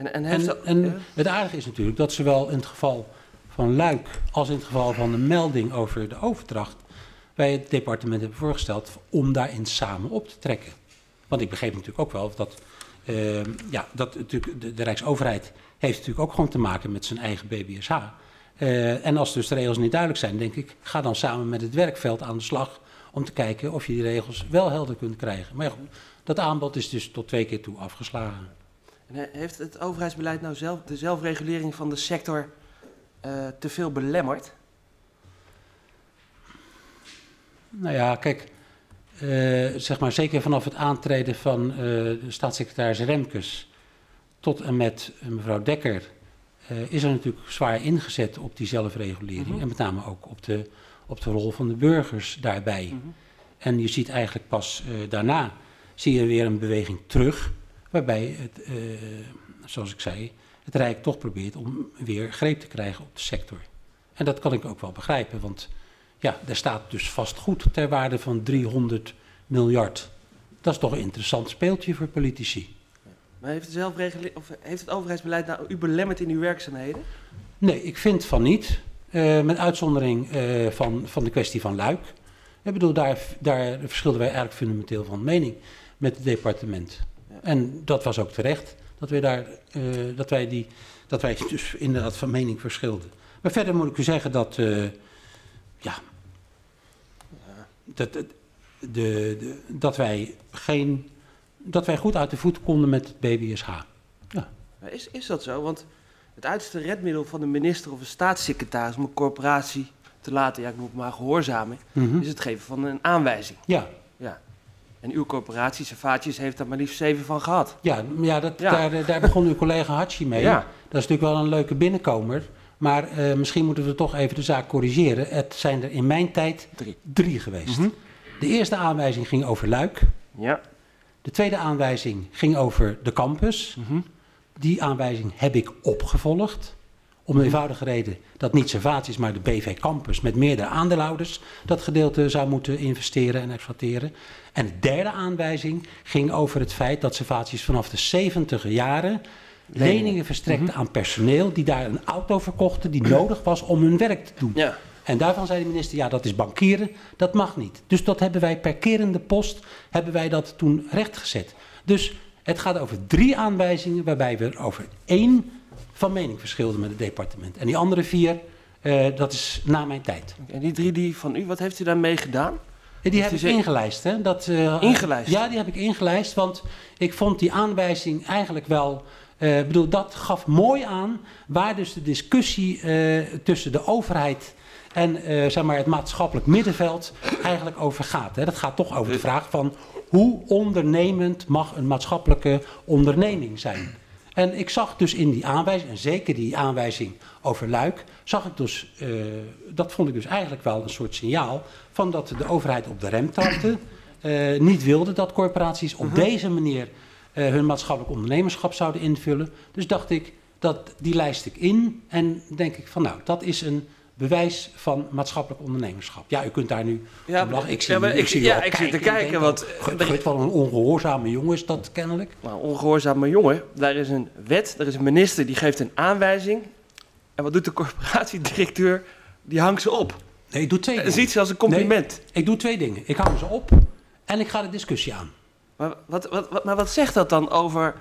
En het aardige is natuurlijk dat zowel in het geval van Luik als in het geval van de melding over de overdracht wij het departement hebben voorgesteld om daarin samen op te trekken. Want ik begreep natuurlijk ook wel dat, dat natuurlijk de Rijksoverheid heeft natuurlijk ook gewoon te maken met zijn eigen BBSH. En als dus de regels niet duidelijk zijn, denk ik, ga dan samen met het werkveld aan de slag om te kijken of je die regels wel helder kunt krijgen. Maar ja, goed, dat aanbod is dus tot 2 keer toe afgeslagen. En heeft het overheidsbeleid nou zelf de zelfregulering van de sector te veel belemmerd? Nou ja, kijk, zeg maar zeker vanaf het aantreden van de staatssecretaris Remkes tot en met mevrouw Dekker is er natuurlijk zwaar ingezet op die zelfregulering. En met name ook op de rol van de burgers daarbij. En je ziet eigenlijk pas daarna, zie je weer een beweging terug, waarbij het, zoals ik zei, het Rijk toch probeert om weer greep te krijgen op de sector. En dat kan ik ook wel begrijpen, want ja, er staat dus vastgoed ter waarde van 300 miljard. Dat is toch een interessant speeltje voor politici. Maar heeft het overheidsbeleid nou u belemmerd in uw werkzaamheden? Nee, ik vind van niet. Met uitzondering van de kwestie van Luik. Ik bedoel, daar verschilden wij eigenlijk fundamenteel van mening met het departement. Ja. En dat was ook terecht, dat wij dus inderdaad van mening verschilden. Maar verder moet ik u zeggen dat, dat wij goed uit de voet konden met het BBSH. Ja. Is dat zo? Want het uiterste redmiddel van de minister of een staatssecretaris om een corporatie te laten, ik noem het maar gehoorzamen, is het geven van een aanwijzing. Ja. En uw corporatie, Servatius, heeft daar maar liefst 7 van gehad. Daar begon uw collega Hatschi mee. Ja. Dat is natuurlijk wel een leuke binnenkomer. Maar misschien moeten we toch even de zaak corrigeren. Het zijn er in mijn tijd 3 geweest. De eerste aanwijzing ging over Luik. Ja. De tweede aanwijzing ging over de campus. Die aanwijzing heb ik opgevolgd. Om de eenvoudige reden dat niet Servatius, maar de BV Campus met meerdere aandeelhouders dat gedeelte zou moeten investeren en exploiteren. En de derde aanwijzing ging over het feit dat Servatius vanaf de 70e jaren leningen verstrekte aan personeel die daar een auto verkochten die nodig was om hun werk te doen. Ja. En daarvan zei de minister, ja, dat is bankieren, dat mag niet. Dus dat hebben wij per kerende post, hebben wij dat toen rechtgezet. Dus het gaat over 3 aanwijzingen waarbij we over 1 van mening verschilden met het departement. En die andere 4, dat is na mijn tijd. En die 3 die van u, wat heeft u daarmee gedaan? Die heb ik ingelijst. Hè? Ingelijst? Ja, die heb ik ingelijst, want ik vond die aanwijzing eigenlijk wel... dat gaf mooi aan waar dus de discussie tussen de overheid en het maatschappelijk middenveld eigenlijk over gaat. Hè? Dat gaat toch over de vraag van hoe ondernemend mag een maatschappelijke onderneming zijn. En ik zag dus in die aanwijzing, en zeker die aanwijzing over Luik, zag ik dus, dat vond ik dus eigenlijk wel een soort signaal van dat de overheid op de rem trapte. Niet wilde dat corporaties op deze manier hun maatschappelijk ondernemerschap zouden invullen. Dus dacht ik, die lijst ik in en denk ik van dat is een bewijs van maatschappelijk ondernemerschap. Ja, u kunt daar nu om lachen. Ik zit te kijken. Want Gut, wel een ongehoorzame jongen is dat kennelijk. Nou, ongehoorzame jongen, daar is een wet, er is een minister die geeft een aanwijzing. En wat doet de corporatiedirecteur? Die hangt ze op. Nee, ik doe 2 dingen. Dat is iets als een compliment. Nee, ik doe 2 dingen. Ik hang ze op en ik ga de discussie aan. Maar wat zegt dat dan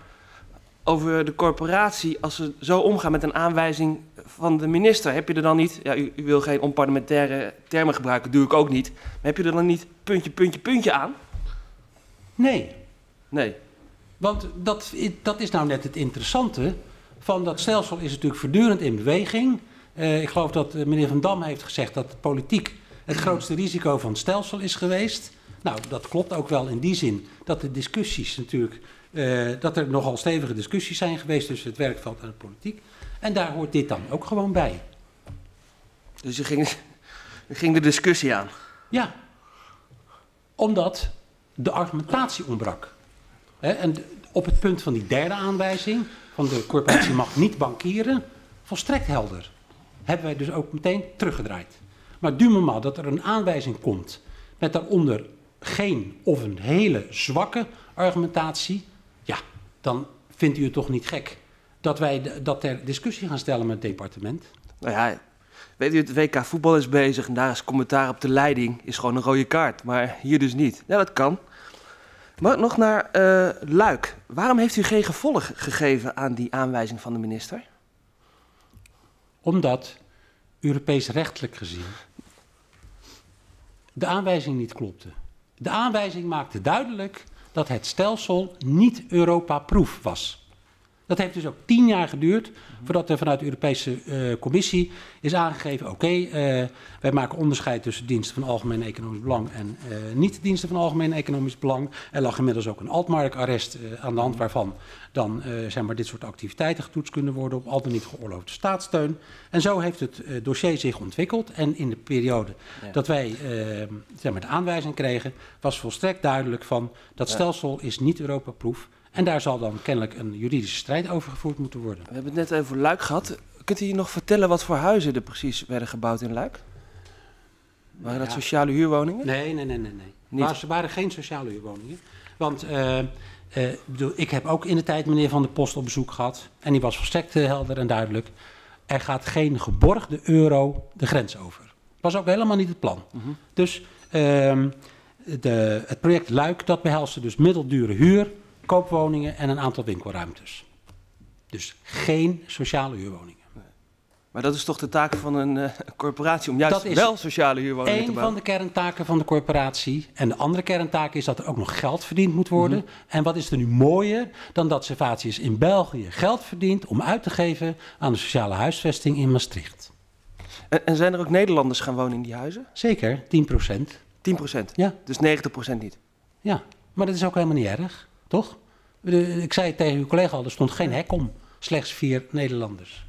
over de corporatie als ze zo omgaan met een aanwijzing van de minister? Heb je er dan niet, u wil geen onparlementaire termen gebruiken, doe ik ook niet, maar heb je er dan niet puntje aan? Nee. Nee. Want dat is nou net het interessante van dat stelsel is natuurlijk voortdurend in beweging. Ik geloof dat meneer Van Dam heeft gezegd dat politiek het grootste risico van het stelsel is geweest. Nou, dat klopt ook wel in die zin dat de discussies natuurlijk, dat er nogal stevige discussies zijn geweest tussen het werkveld en de politiek. En daar hoort dit dan ook gewoon bij. Dus je ging de discussie aan? Ja, omdat de argumentatie ontbrak. En op het punt van die derde aanwijzing, van de corporatie mag niet bankieren, volstrekt helder. Hebben wij dus ook meteen teruggedraaid. Maar du moment dat er een aanwijzing komt met daaronder geen of een hele zwakke argumentatie, ja, dan vindt u het toch niet gek dat ter discussie gaan stellen met het departement. Nou ja, weet u, het WK voetbal is bezig en daar is commentaar op de leiding, is gewoon een rode kaart. Maar hier dus niet. Ja, dat kan. Maar nog naar Luik. Waarom heeft u geen gevolg gegeven aan die aanwijzing van de minister? Omdat, Europees rechtelijk gezien, de aanwijzing niet klopte. De aanwijzing maakte duidelijk dat het stelsel niet Europa-proof was. Dat heeft dus ook 10 jaar geduurd voordat er vanuit de Europese Commissie is aangegeven... oké, wij maken onderscheid tussen diensten van algemeen economisch belang en niet-diensten van algemeen economisch belang. Er lag inmiddels ook een Altmark-arrest aan de hand waarvan dan zeg maar dit soort activiteiten getoetst kunnen worden op al dan niet geoorloofde staatssteun. En zo heeft het dossier zich ontwikkeld. En in de periode dat wij zeg maar de aanwijzing kregen, was volstrekt duidelijk van dat stelsel is niet Europa-proof. En daar zal dan kennelijk een juridische strijd over gevoerd moeten worden. We hebben het net over Luik gehad. Kunt u nog vertellen wat voor huizen er precies werden gebouwd in Luik? Waren dat sociale huurwoningen? Nee. Maar ze waren geen sociale huurwoningen. Want ik heb ook in de tijd meneer Van der Post op bezoek gehad. En die was volstrekt helder en duidelijk. Er gaat geen geborgde euro de grens over. Was ook helemaal niet het plan. Dus het project Luik, dat behelste dus middeldure huur, koopwoningen en een aantal winkelruimtes. Dus geen sociale huurwoningen. Maar dat is toch de taak van een corporatie om juist wel sociale huurwoningen te bouwen? Een van de kerntaken van de corporatie. En de andere kerntaak is dat er ook nog geld verdiend moet worden. En wat is er nu mooier dan dat Servatius in België geld verdient om uit te geven aan de sociale huisvesting in Maastricht. En zijn er ook Nederlanders gaan wonen in die huizen? Zeker, 10%. 10%? Ja. Dus 90% niet? Ja, maar dat is ook helemaal niet erg, toch? Ik zei het tegen uw collega al, er stond geen hek om. Slechts 4 Nederlanders.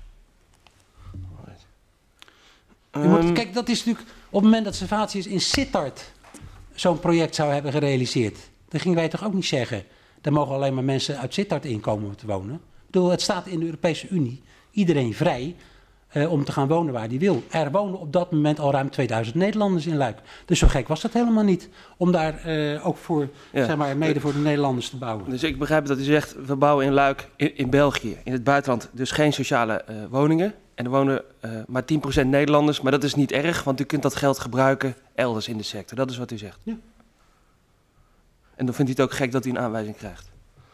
Kijk, dat is natuurlijk op het moment dat Servatius in Sittard zo'n project zou hebben gerealiseerd. Dan gingen wij toch ook niet zeggen, daar mogen alleen maar mensen uit Sittard in komen te wonen. Ik bedoel, het staat in de Europese Unie iedereen vrij om te gaan wonen waar hij wil. Er wonen op dat moment al ruim 2000 Nederlanders in Luik. Dus zo gek was dat helemaal niet. Om daar ook voor, zeg maar, mede voor de Nederlanders te bouwen. Dus ik begrijp dat u zegt, we bouwen in Luik, in België, in het buitenland, dus geen sociale woningen. En er wonen maar 10% Nederlanders, maar dat is niet erg, want u kunt dat geld gebruiken elders in de sector. Dat is wat u zegt. Ja. En dan vindt u het ook gek dat u een aanwijzing krijgt?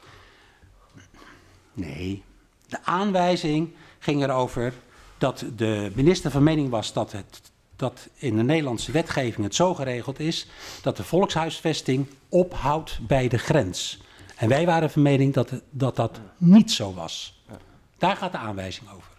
Nee, de aanwijzing ging erover dat de minister van mening was dat in de Nederlandse wetgeving het zo geregeld is dat de volkshuisvesting ophoudt bij de grens. En wij waren van mening dat niet zo was. Daar gaat de aanwijzing over.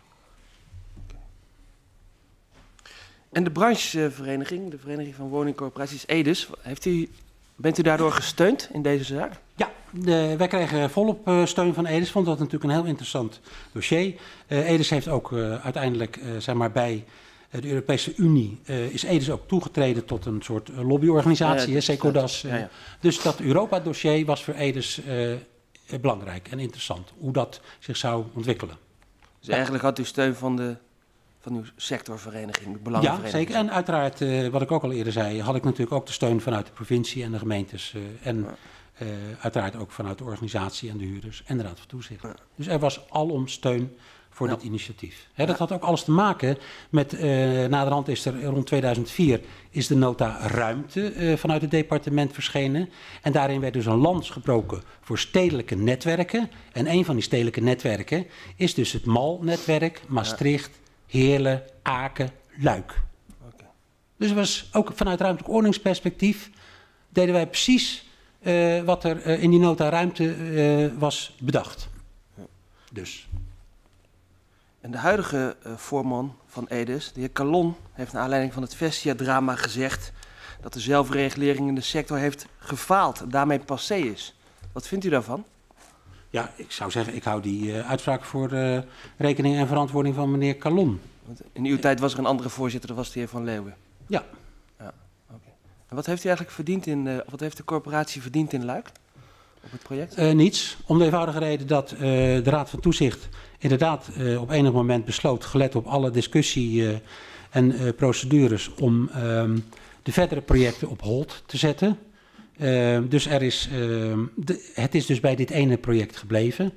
En de branchevereniging, de Vereniging van Woningcorporaties EDES, bent u daardoor gesteund in deze zaak? Ja, wij kregen volop steun van EDES. Vond dat natuurlijk een heel interessant dossier. EDES heeft ook uiteindelijk, zeg maar, bij de Europese Unie is EDES ook toegetreden tot een soort lobbyorganisatie, Secodas. Dus dat Europa-dossier was voor EDES belangrijk en interessant, hoe dat zich zou ontwikkelen. Dus eigenlijk had u steun van uw sectorvereniging, de belangenvereniging? Ja, zeker. En uiteraard, wat ik ook al eerder zei, had ik natuurlijk ook de steun vanuit de provincie en de gemeentes. Uiteraard ook vanuit de organisatie en de huurders en de Raad van Toezicht. Ja. Dus er was alom steun voor dit initiatief. Dat had ook alles te maken met, naderhand is er rond 2004 is de nota ruimte vanuit het departement verschenen. En daarin werd dus een lans gebroken voor stedelijke netwerken. En een van die stedelijke netwerken is dus het MAL-netwerk, Maastricht, Heerlen, Aken, Luik. Okay. Dus het was ook vanuit ruimtelijk ordeningsperspectief deden wij precies wat er in die nota ruimte was bedacht. Ja. Dus. En de huidige voorman van EDES, de heer Calon, heeft naar aanleiding van het Vestia-drama gezegd dat de zelfregulering in de sector heeft gefaald en daarmee passé is. Wat vindt u daarvan? Ja, ik zou zeggen, ik hou die uitspraak voor rekening en verantwoording van meneer Calon. Want in uw tijd was er een andere voorzitter, dat was de heer Van Leeuwen. Ja. Okay. En wat heeft u eigenlijk verdiend wat heeft de corporatie verdiend in Luik op het project? Niets, om de eenvoudige reden dat de Raad van Toezicht inderdaad op enig moment besloot, gelet op alle discussie en procedures, om de verdere projecten op hold te zetten. Dus het is dus bij dit ene project gebleven.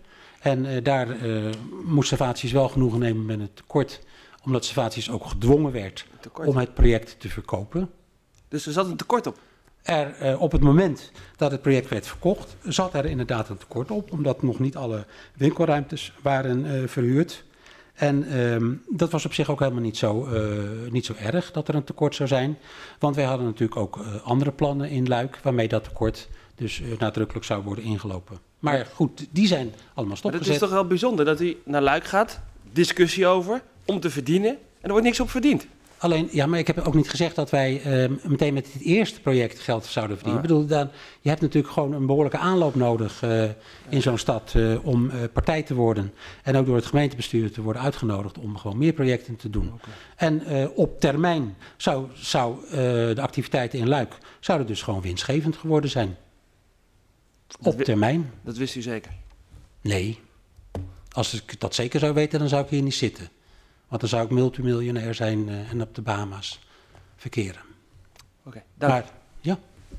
En daar moest Servatius wel genoegen nemen met het tekort, omdat Servatius ook gedwongen werd om het project te verkopen. Dus er zat een tekort op? Op het moment dat het project werd verkocht, zat er inderdaad een tekort op, omdat nog niet alle winkelruimtes waren verhuurd. En dat was op zich ook helemaal niet zo erg dat er een tekort zou zijn. Want wij hadden natuurlijk ook andere plannen in Luik, waarmee dat tekort dus nadrukkelijk zou worden ingelopen. Maar goed, die zijn allemaal stopgezet. Maar het is toch wel bijzonder dat hij naar Luik gaat, discussie over, om te verdienen, en er wordt niks op verdiend. Alleen, ja, maar ik heb ook niet gezegd dat wij meteen met het eerste project geld zouden verdienen. Ik bedoel, je hebt natuurlijk gewoon een behoorlijke aanloop nodig in zo'n stad om partij te worden. En ook door het gemeentebestuur te worden uitgenodigd om gewoon meer projecten te doen. Okay. En op termijn zou de activiteiten in Luik zouden dus gewoon winstgevend geworden zijn. Op termijn. Dat wist u zeker? Nee. Als ik dat zeker zou weten, dan zou ik hier niet zitten. Want dan zou ik multimiljonair zijn en op de Bahama's verkeren. Oké, dank. Ja.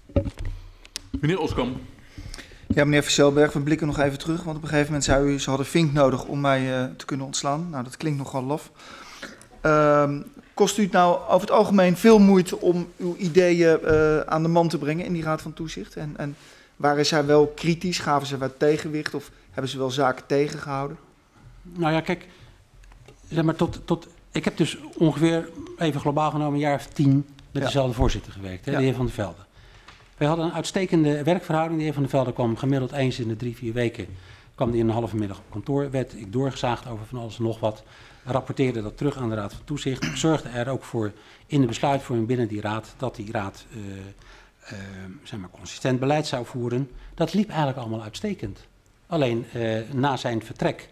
Meneer Oskam. Ja, meneer Verzelberg, we blikken nog even terug. Want op een gegeven moment zei u, ze hadden Vink nodig om mij te kunnen ontslaan. Nou, dat klinkt nogal laf. Kost u het nou over het algemeen veel moeite om uw ideeën aan de man te brengen in die Raad van Toezicht? En waren zij wel kritisch? Gaven ze wat tegenwicht? Of hebben ze wel zaken tegengehouden? Nou ja, kijk... Zeg maar, ik heb dus ongeveer, even globaal genomen, een jaar of 10 met dezelfde voorzitter gewerkt, de heer Van der Velde. Wij hadden een uitstekende werkverhouding. De heer Van der Velde kwam gemiddeld eens in de 3-4 weken, kwam die in een halve middag op kantoor, werd ik doorgezaagd over van alles en nog wat, rapporteerde dat terug aan de Raad van Toezicht, zorgde er ook voor in de besluitvorming binnen die raad, dat die raad zeg maar consistent beleid zou voeren. Dat liep eigenlijk allemaal uitstekend. Alleen na zijn vertrek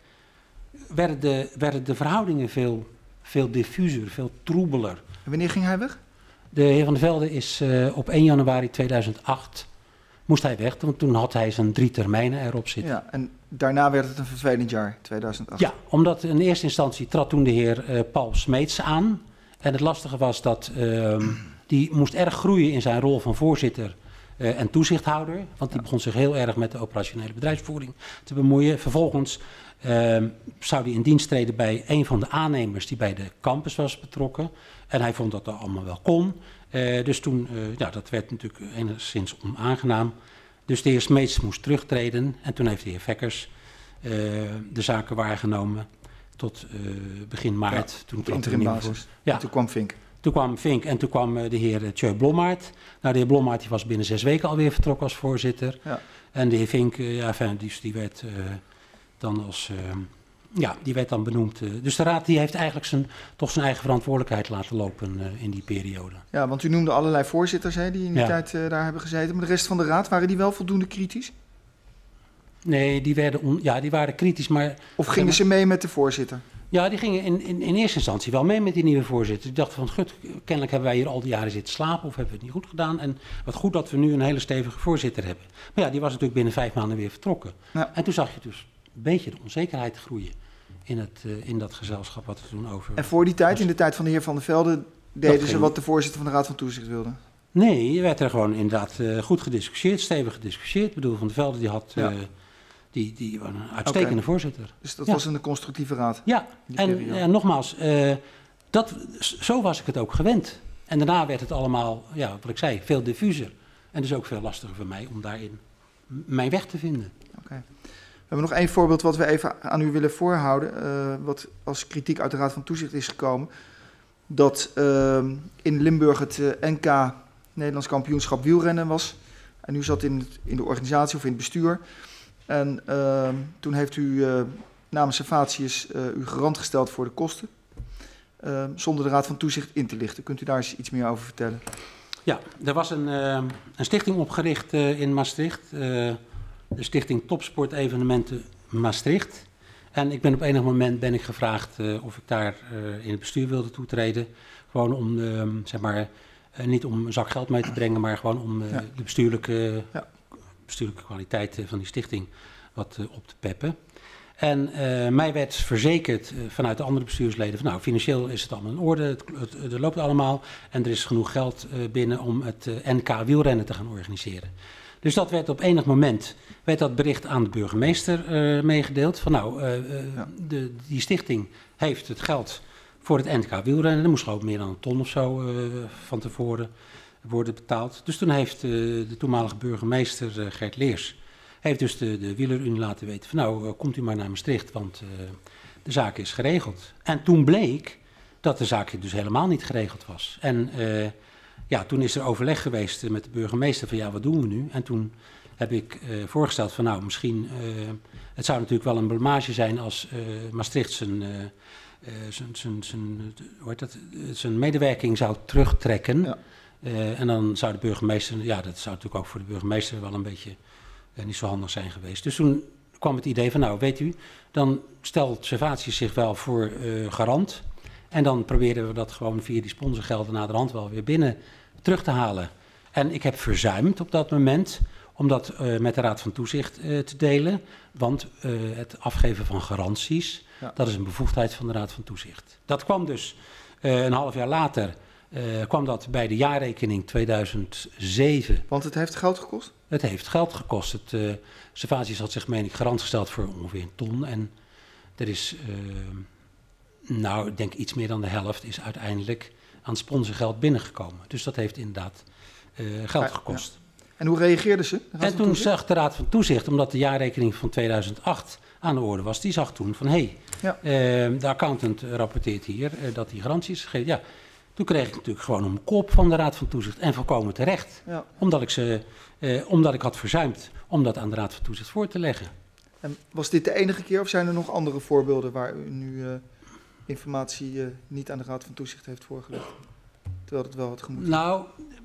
werden de verhoudingen veel diffuser, veel troebeler. En wanneer ging hij weg? De heer Van der Velde is op 1 januari 2008 moest hij weg, want toen had hij zijn 3 termijnen erop zitten. Ja, en daarna werd het een vervelend jaar, 2008. Ja, omdat in eerste instantie trad toen de heer Paul Smeets aan. En het lastige was dat die moest erg groeien in zijn rol van voorzitter en toezichthouder. Want die begon zich heel erg met de operationele bedrijfsvoering te bemoeien. Vervolgens zou hij in dienst treden bij een van de aannemers die bij de campus was betrokken. En hij vond dat dat allemaal wel kon. Dus toen, dat werd natuurlijk enigszins onaangenaam. Dus de heer Smeets moest terugtreden. En toen heeft de heer Vekkers de zaken waargenomen tot begin maart. Ja, toen op interimbasis. Ja. En toen kwam Vink. Toen kwam Vink en toen kwam de heer Tjeu Blommaert. Nou, de heer Blommaert die was binnen 6 weken alweer vertrokken als voorzitter. Ja. En de heer Vink, die werd... die werd dan benoemd. Dus de raad die heeft eigenlijk toch zijn eigen verantwoordelijkheid laten lopen in die periode. Ja, want u noemde allerlei voorzitters die in die tijd daar hebben gezeten. Maar de rest van de raad, waren die wel voldoende kritisch? Nee, die waren kritisch, maar... Of gingen ze mee met de voorzitter? Ja, die gingen in eerste instantie wel mee met die nieuwe voorzitter. Die dachten van, gut, kennelijk hebben wij hier al die jaren zitten slapen of hebben we het niet goed gedaan. En wat goed dat we nu een hele stevige voorzitter hebben. Maar ja, die was natuurlijk binnen 5 maanden weer vertrokken. Ja. En toen zag je dus een beetje de onzekerheid groeien in dat gezelschap wat er toen over... En voor die tijd, in de tijd van de heer Van der Velde, deden ze wat de voorzitter van de Raad van Toezicht wilde? Nee, je werd er gewoon inderdaad goed gediscussieerd, stevig gediscussieerd. Ik bedoel, Van der Velde die had... Die was een uitstekende voorzitter. Dus dat was een constructieve raad? Ja, en nogmaals, zo was ik het ook gewend. En daarna werd het allemaal, wat ik zei, veel diffuser. En dus ook veel lastiger voor mij om daarin mijn weg te vinden. Okay. We hebben nog 1 voorbeeld wat we even aan u willen voorhouden. Wat als kritiek uit de Raad van Toezicht is gekomen. Dat in Limburg het NK, Nederlands kampioenschap wielrennen was. En u zat in de organisatie of in het bestuur. En toen heeft u namens Servatius u garant gesteld voor de kosten. Zonder de Raad van Toezicht in te lichten. Kunt u daar eens iets meer over vertellen? Ja, er was een stichting opgericht in Maastricht. De Stichting Topsport Evenementen Maastricht. En ik ben op enig moment gevraagd of ik daar in het bestuur wilde toetreden. Gewoon om, niet om een zak geld mee te brengen, maar gewoon om de bestuurlijke kwaliteit van die stichting wat op te peppen. En mij werd verzekerd vanuit de andere bestuursleden van nou, financieel is het allemaal in orde, het loopt allemaal en er is genoeg geld binnen om het NK wielrennen te gaan organiseren. Dus dat werd op enig moment, werd dat bericht aan de burgemeester meegedeeld. Van nou, die stichting heeft het geld voor het NK wielrennen. Er moest ook meer dan een ton of zo van tevoren worden betaald. Dus toen heeft de toenmalige burgemeester Gert Leers heeft dus de wielerunie laten weten van nou, komt u maar naar Maastricht, want de zaak is geregeld. En toen bleek dat de zaak dus helemaal niet geregeld was. En toen is er overleg geweest met de burgemeester van ja, wat doen we nu? En toen heb ik voorgesteld van nou, misschien, het zou natuurlijk wel een blamage zijn als Maastricht zijn medewerking zou terugtrekken. Ja. En dan zou de burgemeester, ja, dat zou natuurlijk ook voor de burgemeester wel een beetje niet zo handig zijn geweest. Dus toen kwam het idee van nou, weet u, dan stelt Servatius zich wel voor garant. En dan probeerden we dat gewoon via die sponsorgelden naderhand wel weer binnen terug te halen. En ik heb verzuimd op dat moment om dat met de Raad van Toezicht te delen. Want het afgeven van garanties, dat is een bevoegdheid van de Raad van Toezicht. Dat kwam dus een half jaar later, kwam dat bij de jaarrekening 2007. Want het heeft geld gekost? Het heeft geld gekost. Servatius had zich, meen ik, garant gesteld voor ongeveer een ton. En er is, ik denk iets meer dan de helft is uiteindelijk aan sponsorgeld binnengekomen. Dus dat heeft inderdaad geld gekost. Ja. En hoe reageerden ze? En toen zag de Raad van Toezicht, omdat de jaarrekening van 2008 aan de orde was, die zag toen van de accountant rapporteert hier dat die garantie is gegeven. Ja, toen kreeg ik natuurlijk gewoon een kop van de Raad van Toezicht en volkomen terecht. Ja. Omdat ik had verzuimd om dat aan de Raad van Toezicht voor te leggen. En was dit de enige keer of zijn er nog andere voorbeelden waar u nu informatie niet aan de Raad van Toezicht heeft voorgelegd? Terwijl het wel had gemoeten. Nou,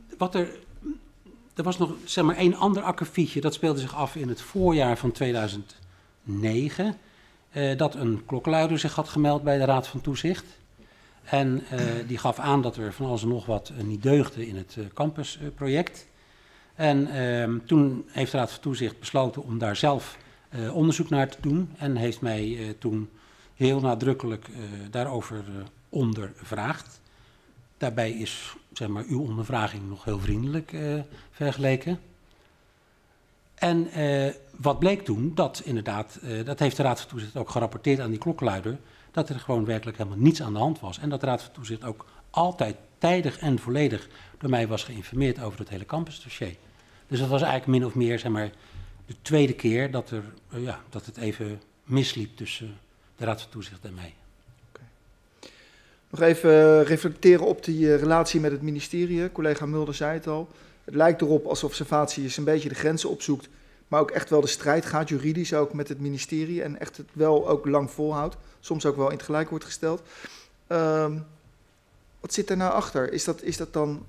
er was nog zeg maar één ander akkefietje. Dat speelde zich af in het voorjaar van 2009. Dat een klokkenluider zich had gemeld bij de Raad van Toezicht. En die gaf aan dat er van alles en nog wat niet deugde in het campusproject. En toen heeft de Raad van Toezicht besloten om daar zelf onderzoek naar te doen. En heeft mij toen heel nadrukkelijk daarover ondervraagd. Daarbij is zeg maar, uw ondervraging nog heel vriendelijk vergeleken. En wat bleek toen, dat inderdaad, dat heeft de Raad van Toezicht ook gerapporteerd aan die klokkenluider, dat er gewoon werkelijk helemaal niets aan de hand was. En dat de Raad van Toezicht ook altijd tijdig en volledig door mij was geïnformeerd over het hele campusdossier. Dus dat was eigenlijk min of meer zeg maar, de tweede keer dat het even misliep tussen de Raad van Toezicht en mij. Nog even reflecteren op die relatie met het ministerie. Collega Mulder zei het al. Het lijkt erop alsof Servatius een beetje de grenzen opzoekt, maar ook echt wel de strijd gaat, juridisch ook met het ministerie. En echt het wel ook lang volhoudt. Soms ook wel in het gelijk wordt gesteld. Wat zit er nou achter? Is dat dan...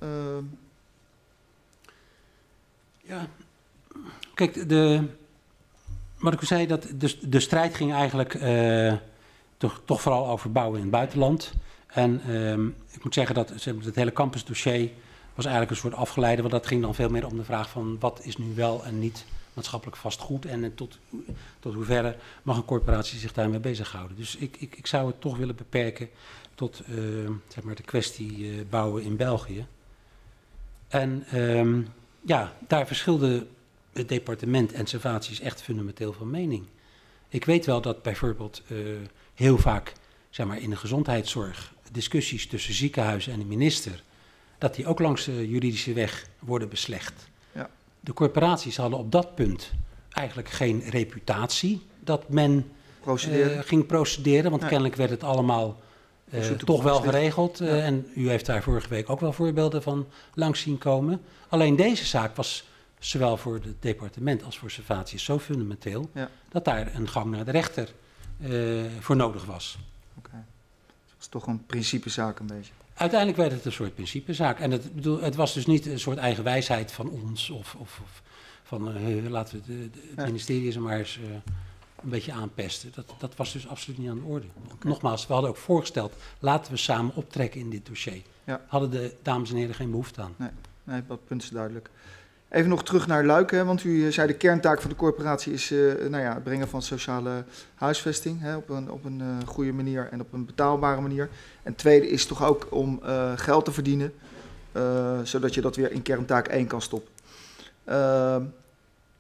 Ja, kijk, wat ik al zei, dat de strijd ging eigenlijk toch vooral over bouwen in het buitenland. En ik moet zeggen dat het hele campusdossier was eigenlijk een soort afgeleide, want dat ging dan veel meer om de vraag van wat is nu wel en niet maatschappelijk vastgoed en tot hoeverre mag een corporatie zich daarmee bezighouden. Dus ik zou het toch willen beperken tot zeg maar de kwestie bouwen in België. En daar verschilde het departement en Servatius echt fundamenteel van mening. Ik weet wel dat bijvoorbeeld heel vaak zeg maar, in de gezondheidszorg discussies tussen ziekenhuizen en de minister, dat die ook langs de juridische weg worden beslecht. Ja. De corporaties hadden op dat punt eigenlijk geen reputatie dat men ging procederen, want kennelijk werd het allemaal toch wel geregeld. En u heeft daar vorige week ook wel voorbeelden van langs zien komen. Alleen deze zaak was zowel voor het departement als voor Servatius zo fundamenteel dat daar een gang naar de rechter voor nodig was. Okay. Het was toch een principezaak een beetje. Uiteindelijk werd het een soort principezaak. En het was dus niet een soort eigen wijsheid van ons of van laten we het ministerie maar eens een beetje aanpesten. Dat was dus absoluut niet aan de orde. Okay. Nogmaals, we hadden ook voorgesteld, laten we samen optrekken in dit dossier. Ja. Hadden de dames en heren geen behoefte aan. Nee, dat punt is duidelijk. Even nog terug naar Luik, hè, want u zei de kerntaak van de corporatie is het brengen van sociale huisvesting op een goede manier en op een betaalbare manier. En het tweede is toch ook om geld te verdienen, zodat je dat weer in kerntaak 1 kan stoppen.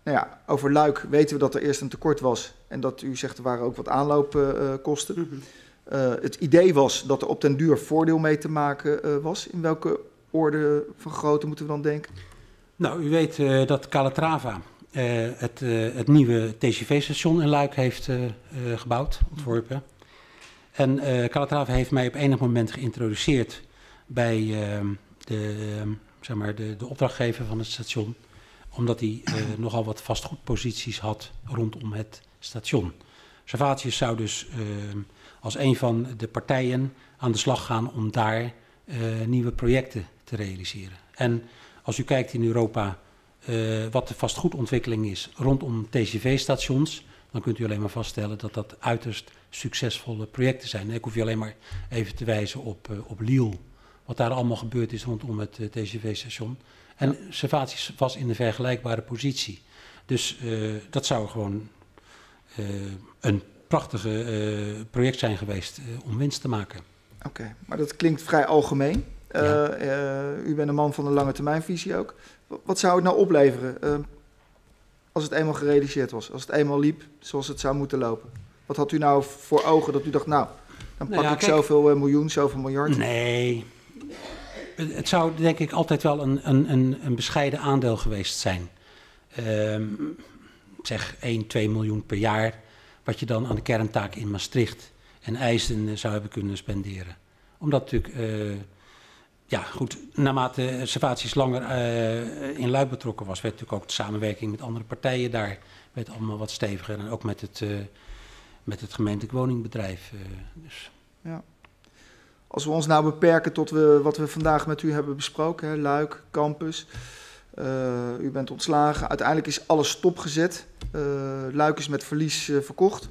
Nou ja, over Luik weten we dat er eerst een tekort was en dat u zegt er waren ook wat aanloopkosten. Het idee was dat er op den duur voordeel mee te maken was. In welke orde van grootte moeten we dan denken? Nou, u weet dat Calatrava het nieuwe TGV-station in Luik heeft gebouwd, ontworpen. En Calatrava heeft mij op enig moment geïntroduceerd bij de opdrachtgever van het station, omdat hij nogal wat vastgoedposities had rondom het station. Servatius zou dus als een van de partijen aan de slag gaan om daar nieuwe projecten te realiseren. En als u kijkt in Europa wat de vastgoedontwikkeling is rondom TGV-stations, dan kunt u alleen maar vaststellen dat dat uiterst succesvolle projecten zijn. Ik hoef je alleen maar even te wijzen op Lille, wat daar allemaal gebeurd is rondom het TGV-station. En Servatius was in een vergelijkbare positie. Dus dat zou gewoon een prachtige project zijn geweest om winst te maken. Oké, maar dat klinkt vrij algemeen. U bent een man van een lange termijnvisie ook. Wat zou het nou opleveren als het eenmaal gerealiseerd was? Als het eenmaal liep zoals het zou moeten lopen? Wat had u nou voor ogen dat u dacht, nou, dan pak ik zoveel miljoen, zoveel miljard? Nee, het zou denk ik altijd wel een bescheiden aandeel geweest zijn. Zeg 1, 2 miljoen per jaar, wat je dan aan de kerntaak in Maastricht en IJsden zou hebben kunnen spenderen. Omdat natuurlijk, naarmate Servatius langer in Luik betrokken was, werd natuurlijk ook de samenwerking met andere partijen daar werd allemaal wat steviger. En ook met het gemeentelijk woningbedrijf. Dus. Ja. Als we ons nou beperken tot wat we vandaag met u hebben besproken, hè, Luik, campus, u bent ontslagen, uiteindelijk is alles stopgezet. Luik is met verlies verkocht.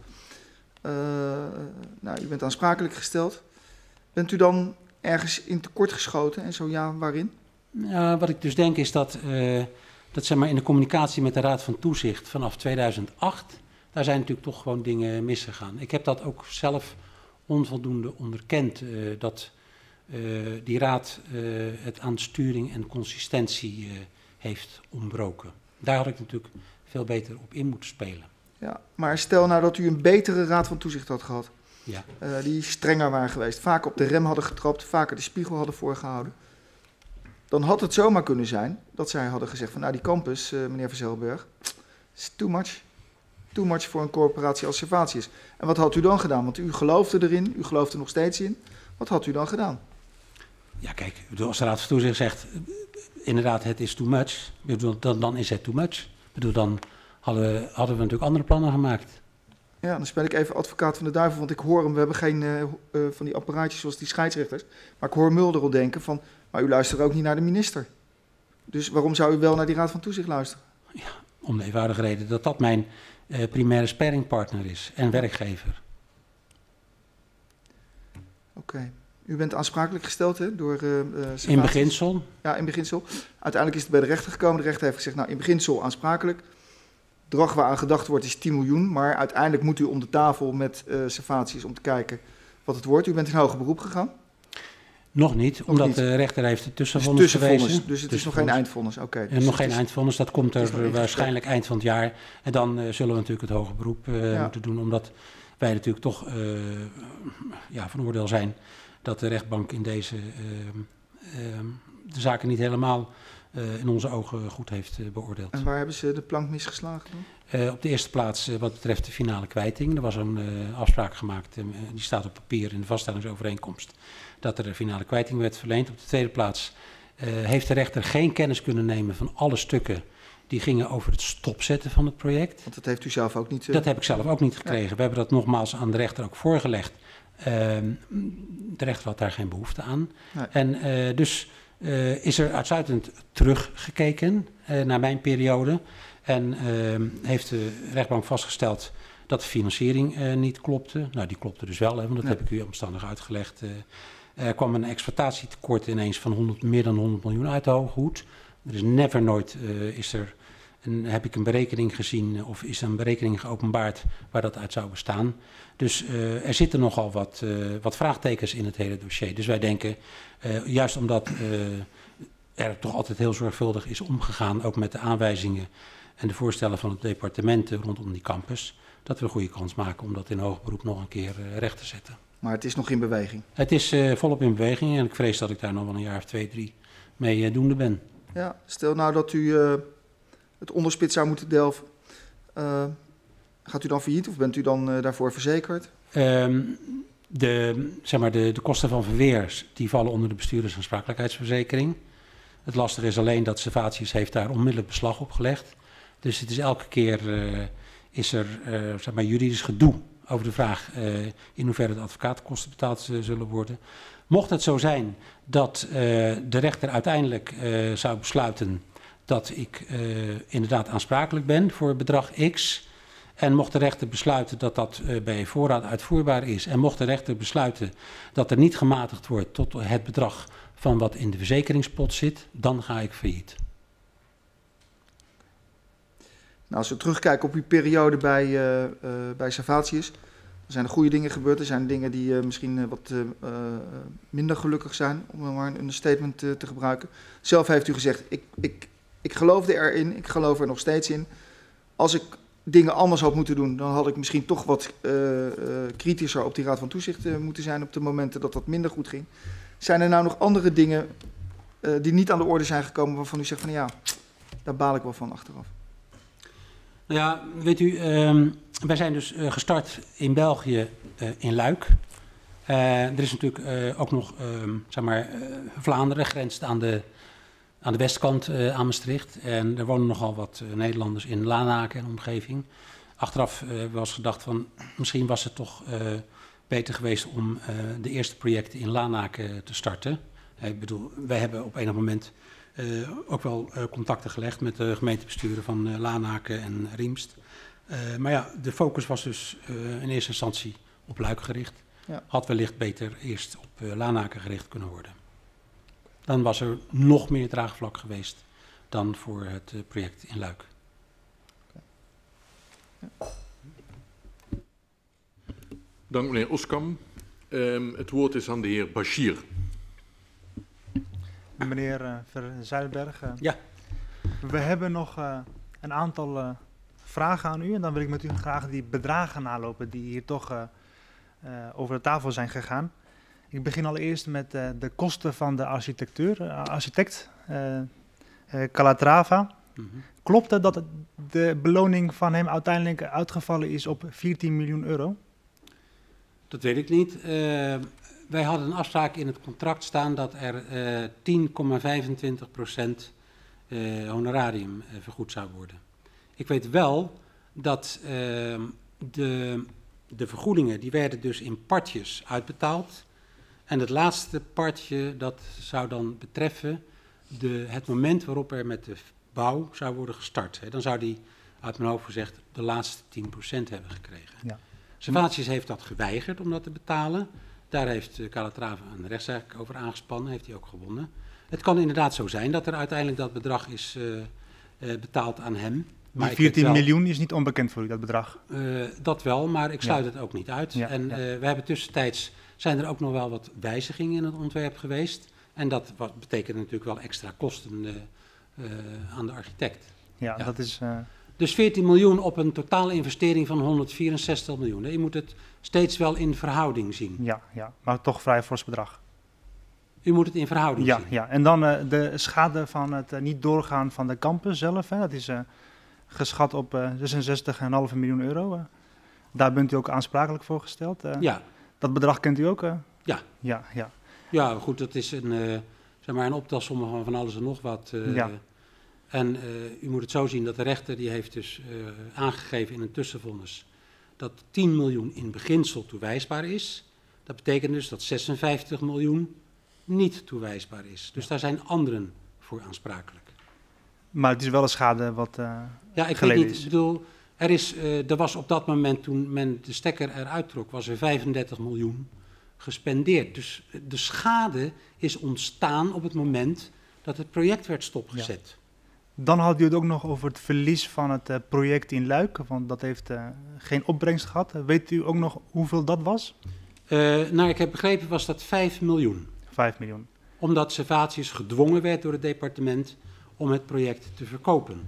U bent aansprakelijk gesteld. Bent u dan ergens in tekort geschoten en zo ja, waarin? Ja, wat ik dus denk is dat zeg maar in de communicatie met de Raad van Toezicht vanaf 2008, daar zijn natuurlijk toch gewoon dingen misgegaan. Ik heb dat ook zelf onvoldoende onderkend, dat die raad het aan sturing en consistentie heeft ontbroken. Daar had ik natuurlijk veel beter op in moeten spelen. Ja, maar stel nou dat u een betere Raad van Toezicht had gehad. Ja. Die strenger waren geweest, vaker op de rem hadden getrapt, vaker de spiegel hadden voorgehouden. Dan had het zomaar kunnen zijn dat zij hadden gezegd van, nou die campus, meneer Van Zyl-Berg, is too much. Too much voor een corporatie als Servatius. En wat had u dan gedaan? Want u geloofde erin, u gelooft er nog steeds in. Wat had u dan gedaan? Ja, kijk, als de Raad van Toezicht zegt, inderdaad, het is too much, dan is het too much. Dan hadden we natuurlijk andere plannen gemaakt. Ja, dan speel ik even advocaat van de duivel, want ik hoor hem, we hebben geen van die apparaatjes zoals die scheidsrechters. Maar ik hoor Mulder al denken van, maar u luistert ook niet naar de minister. Dus waarom zou u wel naar die Raad van Toezicht luisteren? Ja, om de eenvoudige reden dat dat mijn primaire sparringpartner is en werkgever. Oké. U bent aansprakelijk gesteld hè, door Servatius. In beginsel? Ja, in beginsel. Uiteindelijk is het bij de rechter gekomen. De rechter heeft gezegd, nou in beginsel aansprakelijk. Het bedrag waar aan gedacht wordt is 10 miljoen. Maar uiteindelijk moet u om de tafel met Servatius om te kijken wat het wordt. U bent in hoger beroep gegaan? Nog niet, omdat de rechter heeft het tussenvonnis gewezen. Dus het is nog geen eindvonnis? Oké. Dus nog geen eindvonnis, dat komt er waarschijnlijk eind van het jaar. En dan zullen we natuurlijk het hoger beroep moeten doen. Omdat wij natuurlijk toch van oordeel zijn dat de rechtbank in deze de zaken niet helemaal in onze ogen goed heeft beoordeeld. En waar hebben ze de plank misgeslagen dan? Op de eerste plaats wat betreft de finale kwijting. Er was een afspraak gemaakt, die staat op papier in de vaststellingsovereenkomst, dat er een finale kwijting werd verleend. Op de tweede plaats heeft de rechter geen kennis kunnen nemen van alle stukken die gingen over het stopzetten van het project. Want dat heeft u zelf ook niet... Dat heb ik zelf ook niet gekregen. Ja. We hebben dat nogmaals aan de rechter ook voorgelegd. De rechter had daar geen behoefte aan. Nee. En dus is er uitsluitend teruggekeken naar mijn periode. En heeft de rechtbank vastgesteld dat de financiering niet klopte. Nou, die klopte dus wel, hè, want dat heb ik u omstandig uitgelegd. Er kwam een exploitatietekort ineens van meer dan 100 miljoen uit de hoge hoed. Er is never nooit heb ik een berekening gezien of is een berekening geopenbaard waar dat uit zou bestaan. Dus er zitten nogal wat vraagtekens in het hele dossier. Dus wij denken, juist omdat er toch altijd heel zorgvuldig is omgegaan, ook met de aanwijzingen en de voorstellen van het departement rondom die campus, dat we een goede kans maken om dat in hoger beroep nog een keer recht te zetten. Maar het is nog in beweging. Het is volop in beweging en ik vrees dat ik daar nog wel een jaar of 2, 3 mee doende ben. Ja, stel nou dat u het onderspit zou moeten delven. Gaat u dan failliet of bent u dan daarvoor verzekerd? De kosten van verweer die vallen onder de bestuurdersaansprakelijkheidsverzekering. Het lastige is alleen dat Servatius heeft daar onmiddellijk beslag op gelegd. Dus het is elke keer is er juridisch gedoe over de vraag in hoeverre de advocatenkosten betaald zullen worden. Mocht het zo zijn dat de rechter uiteindelijk zou besluiten dat ik inderdaad aansprakelijk ben voor bedrag X, en mocht de rechter besluiten dat dat bij voorraad uitvoerbaar is, en mocht de rechter besluiten dat er niet gematigd wordt tot het bedrag van wat in de verzekeringspot zit, dan ga ik failliet. Nou, als we terugkijken op uw periode bij Servatius, er zijn er goede dingen gebeurd. Er zijn dingen die misschien wat minder gelukkig zijn, om maar een understatement te gebruiken. Zelf heeft u gezegd, ik geloofde erin, ik geloof er nog steeds in. Als ik dingen anders had moeten doen, dan had ik misschien toch wat kritischer op die Raad van Toezicht moeten zijn op de momenten dat dat minder goed ging. Zijn er nou nog andere dingen die niet aan de orde zijn gekomen waarvan u zegt van ja, daar baal ik wel van achteraf? Nou ja, weet u, wij zijn dus gestart in België in Luik. Er is natuurlijk ook nog, Vlaanderen grenst aan de westkant aan Maastricht. En er wonen nogal wat Nederlanders in Lanaken en omgeving. Achteraf was gedacht van, misschien was het toch beter geweest om de eerste projecten in Lanaken te starten. Ik bedoel, wij hebben op enig moment ook wel contacten gelegd met de gemeentebesturen van Lanaken en Riemst. Maar ja, de focus was dus in eerste instantie op Luik gericht. Ja. Had wellicht beter eerst op Lanaken gericht kunnen worden. Dan was er nog meer draagvlak geweest dan voor het project in Luik. Ja. Dank meneer Oskam. Het woord is aan de heer Bashir. Meneer Zuiderberg, ja. We hebben nog een aantal vragen aan u en dan wil ik met u graag die bedragen nalopen die hier toch over de tafel zijn gegaan. Ik begin allereerst met de kosten van de architect Calatrava. Mm-hmm. Klopt het dat de beloning van hem uiteindelijk uitgevallen is op 14 miljoen euro? Dat weet ik niet. Wij hadden een afspraak in het contract staan dat er 10,25% honorarium vergoed zou worden. Ik weet wel dat de vergoedingen die werden dus in partjes uitbetaald. En het laatste partje dat zou dan betreffen het moment waarop er met de bouw zou worden gestart. Dan zou die, uit mijn hoofd gezegd, de laatste 10% hebben gekregen. Ja. Servatius heeft dat geweigerd om dat te betalen. Daar heeft Calatrava een rechtszaak over aangespannen, heeft hij ook gewonnen. Het kan inderdaad zo zijn dat er uiteindelijk dat bedrag is betaald aan hem. Maar die 14 miljoen is niet onbekend voor u, dat bedrag? Dat wel, maar ik sluit het ook niet uit. Ja, en we hebben tussentijds, zijn er ook nog wel wat wijzigingen in het ontwerp geweest. En dat betekent natuurlijk wel extra kosten aan de architect. Ja, dat is... Dus 14 miljoen op een totale investering van 164 miljoen. Je moet het steeds wel in verhouding zien. Ja, maar toch vrij fors bedrag. U moet het in verhouding zien. Ja, en dan de schade van het niet doorgaan van de campus zelf. Dat is geschat op 66,5 miljoen euro. Daar bent u ook aansprakelijk voor gesteld. Ja. Dat bedrag kent u ook? Ja. Ja, goed, dat is een optelsom van alles en nog wat. En u moet het zo zien dat de rechter die heeft dus aangegeven in een tussenvonnis dat 10 miljoen in beginsel toewijsbaar is. Dat betekent dus dat 56 miljoen niet toewijsbaar is. Dus daar zijn anderen voor aansprakelijk. Maar het is wel een schade wat ja, ik weet niet. Ik bedoel, er was op dat moment toen men de stekker eruit trok, was er 35 miljoen gespendeerd. Dus de schade is ontstaan op het moment dat het project werd stopgezet. Ja. Dan had u het ook nog over het verlies van het project in Luik, want dat heeft geen opbrengst gehad. Weet u ook nog hoeveel dat was? Ik heb begrepen was dat 5 miljoen. 5 miljoen. Omdat Servatius gedwongen werd door het departement om het project te verkopen.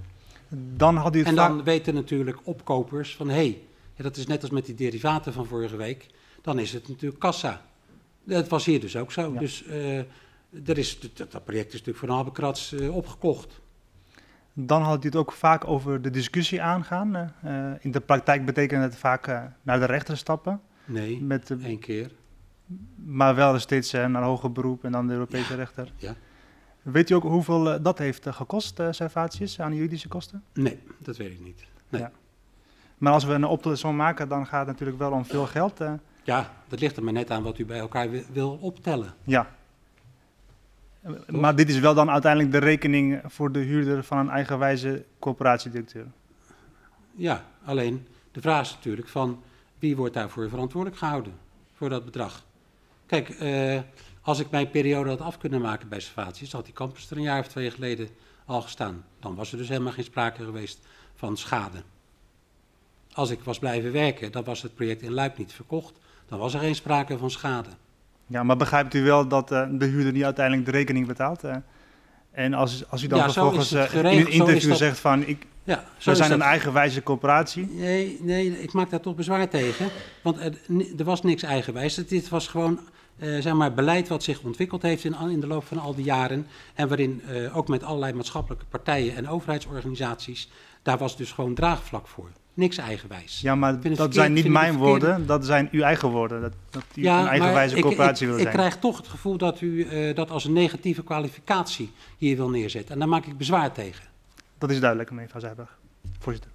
Dan had u het En dan weten natuurlijk opkopers van, hé, dat is net als met die derivaten van vorige week, dan is het natuurlijk kassa. Dat was hier dus ook zo. Ja. Dus dat project is natuurlijk voor een halve krats opgekocht. Dan had u het ook vaak over de discussie aangaan. In de praktijk betekent het vaak naar de rechter stappen. Nee, Met, 1 keer. maar wel steeds naar hoger beroep en dan de Europese rechter. Ja. Weet u ook hoeveel dat heeft gekost, Servatius, aan juridische kosten? Nee, dat weet ik niet. Nee. Ja. Maar als we een optelsom maken, dan gaat het natuurlijk wel om veel geld. Ja, dat ligt er maar net aan wat u bij elkaar wil optellen. Ja. Maar dit is wel dan uiteindelijk de rekening voor de huurder van een eigenwijze corporatiedirecteur. Ja, alleen de vraag is natuurlijk van wie wordt daarvoor verantwoordelijk gehouden voor dat bedrag. Kijk, als ik mijn periode had af kunnen maken bij Servatius, had die campus er een jaar of 2 geleden al gestaan. Dan was er dus helemaal geen sprake geweest van schade. Als ik was blijven werken, dan was het project in Luik niet verkocht. Dan was er geen sprake van schade. Ja, maar begrijpt u wel dat de huurder niet uiteindelijk de rekening betaalt? En als u dan vervolgens in een interview zegt van, we zijn een eigenwijze corporatie. Nee, ik maak daar toch bezwaar tegen. Want er was niks eigenwijs. Dit was gewoon zeg maar beleid wat zich ontwikkeld heeft in de loop van al die jaren. En waarin ook met allerlei maatschappelijke partijen en overheidsorganisaties, daar was dus gewoon draagvlak voor. Niks eigenwijs. Ja, maar dat zijn niet mijn woorden, dat zijn uw eigen woorden. Dat u een eigenwijze corporatie wil zijn. Ik krijg toch het gevoel dat u dat als een negatieve kwalificatie hier wil neerzetten. En daar maak ik bezwaar tegen. Dat is duidelijk, meneer Van Zijberg. Voorzitter.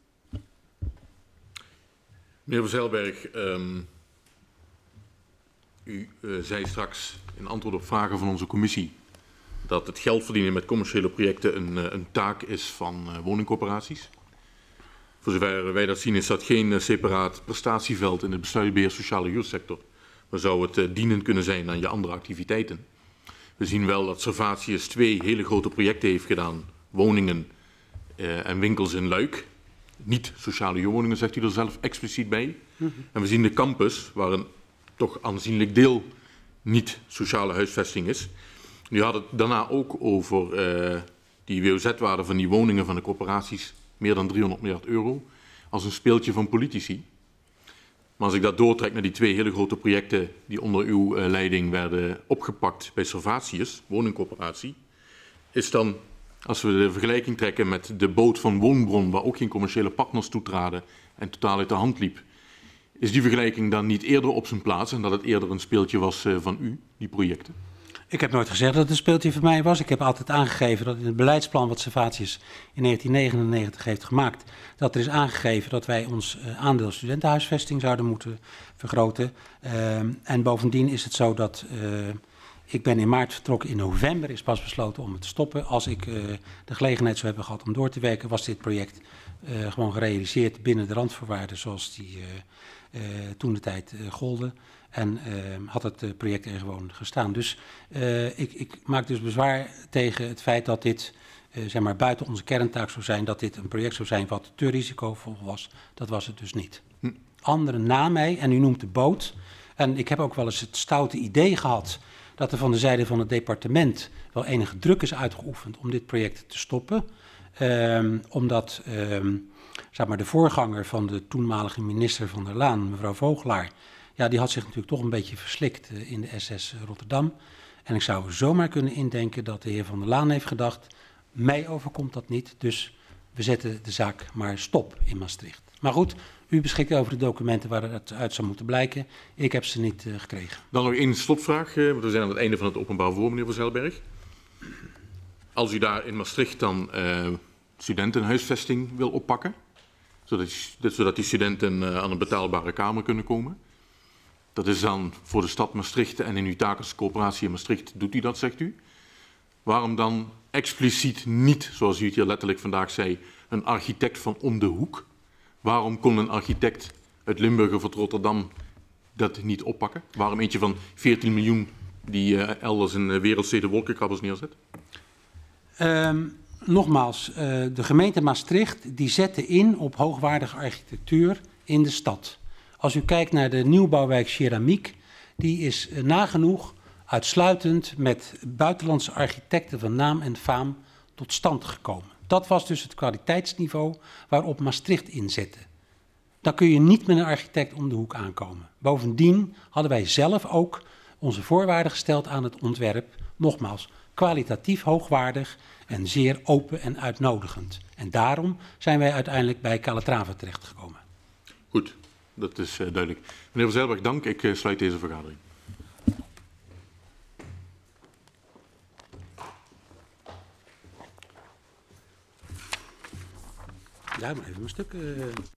Meneer Van Zijlberg, u zei straks in antwoord op vragen van onze commissie dat het geld verdienen met commerciële projecten een taak is van woningcorporaties. Voor zover wij dat zien is dat geen separaat prestatieveld in het bestuursbeheer sociale huursector. Maar zou het dienend kunnen zijn aan je andere activiteiten. We zien wel dat Servatius 2 hele grote projecten heeft gedaan. Woningen en winkels in Luik. Niet sociale huurwoningen, zegt u er zelf expliciet bij. En we zien de campus, waar een toch aanzienlijk deel niet sociale huisvesting is. U had het daarna ook over die WOZ-waarde van die woningen van de corporaties. Meer dan 300 miljard euro, als een speeltje van politici. Maar als ik dat doortrek naar die 2 hele grote projecten die onder uw leiding werden opgepakt bij Servatius, woningcorporatie, is dan, als we de vergelijking trekken met de boot van Woonbron, waar ook geen commerciële partners toetraden en totaal uit de hand liep, is die vergelijking dan niet eerder op zijn plaats en dat het eerder een speeltje was van u, die projecten? Ik heb nooit gezegd dat het een speeltje van mij was. Ik heb altijd aangegeven dat in het beleidsplan wat Servatius in 1999 heeft gemaakt, dat er is aangegeven dat wij ons aandeel studentenhuisvesting zouden moeten vergroten. En bovendien is het zo dat ik ben in maart vertrokken. In november is pas besloten om het te stoppen. Als ik de gelegenheid zou hebben gehad om door te werken, was dit project gewoon gerealiseerd binnen de randvoorwaarden zoals die toen de tijd golden. En had het project er gewoon gestaan. Dus ik maak dus bezwaar tegen het feit dat dit zeg maar buiten onze kerntaak zou zijn. Dat dit een project zou zijn wat te risicovol was. Dat was het dus niet. Anderen na mij, en u noemt de boot. En ik heb ook wel eens het stoute idee gehad dat er van de zijde van het departement wel enige druk is uitgeoefend om dit project te stoppen. Omdat zeg maar de voorganger van de toenmalige minister Van der Laan, mevrouw Vogelaar, ja, die had zich natuurlijk toch een beetje verslikt in de SS Rotterdam. En ik zou zomaar kunnen indenken dat de heer Van der Laan heeft gedacht, mij overkomt dat niet, dus we zetten de zaak maar stop in Maastricht. Maar goed, u beschikt over de documenten waar het uit zou moeten blijken. Ik heb ze niet gekregen. Dan nog één slotvraag, want we zijn aan het einde van het openbaar vervoer, meneer Van Zijlberg. Als u daar in Maastricht dan studentenhuisvesting wil oppakken, zodat die studenten aan een betaalbare kamer kunnen komen. Dat is dan voor de stad Maastricht en in uw taak als coöperatie in Maastricht doet u dat, zegt u. Waarom dan expliciet niet, zoals u het hier letterlijk vandaag zei, een architect van om de hoek? Waarom kon een architect uit Limburg of uit Rotterdam dat niet oppakken? Waarom eentje van 14 miljoen die elders in wereldsteden wolkenkrabbers neerzet? Nogmaals, de gemeente Maastricht die zette in op hoogwaardige architectuur in de stad. Als u kijkt naar de nieuwbouwwijk Ceramiek, die is nagenoeg uitsluitend met buitenlandse architecten van naam en faam tot stand gekomen. Dat was dus het kwaliteitsniveau waarop Maastricht inzette. Dan kun je niet met een architect om de hoek aankomen. Bovendien hadden wij zelf ook onze voorwaarden gesteld aan het ontwerp. Nogmaals, kwalitatief hoogwaardig en zeer open en uitnodigend. En daarom zijn wij uiteindelijk bij Calatrava terechtgekomen. Goed, dat is duidelijk. Meneer Van Zijlberg, dank. Ik sluit deze vergadering. Ja, maar even een stuk...